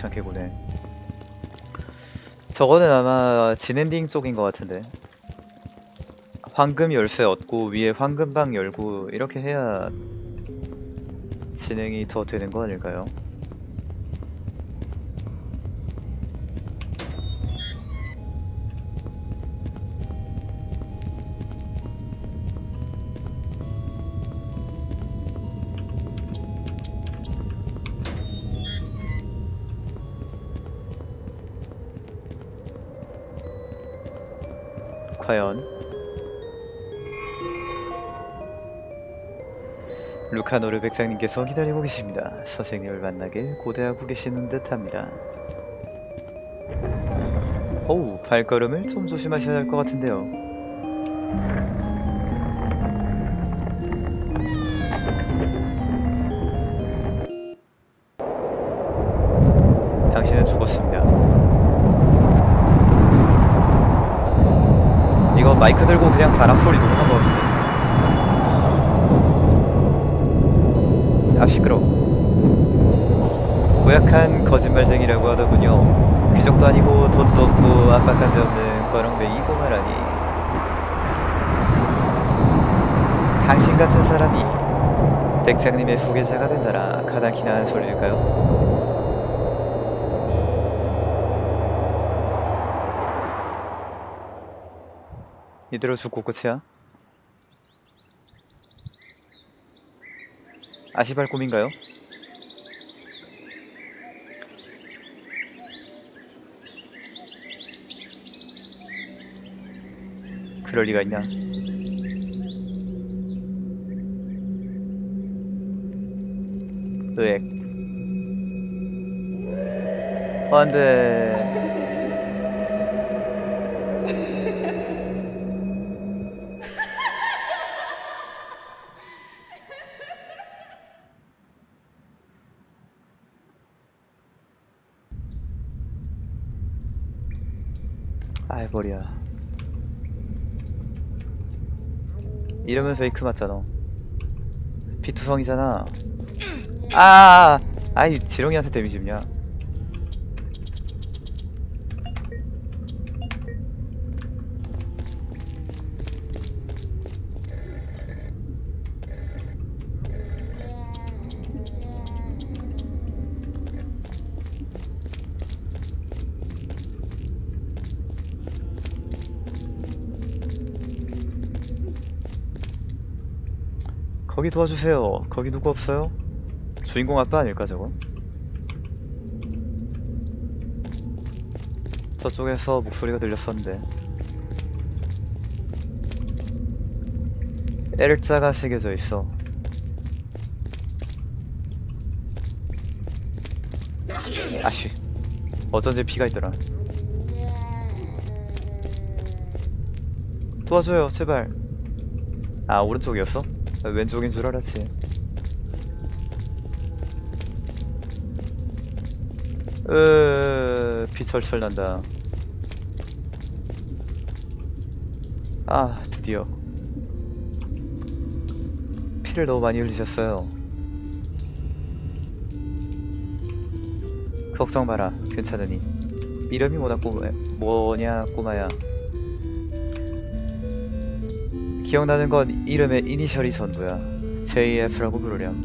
귀찮게 구네. 저거는 아마 진엔딩 쪽인 것 같은데. 황금 열쇠 얻고 위에 황금방 열고 이렇게 해야 진행이 더 되는 거 아닐까요? 과연 루카노르 백장님께서 기다리고 계십니다. 선생님을 만나길 고대하고 계시는 듯합니다. 어우, 발걸음을 좀 조심하셔야 할 것 같은데요. 당신은 죽었습니다. 이거 마이크 들고 그냥 바람 소리 녹음한 것 같은데. 아, 시끄러워. 고약한 거짓말쟁이라고 하더군요. 귀족도 아니고 돈도 없고 아빠까지 없는 거렁뱅이 꼬마라니. 당신 같은 사람이 백장님의 후계자가 된다라 가당키나 하는 소리일까요? 이대로 죽고 끝이야? 아시발 꿈인가요? 그럴 리가 있나? 으액. 어, 안돼. 아이 머리야. 이러면 페이크 맞잖아. 피투성이잖아. 아, 아이 지렁이한테 데미지 줍냐? 거기 도와주세요. 거기 누구 없어요? 주인공 아빠 아닐까 저거? 저쪽에서 목소리가 들렸었는데. L자가 새겨져 있어. 아쉬. 어쩐지 피가 있더라. 도와줘요 제발. 아, 오른쪽이었어? 왼쪽인 줄 알았지. 으, 피 철철 난다. 아, 드디어. 피를 너무 많이 흘리셨어요. 걱정 마라, 괜찮으니. 이름이 뭐냐 꼬마, 뭐냐 꼬마야. 기억나는 건 이름의 이니셜이 전부야. 제이에프라고 부르렴.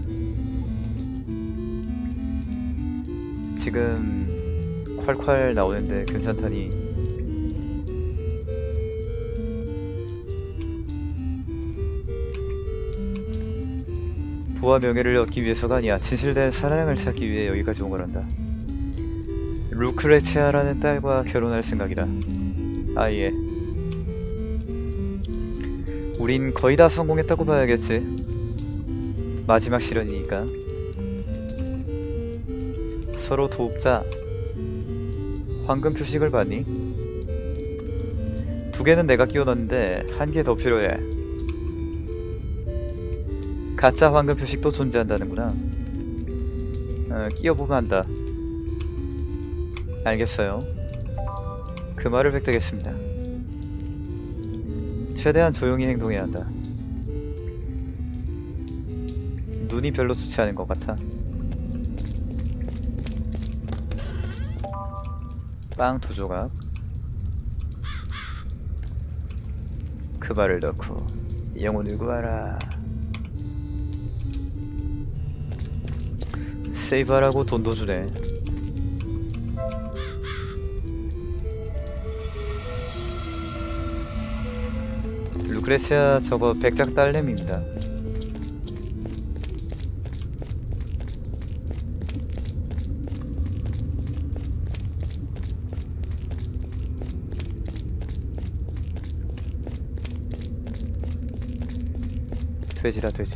지금 콸콸 나오는데 괜찮다니. 부와 명예를 얻기 위해서가 아니야. 진실된 사랑을 찾기 위해 여기까지 온 거란다. 루크레치아라는 딸과 결혼할 생각이다. 아, 예. 우린 거의 다 성공했다고 봐야겠지. 마지막 실현이니까. 서로 도읍자. 황금 표식을 봤니? 두 개는 내가 끼워 넣었는데 한 개 더 필요해. 가짜 황금 표식도 존재한다는구나. 어, 끼워보면 안다. 알겠어요. 그 말을 획득했습니다. 최대한 조용히 행동해야 한다. 눈이 별로 좋지 않은 것 같아. 빵 두 조각. 그 말을 넣고 영혼을 구하라. 세이브하라고 돈도 주네. 루크레시아 저거 백작 딸내미입니다. 돼지다 돼지.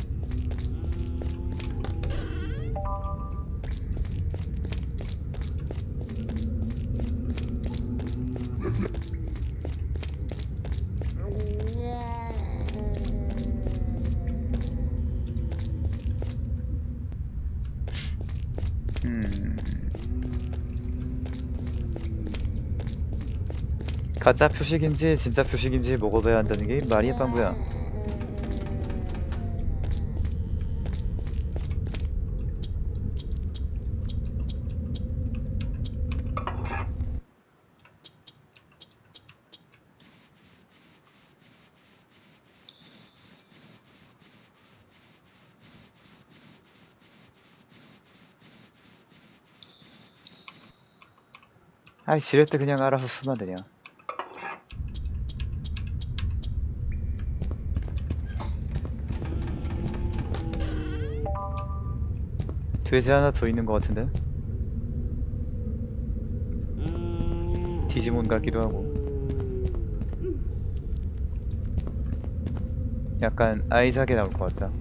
음. 가짜 표식인지 진짜 표식인지 먹어봐야 한다는 게 말이 빵구야. 아이 지렛대 그냥 알아서 쓰면 되냐. 돼지 하나 더 있는 것 같은데? 디지몬 같기도 하고. 약간 아이작에 나올 것 같다.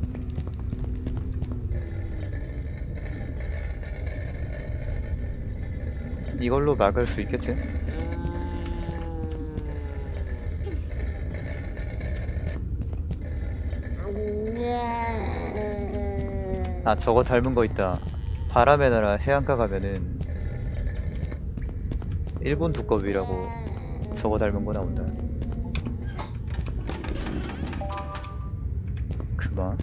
이걸로 막을 수 있겠지? 아 저거 닮은 거 있다. 바람의 나라 해안가 가면은 일본 두꺼비라고 저거 닮은 거 나온다. 그만.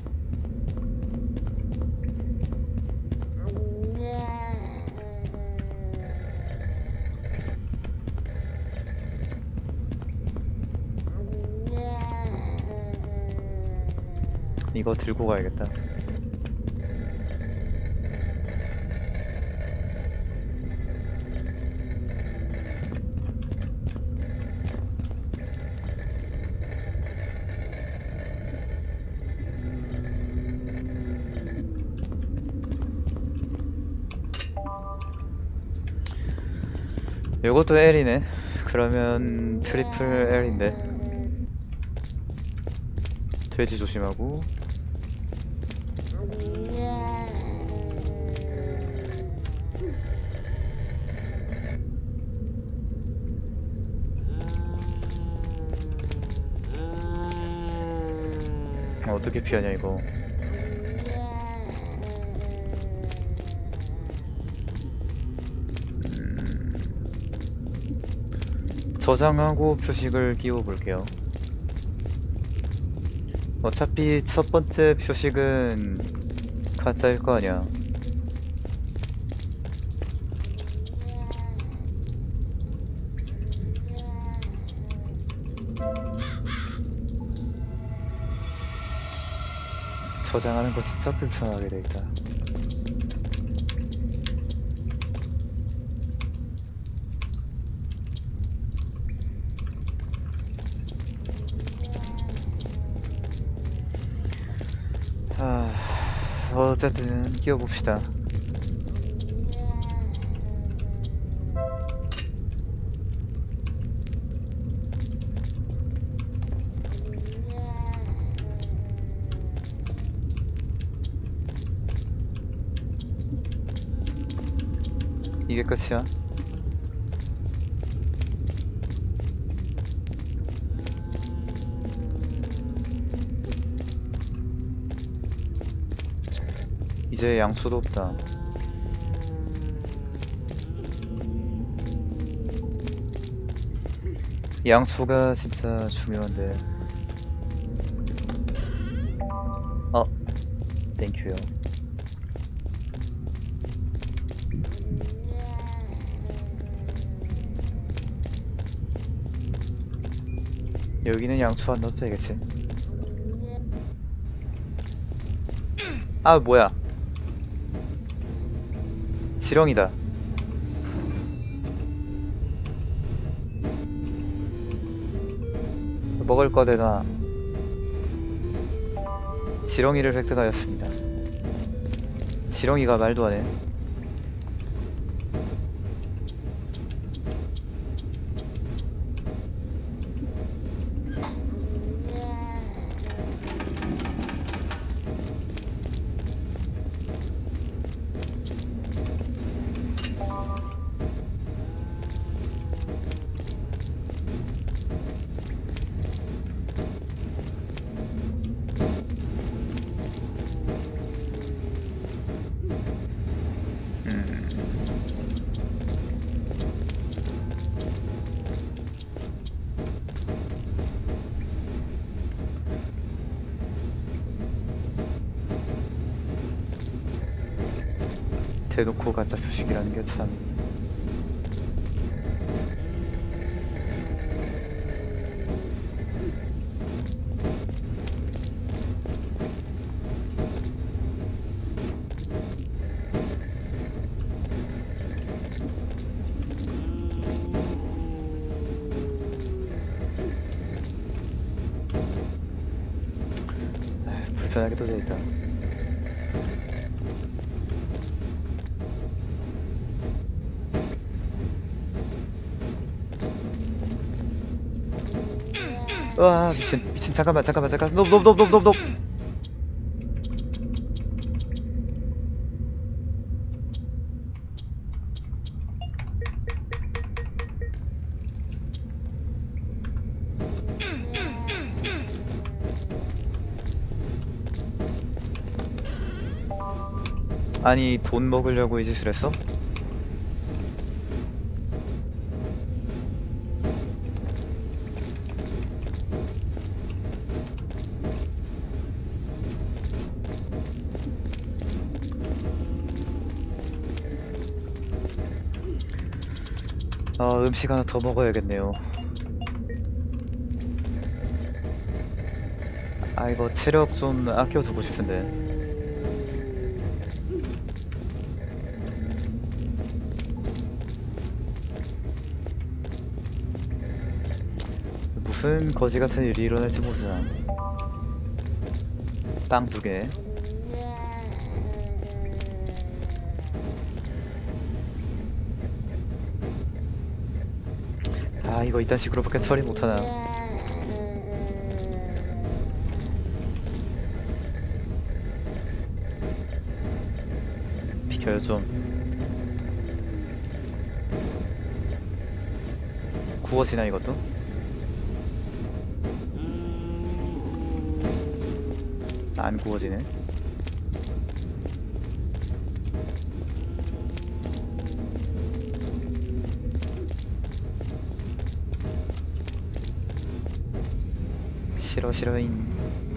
이거 들고 가야겠다. 요것도 L이네. 그러면 트리플 L인데. 돼지 조심하고. 어떻게 피하냐 이거. 저장하고 표식을 끼워 볼게요. 어차피 첫 번째 표식은 가짜일 거 아니야. 저장하는 거 진짜 불편하게 돼 있다. 아, 어쨌든 끼워봅시다. 이게 끝이야? 이제 양수도 없다. 양수가 진짜 중요한데. 어, 땡큐요. 여기는 양초 안 넣어도 되겠지. 아 뭐야, 지렁이다. 먹을 거 되나. 지렁이를 획득하였습니다. 지렁이가 말도 안해. 대놓고 가짜 표식이라는 게 참. 에휴, 불편하게도 돼있다. 와 미친 미친. 잠깐만 잠깐만 잠깐. 놈놈놈놈놈놈. 아니 돈 먹으려고 이 짓을 했어? 어, 음식 하나 더 먹어야겠네요. 아 이거 체력 좀 아껴두고 싶은데. 무슨 거지 같은 일이 일어날지 모르잖아. 빵 두 개. 아 이거 이딴 식으로밖에 처리 못하나. 비켜요 좀. 구워지나 이것도? 안 구워지네. 싫어 싫어잉.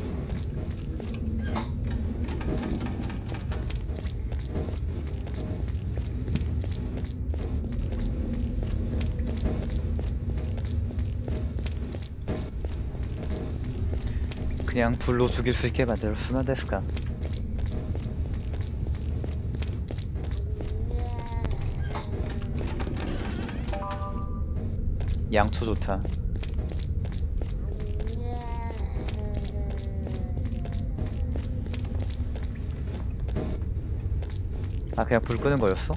그냥 불로 죽일 수 있게 만들었으면 됐을까? 양초 좋다. 아 그냥 불 끄는 거였어?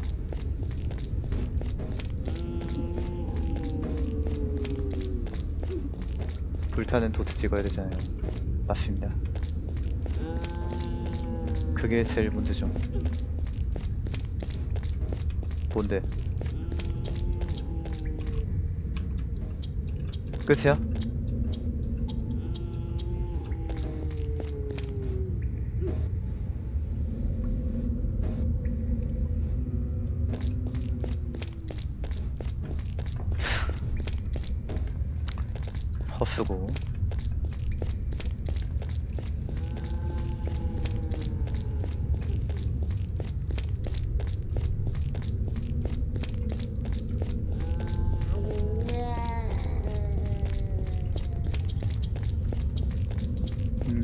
불타는 도트 찍어야 되잖아요. 맞습니다. 그게 제일 문제죠. 뭔데? 끝이야? 헛수고.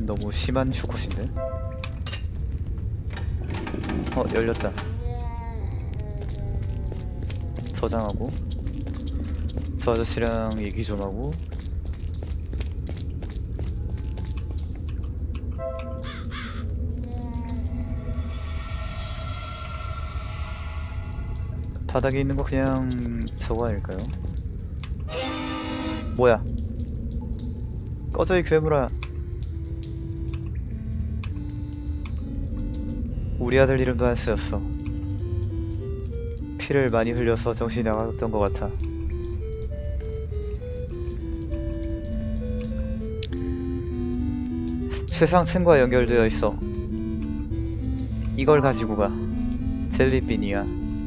너무 심한 슈컷인데? 어, 열렸다. 저장하고 저 아저씨랑 얘기 좀 하고 바닥에 있는 거 그냥 저거 아닐까요? 뭐야? 꺼져 이 괴물아. 우리 아들 이름도 안 쓰였어. 피를 많이 흘려서 정신이 나갔던 것 같아. 최상층과 연결되어 있어. 이걸 가지고 가. 젤리빈이야.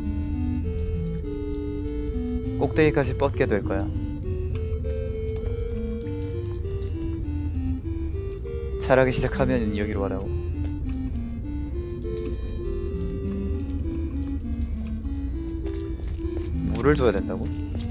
꼭대기까지 뻗게 될 거야. 자라기 시작하면 여기로 와라고. 물을 줘야 된다고?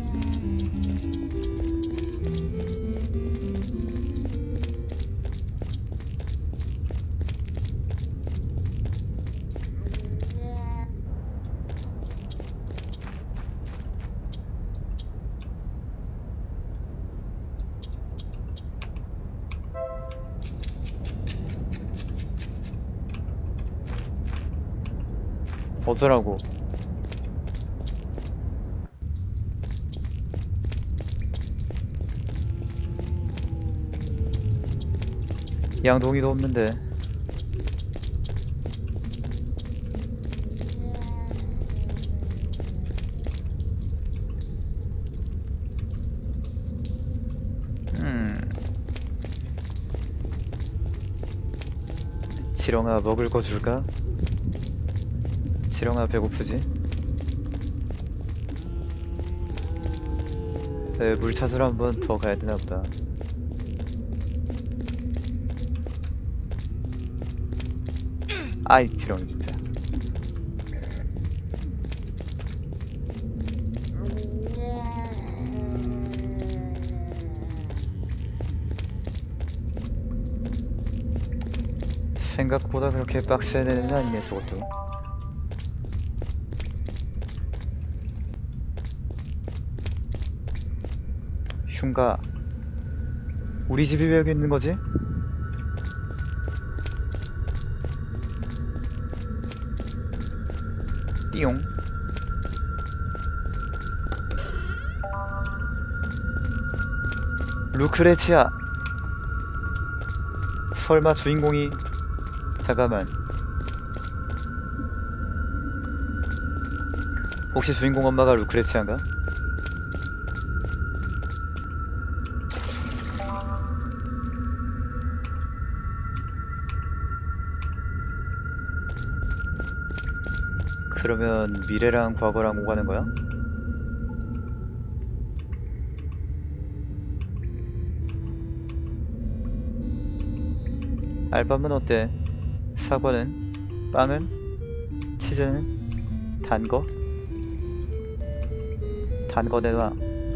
어쩌라고. 양동이도 없는데. 음. 지렁아 먹을 거 줄까? 지렁아 배고프지? 에, 물 찾으러 한 번 더 가야 되나 보다. 아이 지렁이 진짜. 생각보다 그렇게 빡센 애는 아니네 저것도. 흉가. 우리 집이 왜 여기 있는 거지? 띠용. 루크레치아. 설마 주인공이. 잠깐만. 혹시 주인공 엄마가 루크레치아인가? 그러면 미래랑 과거랑 오가는 거야? 알밤은 어때? 사과는? 빵은? 치즈는? 단 거? 단 거 내놔.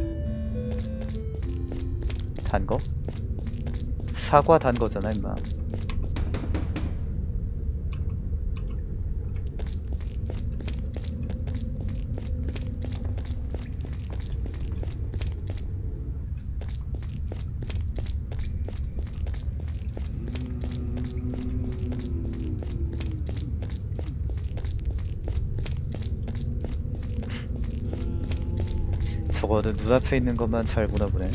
단 거? 사과 단 거잖아 임마. 저거는 눈앞에 있는 것만 잘 보나 보네.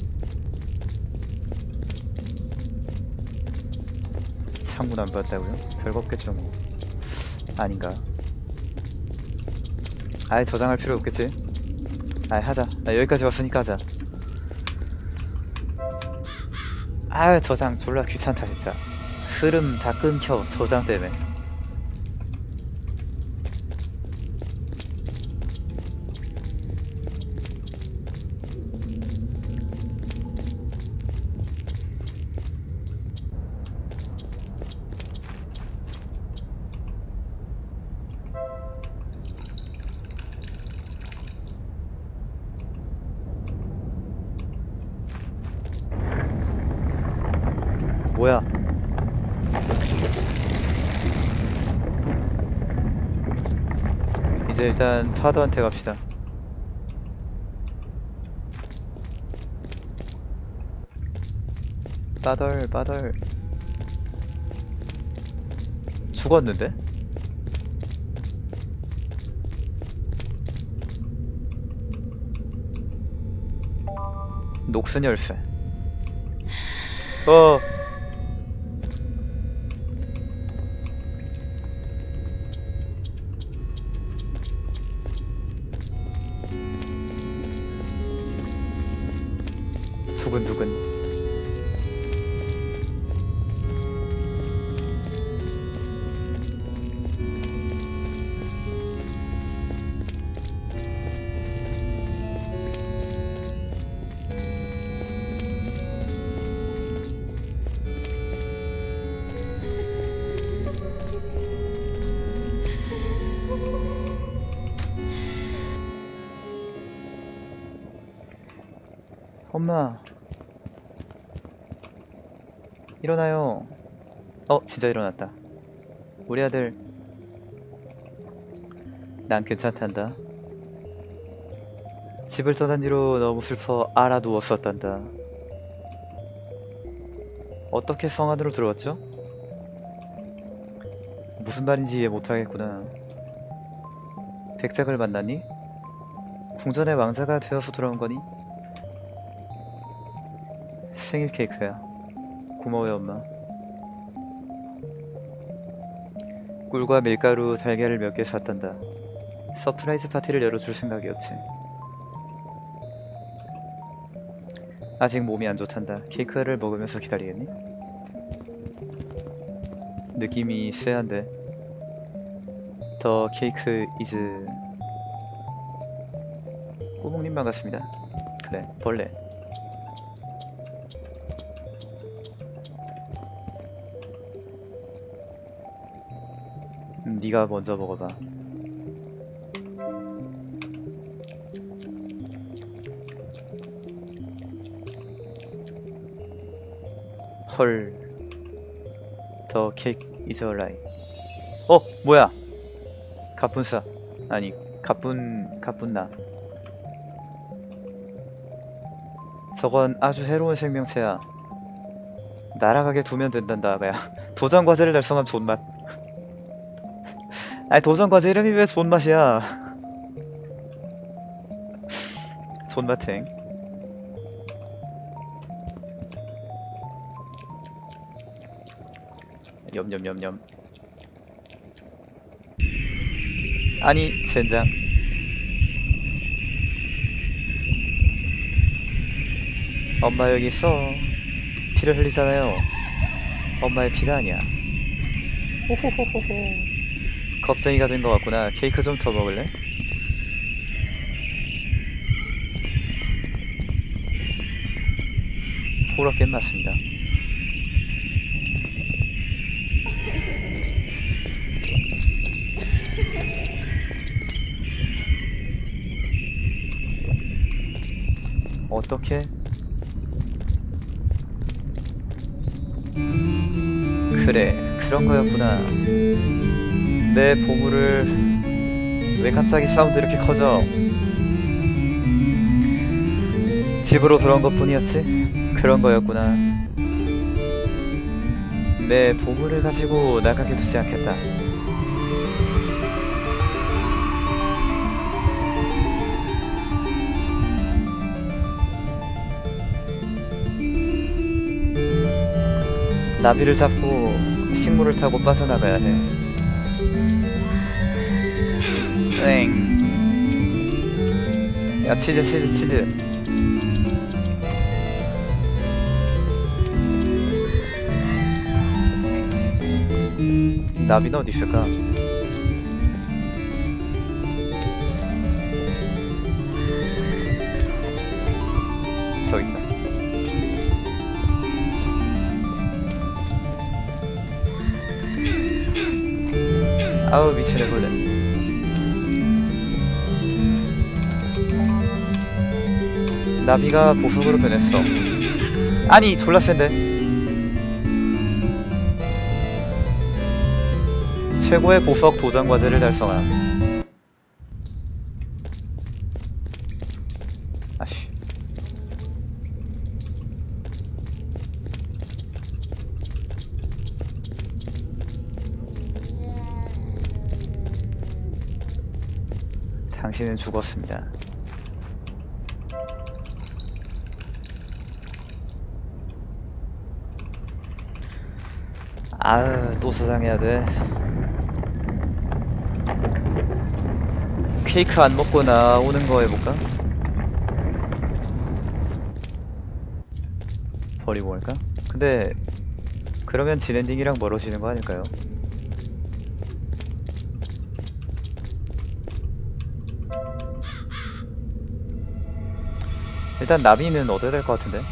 창문 안 봤다고요? 별거 없겠죠 뭐. 아닌가. 아예 저장할 필요 없겠지. 아예 하자. 나 여기까지 왔으니까 하자. 아유 저장 졸라 귀찮다 진짜. 흐름 다 끊겨 저장 때문에. 뭐야? 이제 일단 파더한테 갑시다. 빠덜 빠덜. 죽었는데? 녹슨 열쇠. 어. 두근두근. 엄마 일어나요. 어 진짜 일어났다. 우리 아들 난 괜찮단다. 집을 떠난 뒤로 너무 슬퍼 알아누웠었단다. 어떻게 성 안으로 들어왔죠? 무슨 말인지 이해 못하겠구나. 백작을 만나니? 궁전의 왕자가 되어서 돌아온 거니? 생일 케이크야. 고마워요 엄마. 꿀과 밀가루, 달걀을 몇 개 샀단다. 서프라이즈 파티를 열어줄 생각이었지. 아직 몸이 안 좋단다. 케이크를 먹으면서 기다리겠니? 느낌이 쎄한데. 더 케이크 이즈. 꼬목님 반갑습니다. 그래 벌레. 음, 네가 먼저 먹어봐. 헐. 더 케이크 이즈 얼라이. 어 뭐야? 가뿐싸. 아니 가뿐 가뿐나. 저건 아주 해로운 생명체야. 날아가게 두면 된단다 아가야. 도전 과제를 달성한 존맛. 아니 도전 과제 이름이 왜 존맛이야? 존맛행. 염염염염. 아니 젠장. 엄마 여기 있어. 피를 흘리잖아요. 엄마의 피가 아니야. 호호호호호. 겁쟁이가 된 것 같구나. 케이크 좀 더 먹을래? 호러겐 맞습니다. 어떻게? 그래, 그런 거였구나. 내 보물을... 왜 갑자기 사운드 이렇게 커져? 집으로 돌아온 것 뿐이었지? 그런 거였구나. 내 보물을 가지고 나가게 두지 않겠다. 나비를 잡고 식물을 타고 빠져나가야 해. 땡. 야 치즈 치즈 치즈. 나비는 어디 있을까? 저기 있다. 아우 미치네버려. 나비가 보석으로 변했어. 아니 졸라 센데. 최고의 보석 도전 과제를 달성함. 당신은 죽었습니다. 아으, 또 저장해야 돼. 케이크 안 먹고 나오는 거 해볼까? 버리고 갈까? 근데 그러면 진엔딩이랑 멀어지는 거 아닐까요? 일단 나비는 얻어야 될 것 같은데.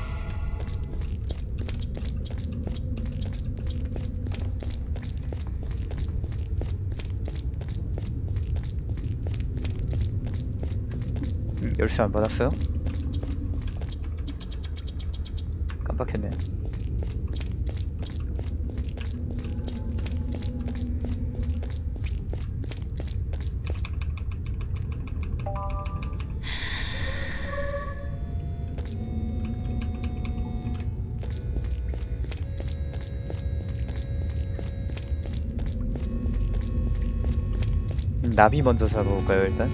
음, 열쇠 안 받았어요? 깜빡했네. 음, 나비 먼저 잡아볼까요, 일단?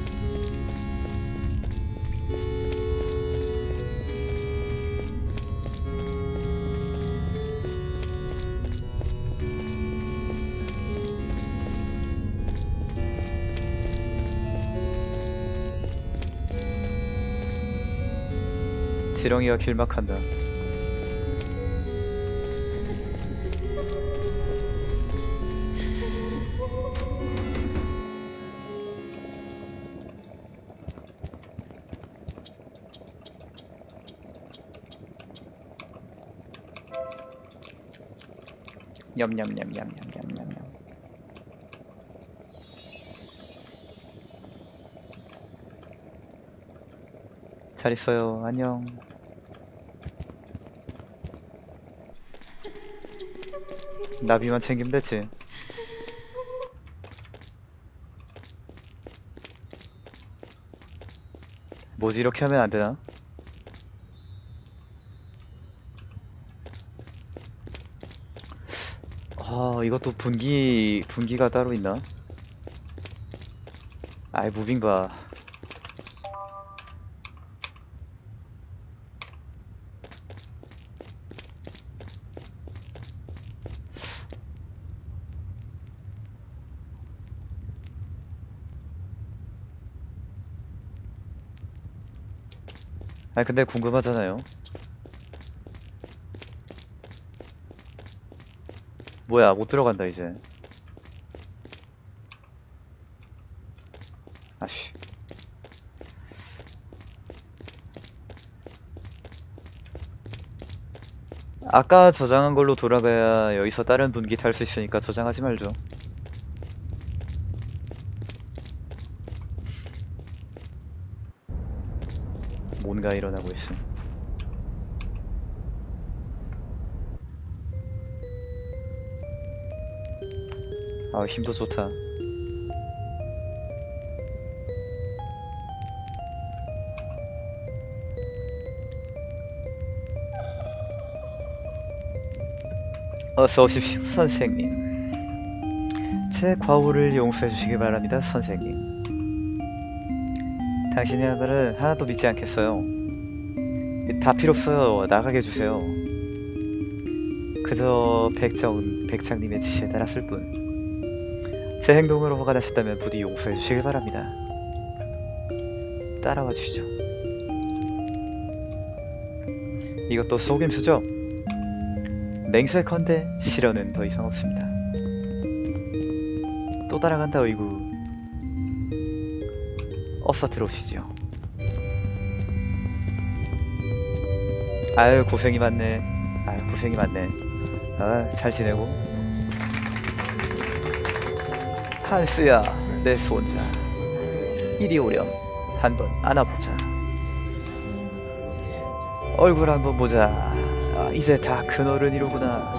지렁이가 길막한다. 냠냠냠냠냠냠냠. 잘 있어요. 안녕. 나비만 챙기면 됐지. 뭐지, 이렇게 하면 안 되나? 아, 이것도 분기, 분기가 따로 있나? 아이, 무빙 봐. 아, 근데 궁금하잖아요. 뭐야, 못 들어간다 이제. 아씨. 아까 저장한 걸로 돌아가야 여기서 다른 분기 탈 수 있으니까 저장하지 말죠. 뭔가 일어나고 있음. 아, 힘도 좋다. 어서 오십시오, 선생님. 제 과오를 용서해 주시기 바랍니다, 선생님. 당신의 말을 하나도 믿지 않겠어요. 다 필요 없어요. 나가게 해주세요. 그저 백정, 백장님의 지시에 따랐을 뿐. 제 행동으로 화가 나셨다면 부디 용서해 주시길 바랍니다. 따라와 주시죠. 이것도 속임수죠? 맹세컨대 실언은 더 이상 없습니다. 또 따라간다, 어이구. 어서 들어오시죠. 아유, 고생이 많네. 아유, 고생이 많네. 아, 잘 지내고. 한스야, 내 손자. 이리 오렴. 한번 안아보자. 얼굴 한번 보자. 아, 이제 다 큰 어른이로구나.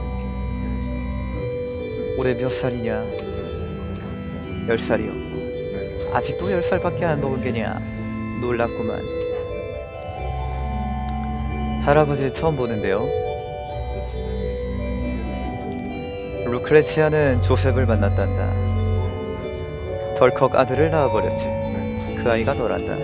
올해 몇 살이냐? 열 살이요. 아직도 열 살밖에 안 먹은 게냐? 놀랍구만. 할아버지 처음 보는데요. 루크레치아는 조셉을 만났단다. 덜컥 아들을 낳아버렸지. 그 아이가 너란다.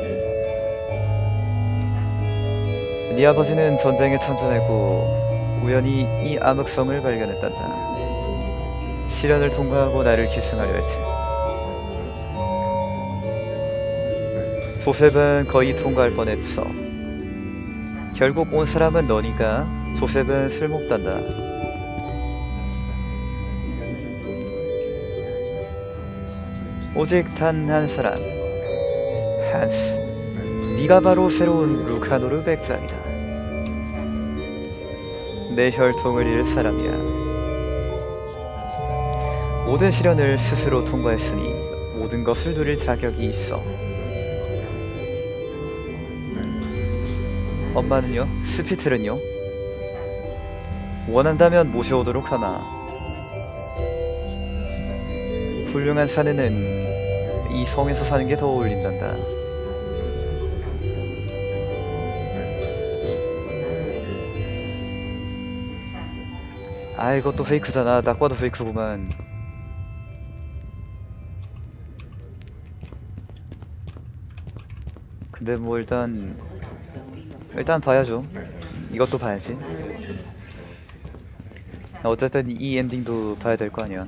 네 아버지는 전쟁에 참전했고 우연히 이 암흑성을 발견했단다. 시련을 통과하고 나를 계승하려 했지. 조셉은 거의 통과할 뻔했어. 결국 온 사람은 너니까 조셉은 쓸모없단다. 오직 단 한 사람, 한스. 네가 바로 새로운 루카노르 백장이다. 내 혈통을 잃을 사람이야. 모든 시련을 스스로 통과했으니 모든 것을 누릴 자격이 있어. 엄마는요? 스피틀은요? 원한다면 모셔오도록 하나. 훌륭한 사내는 이 성에서 사는 게 더 어울린단다. 아, 이것도 페이크잖아. 딱 봐도 페이크구만. 근데 뭐 일단 일단 봐야죠. 이것도 봐야지. 어쨌든 이 엔딩도 봐야 될 거 아니야.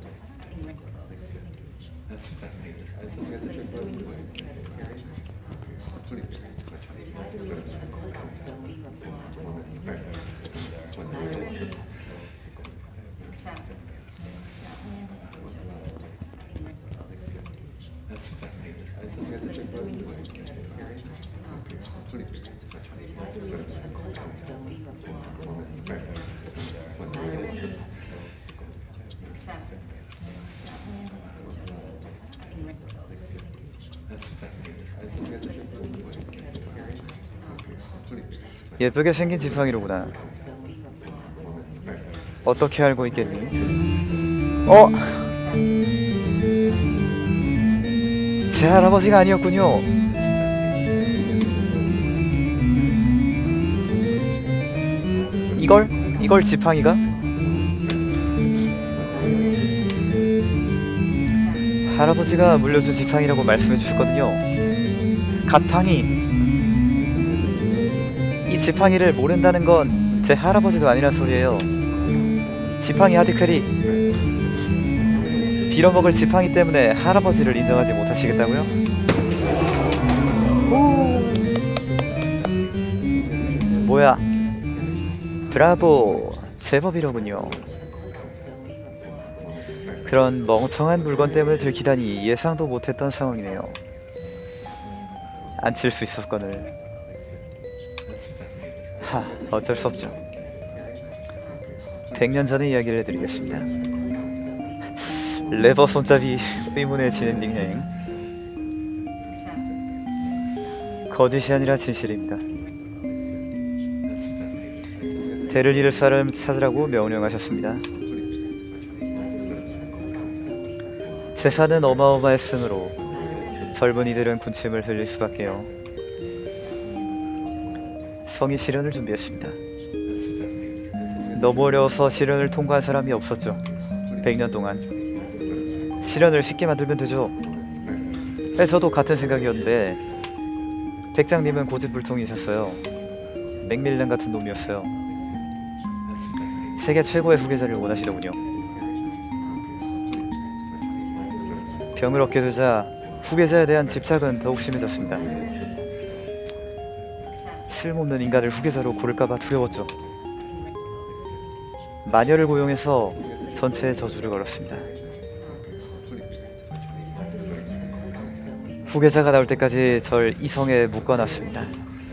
예쁘게 생긴 지팡이로구나. 어떻게 알고 있겠니? 어? 제 할아버지가 아니었군요. 이걸? 이걸 지팡이가? 할아버지가 물려준 지팡이라고 말씀해 주셨거든요. 갓팡이. 이 지팡이를 모른다는 건 제 할아버지도 아니란 소리예요. 지팡이 하드캐리. 빌어먹을 지팡이 때문에 할아버지를 인정하지 못하시겠다고요? 오. 뭐야? 브라보. 제법이로군요. 그런 멍청한 물건 때문에 들키다니 예상도 못했던 상황이네요. 안 칠 수 있었거늘. 하, 어쩔 수 없죠. 백 년 전의 이야기를 해드리겠습니다. 레버 손잡이 의문의 진행 닉네임. 거짓이 아니라 진실입니다. 대를 잃을 사람 찾으라고 명령하셨습니다. 재산은 어마어마했으므로 젊은이들은 군침을 흘릴 수밖에요. 성이 시련을 준비했습니다. 너무 어려워서 시련을 통과한 사람이 없었죠. 백 년 동안. 시련을 쉽게 만들면 되죠. 네, 저도 같은 생각이었는데 백장님은 고집불통이셨어요. 맥밀란 같은 놈이었어요. 세계 최고의 후계자를 원하시더군요. 병을 얻게 되자 후계자에 대한 집착은 더욱 심해졌습니다. 쓸모없는 인간을 후계자로 고를까봐 두려웠죠. 마녀를 고용해서 전체에 저주를 걸었습니다. 후계자가 나올 때까지 절 이 성에 묶어놨습니다.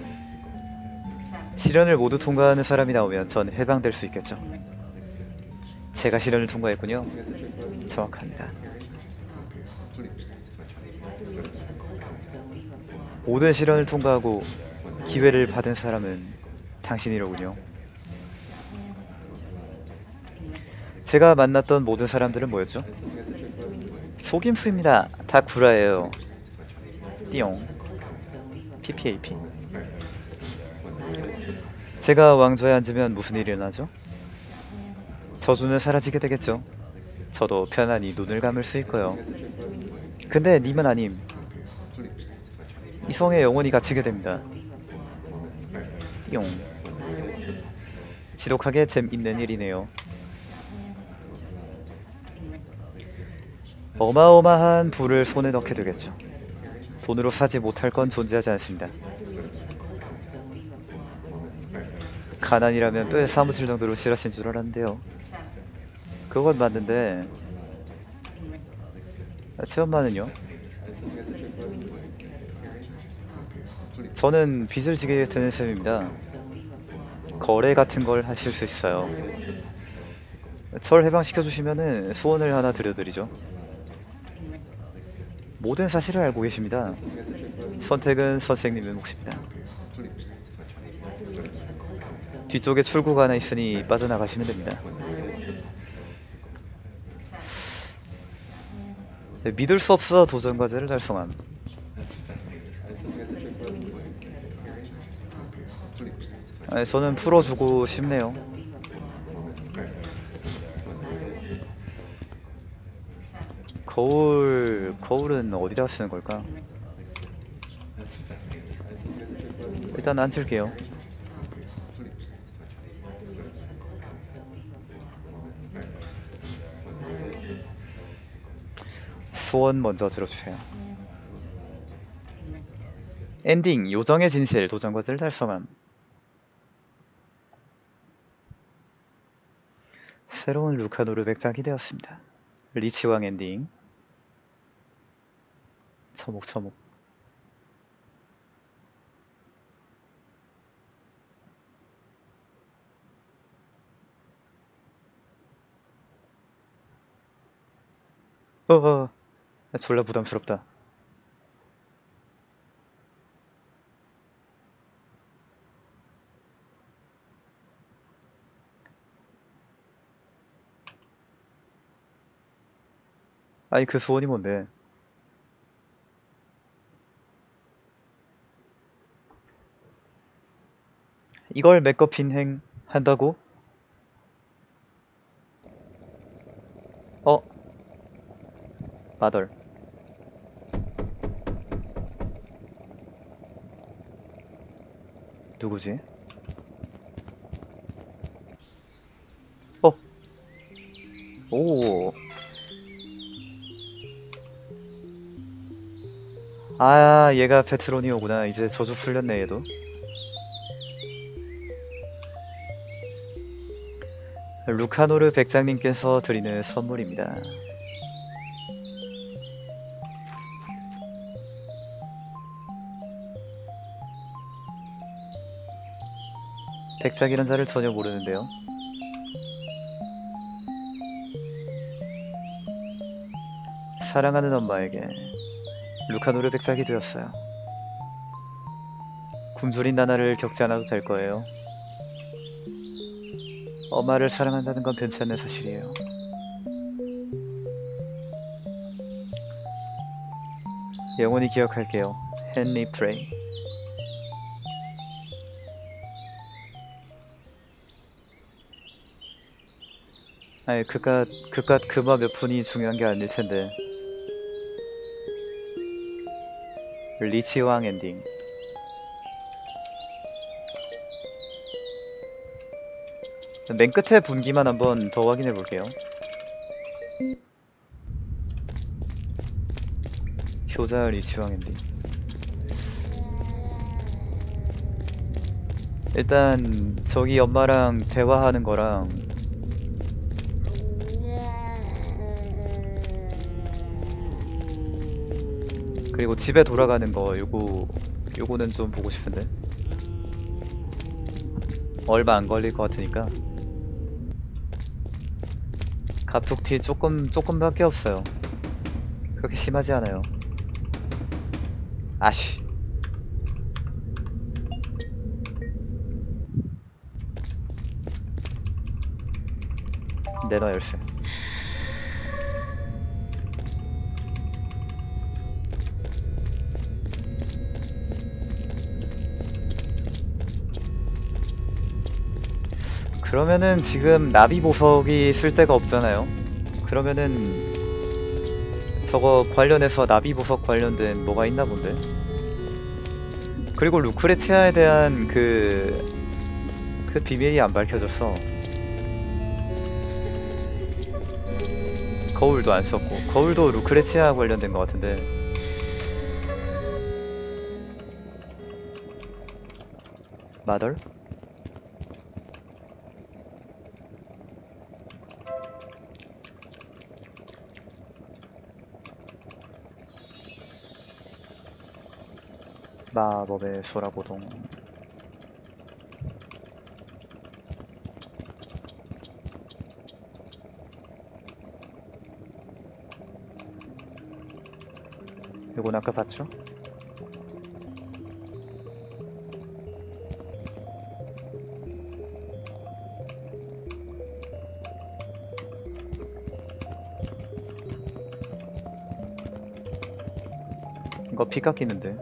시련을 모두 통과하는 사람이 나오면 전 해방될 수 있겠죠. 제가 시련을 통과했군요. 정확합니다. 모든 시련을 통과하고 기회를 받은 사람은 당신이로군요. 제가 만났던 모든 사람들은 뭐였죠? 속임수입니다. 다 구라예요. 띠용. 피피에이피. 제가 왕좌에 앉으면 무슨 일이 일어나죠? 저주는 사라지게 되겠죠. 저도 편안히 눈을 감을 수 있고요. 근데 님은 아님. 이 성에 영원히 갇히게 됩니다. 용. 지독하게 재밌는 일이네요. 어마어마한 부를 손에 넣게 되겠죠. 돈으로 사지 못할 건 존재하지 않습니다. 가난이라면 뼈에 사무칠 정도로 싫어하신 줄 알았는데요. 그건 맞는데 체험만은요? 저는 빚을 지게 되는 셈입니다. 거래 같은 걸 하실 수 있어요. 절 해방시켜주시면은 소원을 하나 드려드리죠. 모든 사실을 알고 계십니다. 선택은 선생님의 몫입니다. 뒤쪽에 출구가 하나 있으니 빠져나가시면 됩니다. 네, 믿을 수 없어 도전 과제를 달성함. 아, 저는 풀어주고 싶네요. 거울... 거울은 어디다 쓰는 걸까? 일단 앉을게요. 소원 먼저 들어주세요. 엔딩 요정의 진실 도전 과제를 달성함. 새로운 루카노르 백작이 되었습니다. 리치왕 엔딩. 처목처목. 어어 졸라 부담스럽다. 아니 그 소원이 뭔데? 이걸 맥거핀 행 한다고? 어? 마덜. 누구지? 어? 오. 아, 얘가 페트로니오구나. 이제 저주 풀렸네, 얘도. 루카노르 백장님께서 드리는 선물입니다. 백작이란 자를 전혀 모르는데요. 사랑하는 엄마에게 루카노르 백작이 되었어요. 굶주린 나날을 겪지 않아도 될 거예요. 엄마를 사랑한다는 건 괜찮은 사실이에요. 영원히 기억할게요. 헨리 프레이. 아니 그깟 그깟 금화 몇 푼이 중요한 게 아닐 텐데. 리치왕 엔딩. 맨 끝에 분기만 한번 더 확인해 볼게요. 효자 리치왕 엔딩. 일단 저기 엄마랑 대화하는 거랑 그리고 집에 돌아가는 거 요거 요거는 좀 보고 싶은데 얼마 안 걸릴 것 같으니까. 갑툭튀 조금 조금밖에 없어요. 그렇게 심하지 않아요. 아쉬. 내놔 열쇠. 그러면은 지금 나비 보석이 쓸 데가 없잖아요. 그러면은 저거 관련해서 나비 보석 관련된 뭐가 있나 본데? 그리고 루크레치아에 대한 그... 그 비밀이 안 밝혀졌어. 거울도 안 썼고, 거울도 루크레치아 관련된 것 같은데. 마덜? 마법의 소라보동. 이건 아까 봤죠? 이거 피 깎이는데.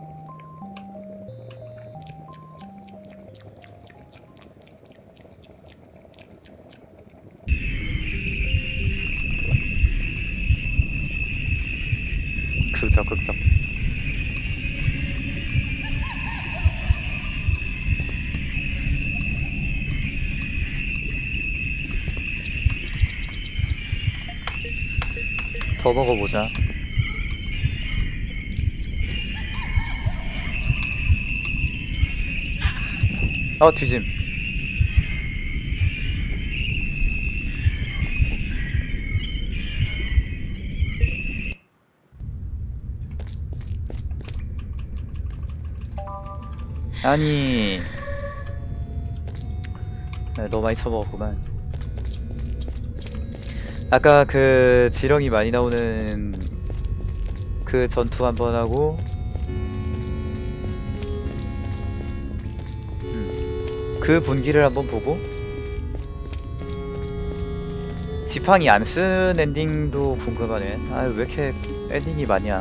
극적 극적. 더 먹어보자. 어, 뒤짐. 아니, 네, 너무 많이 처먹었구만. 아까 그 지렁이 많이 나오는 그 전투 한번 하고, 음, 그 분기를 한번 보고, 지팡이 안 쓴 엔딩도 궁금하네. 아, 왜 이렇게 엔딩이 많냐.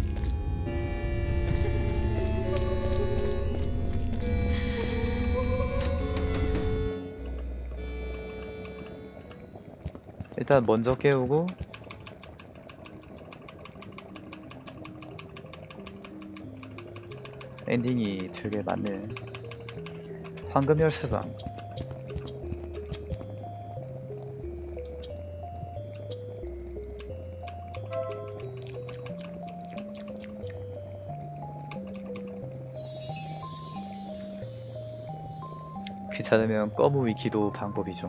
일단 먼저 깨우고, 엔딩이 되게 많네. 황금 열쇠방. 귀찮으면 꺼무 위키도 방법이죠.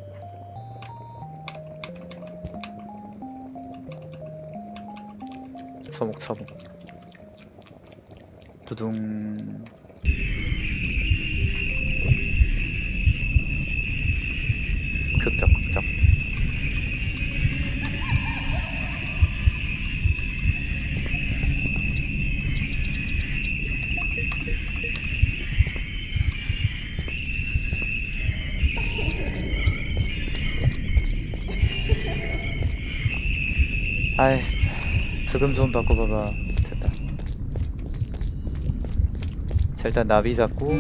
처목처목. 두둥. 극적 극적. 아이, 부금 좀 바꿔봐봐. 됐다. 자, 일단 나비 잡고,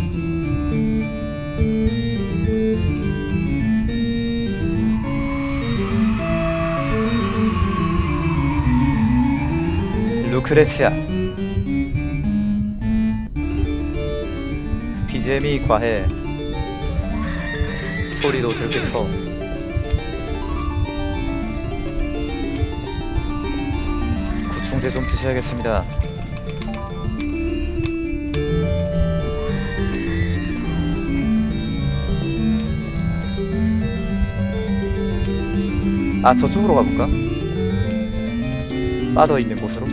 루크레치아. 비지엠이 과해. 소리도 들게 커. 구충제 좀 드셔야겠습니다. 아, 저쪽으로 가볼까? 빠져있는 곳으로?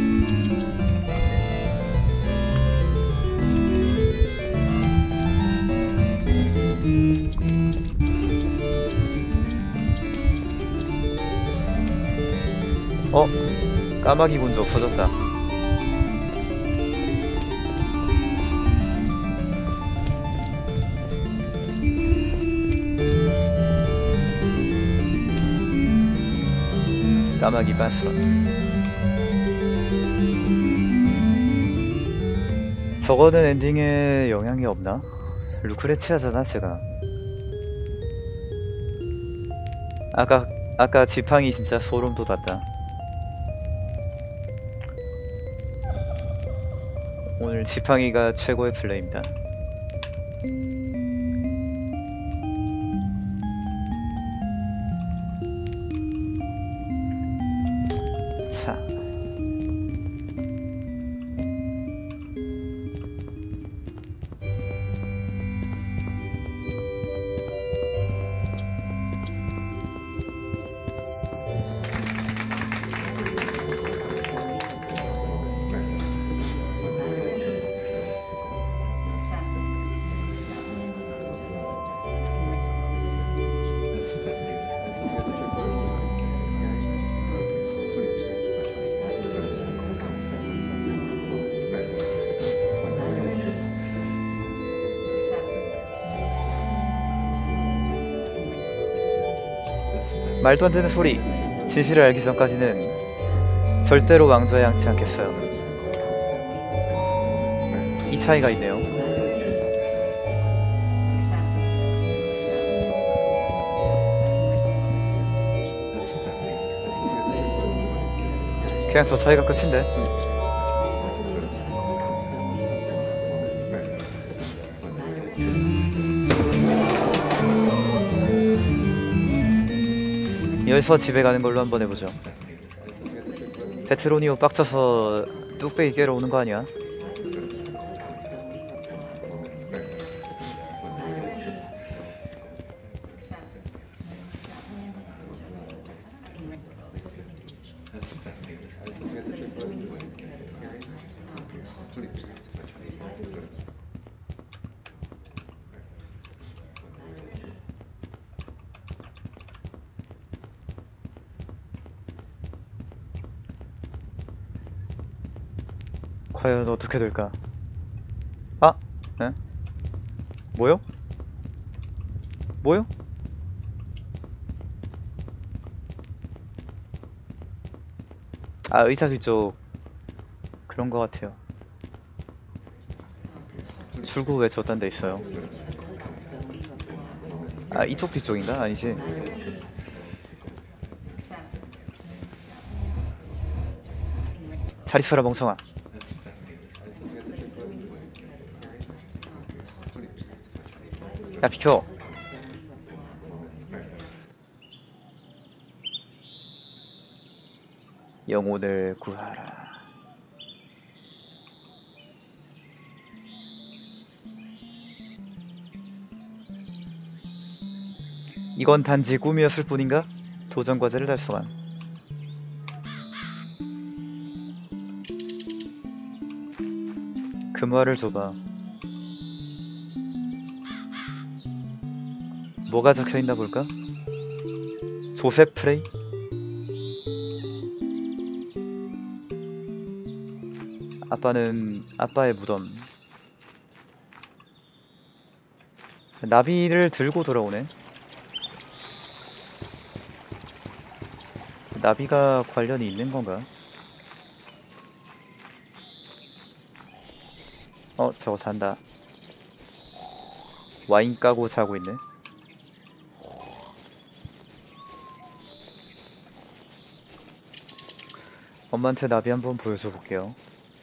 어? 까마귀 군주 없어졌다. 까마귀 반스런. 저거는 엔딩에 영향이 없나? 루크레치아잖아 제가. 아까 아까 지팡이 진짜 소름 돋았다. 오늘 지팡이가 최고의 플레이입니다. 자, 말도 안 되는 소리. 진실을 알기 전까지는 절대로 왕좌에 앉지 않겠어요. 이 차이가 있네요. 그냥 저 차이가 끝인데. 여기서 집에 가는 걸로 한번 해보죠. 데트로니오 빡쳐서 뚝배기 깨러 오는 거 아니야? 과연 어떻게 될까? 아? 에? 뭐요? 뭐요? 아, 의사 뒤쪽 그런 거 같아요. 출구 왜 저딴 데 있어요? 아, 이쪽 뒤쪽인가? 아니지. 잘 있어라 멍청아. 야, 비켜. 영혼을 구하라. 이건 단지 꿈이었을 뿐인가? 도전 과제를 달성한. 금화를 줘봐. 뭐가 적혀있나 볼까? 조셉 프레이? 아빠는 아빠의 무덤. 나비를 들고 돌아오네. 나비가 관련이 있는 건가? 어, 저거 잔다. 와인 까고 자고 있네. 엄마한테 나비 한번 보여줘 볼게요.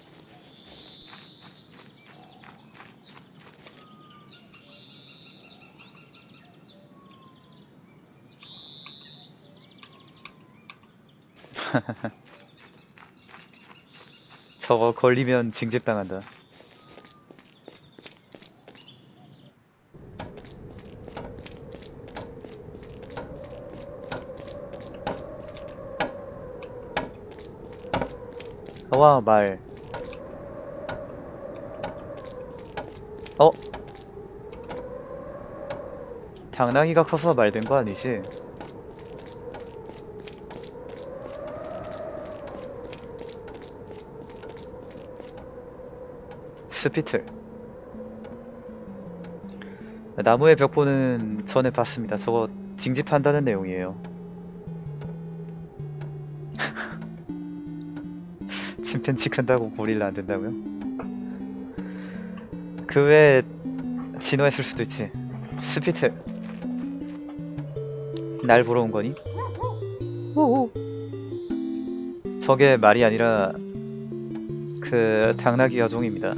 저거 걸리면 징집당한다. 와, 말. 어? 당나귀가 커서 말 된 거 아니지? 스피틀. 나무의 벽보는 전에 봤습니다. 저거 징집한다는 내용이에요. 침팬지 큰다고 고릴라 안 된다고요? 그 외에 진화했을 수도 있지. 스피틀. 날 보러 온 거니? 오오. 저게 말이 아니라 그 당나귀 여종입니다.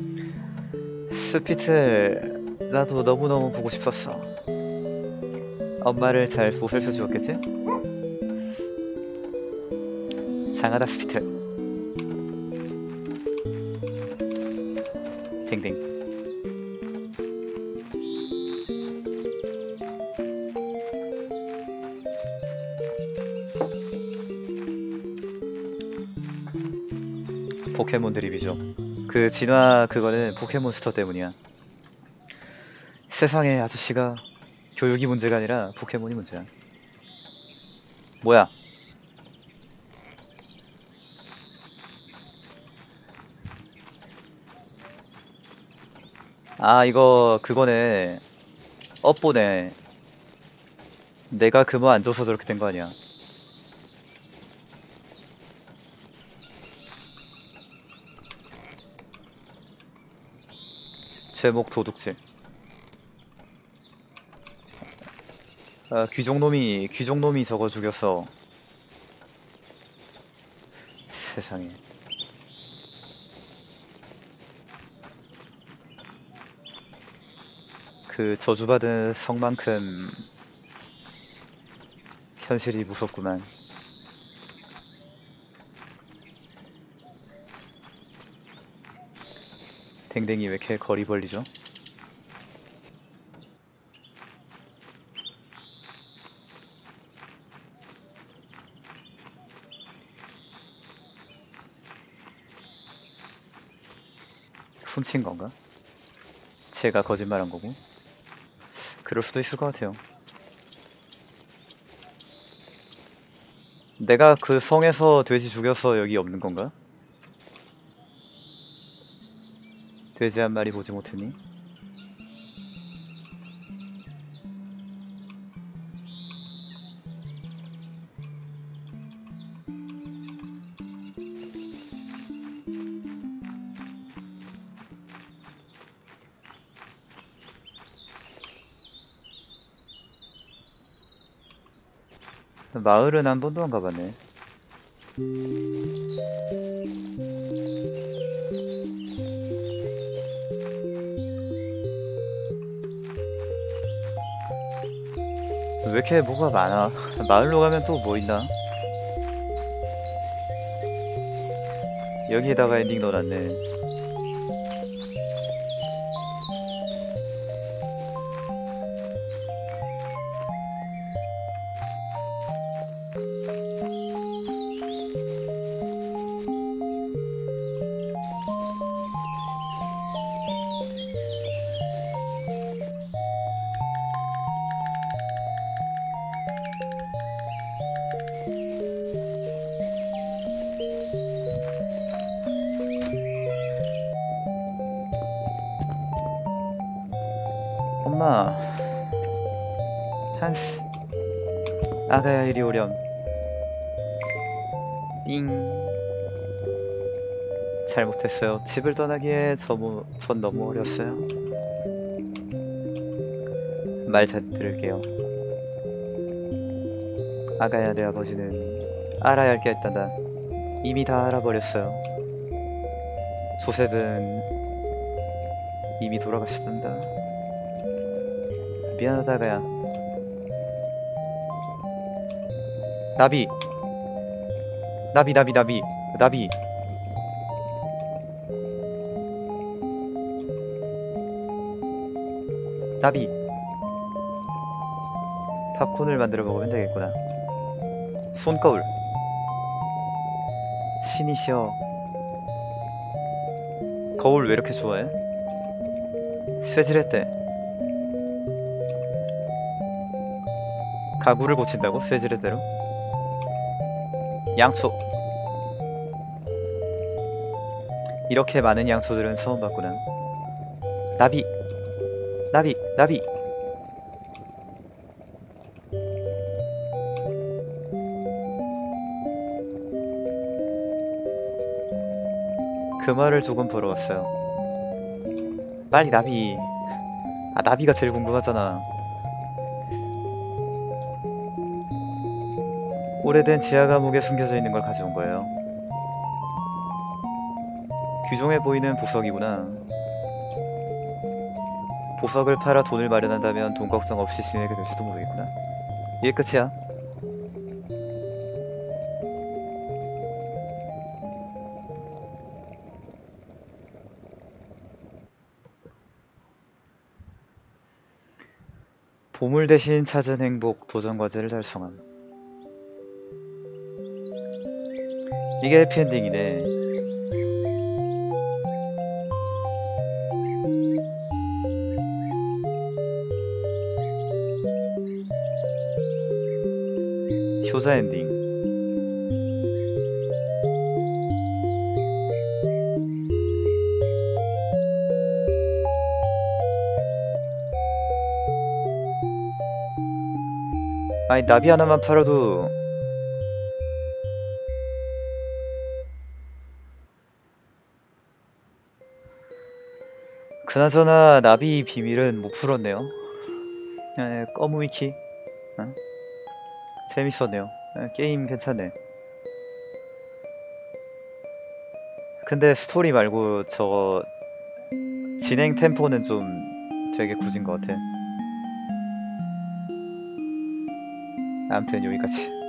스피틀 나도 너무너무 보고 싶었어. 엄마를 잘 보살펴 주었겠지? 장하다 스피틀. 댕댕. 포켓몬 드립이죠. 그 진화 그거는 포켓몬스터 때문이야. 세상에 아저씨가 교육이 문제가 아니라 포켓몬이 문제야. 뭐야? 아 이거 그거네. 업보네. 내가 금화 안 줘서 저렇게 된 거 아니야. 제목 도둑질. 아, 귀족놈이 귀족놈이 저거 죽였어. 세상에. 그 저주받은 성만큼 현실이 무섭구만. 댕댕이 왜 이렇게 거리 벌리죠? 훔친 건가? 제가 거짓말한 거고? 그럴 수도 있을 것 같아요. 내가 그 성에서 돼지 죽여서 여기 없는 건가? 돼지 한 마리 보지 못했니? 마을은 한 번도 안 가봤네. 왜 이렇게 뭐가 많아? 마을로 가면 또 뭐 있나? 여기에다가 엔딩 넣어놨네. 엄마, 한스, 아가야 이리 오렴. 띵. 잘못했어요. 집을 떠나기에 저무, 전 너무 어렸어요. 말 잘 들을게요. 아가야 내 아버지는 알아야 할 게 있단다. 이미 다 알아버렸어요. 조셉은 이미 돌아가셨단다. 미안하다 아가야. 나비 나비 나비 나비 나비 나비. 팝콘을 만들어 먹으면 되겠구나. 손거울. 신이시여. 거울 왜 이렇게 좋아해? 쇠질했대. 가구를 고친다고? 쇠질했대로? 양초. 이렇게 많은 양초들은 처음 봤구나. 나비 나비 나비. 그 말을 조금 보러 왔어요. 빨리 나비. 아 나비가 제일 궁금하잖아. 오래된 지하 감옥에 숨겨져 있는 걸 가져온 거예요. 귀중해 보이는 보석이구나. 보석을 팔아 돈을 마련한다면 돈 걱정 없이 지내게 될지도 모르겠구나. 이게 끝이야. 보물 대신 찾은 행복, 도전 과제를 달성함. 이게 해피엔딩이네. 효자 엔딩. 아니 나비 하나만 팔아도 그나저나 나비 비밀은 못 풀었네요. 에, 꺼무위키 어? 재밌었네요. 에, 게임 괜찮네. 근데 스토리 말고 저거 진행 템포는 좀 되게 굳은 것 같아. 아무튼 여기까지.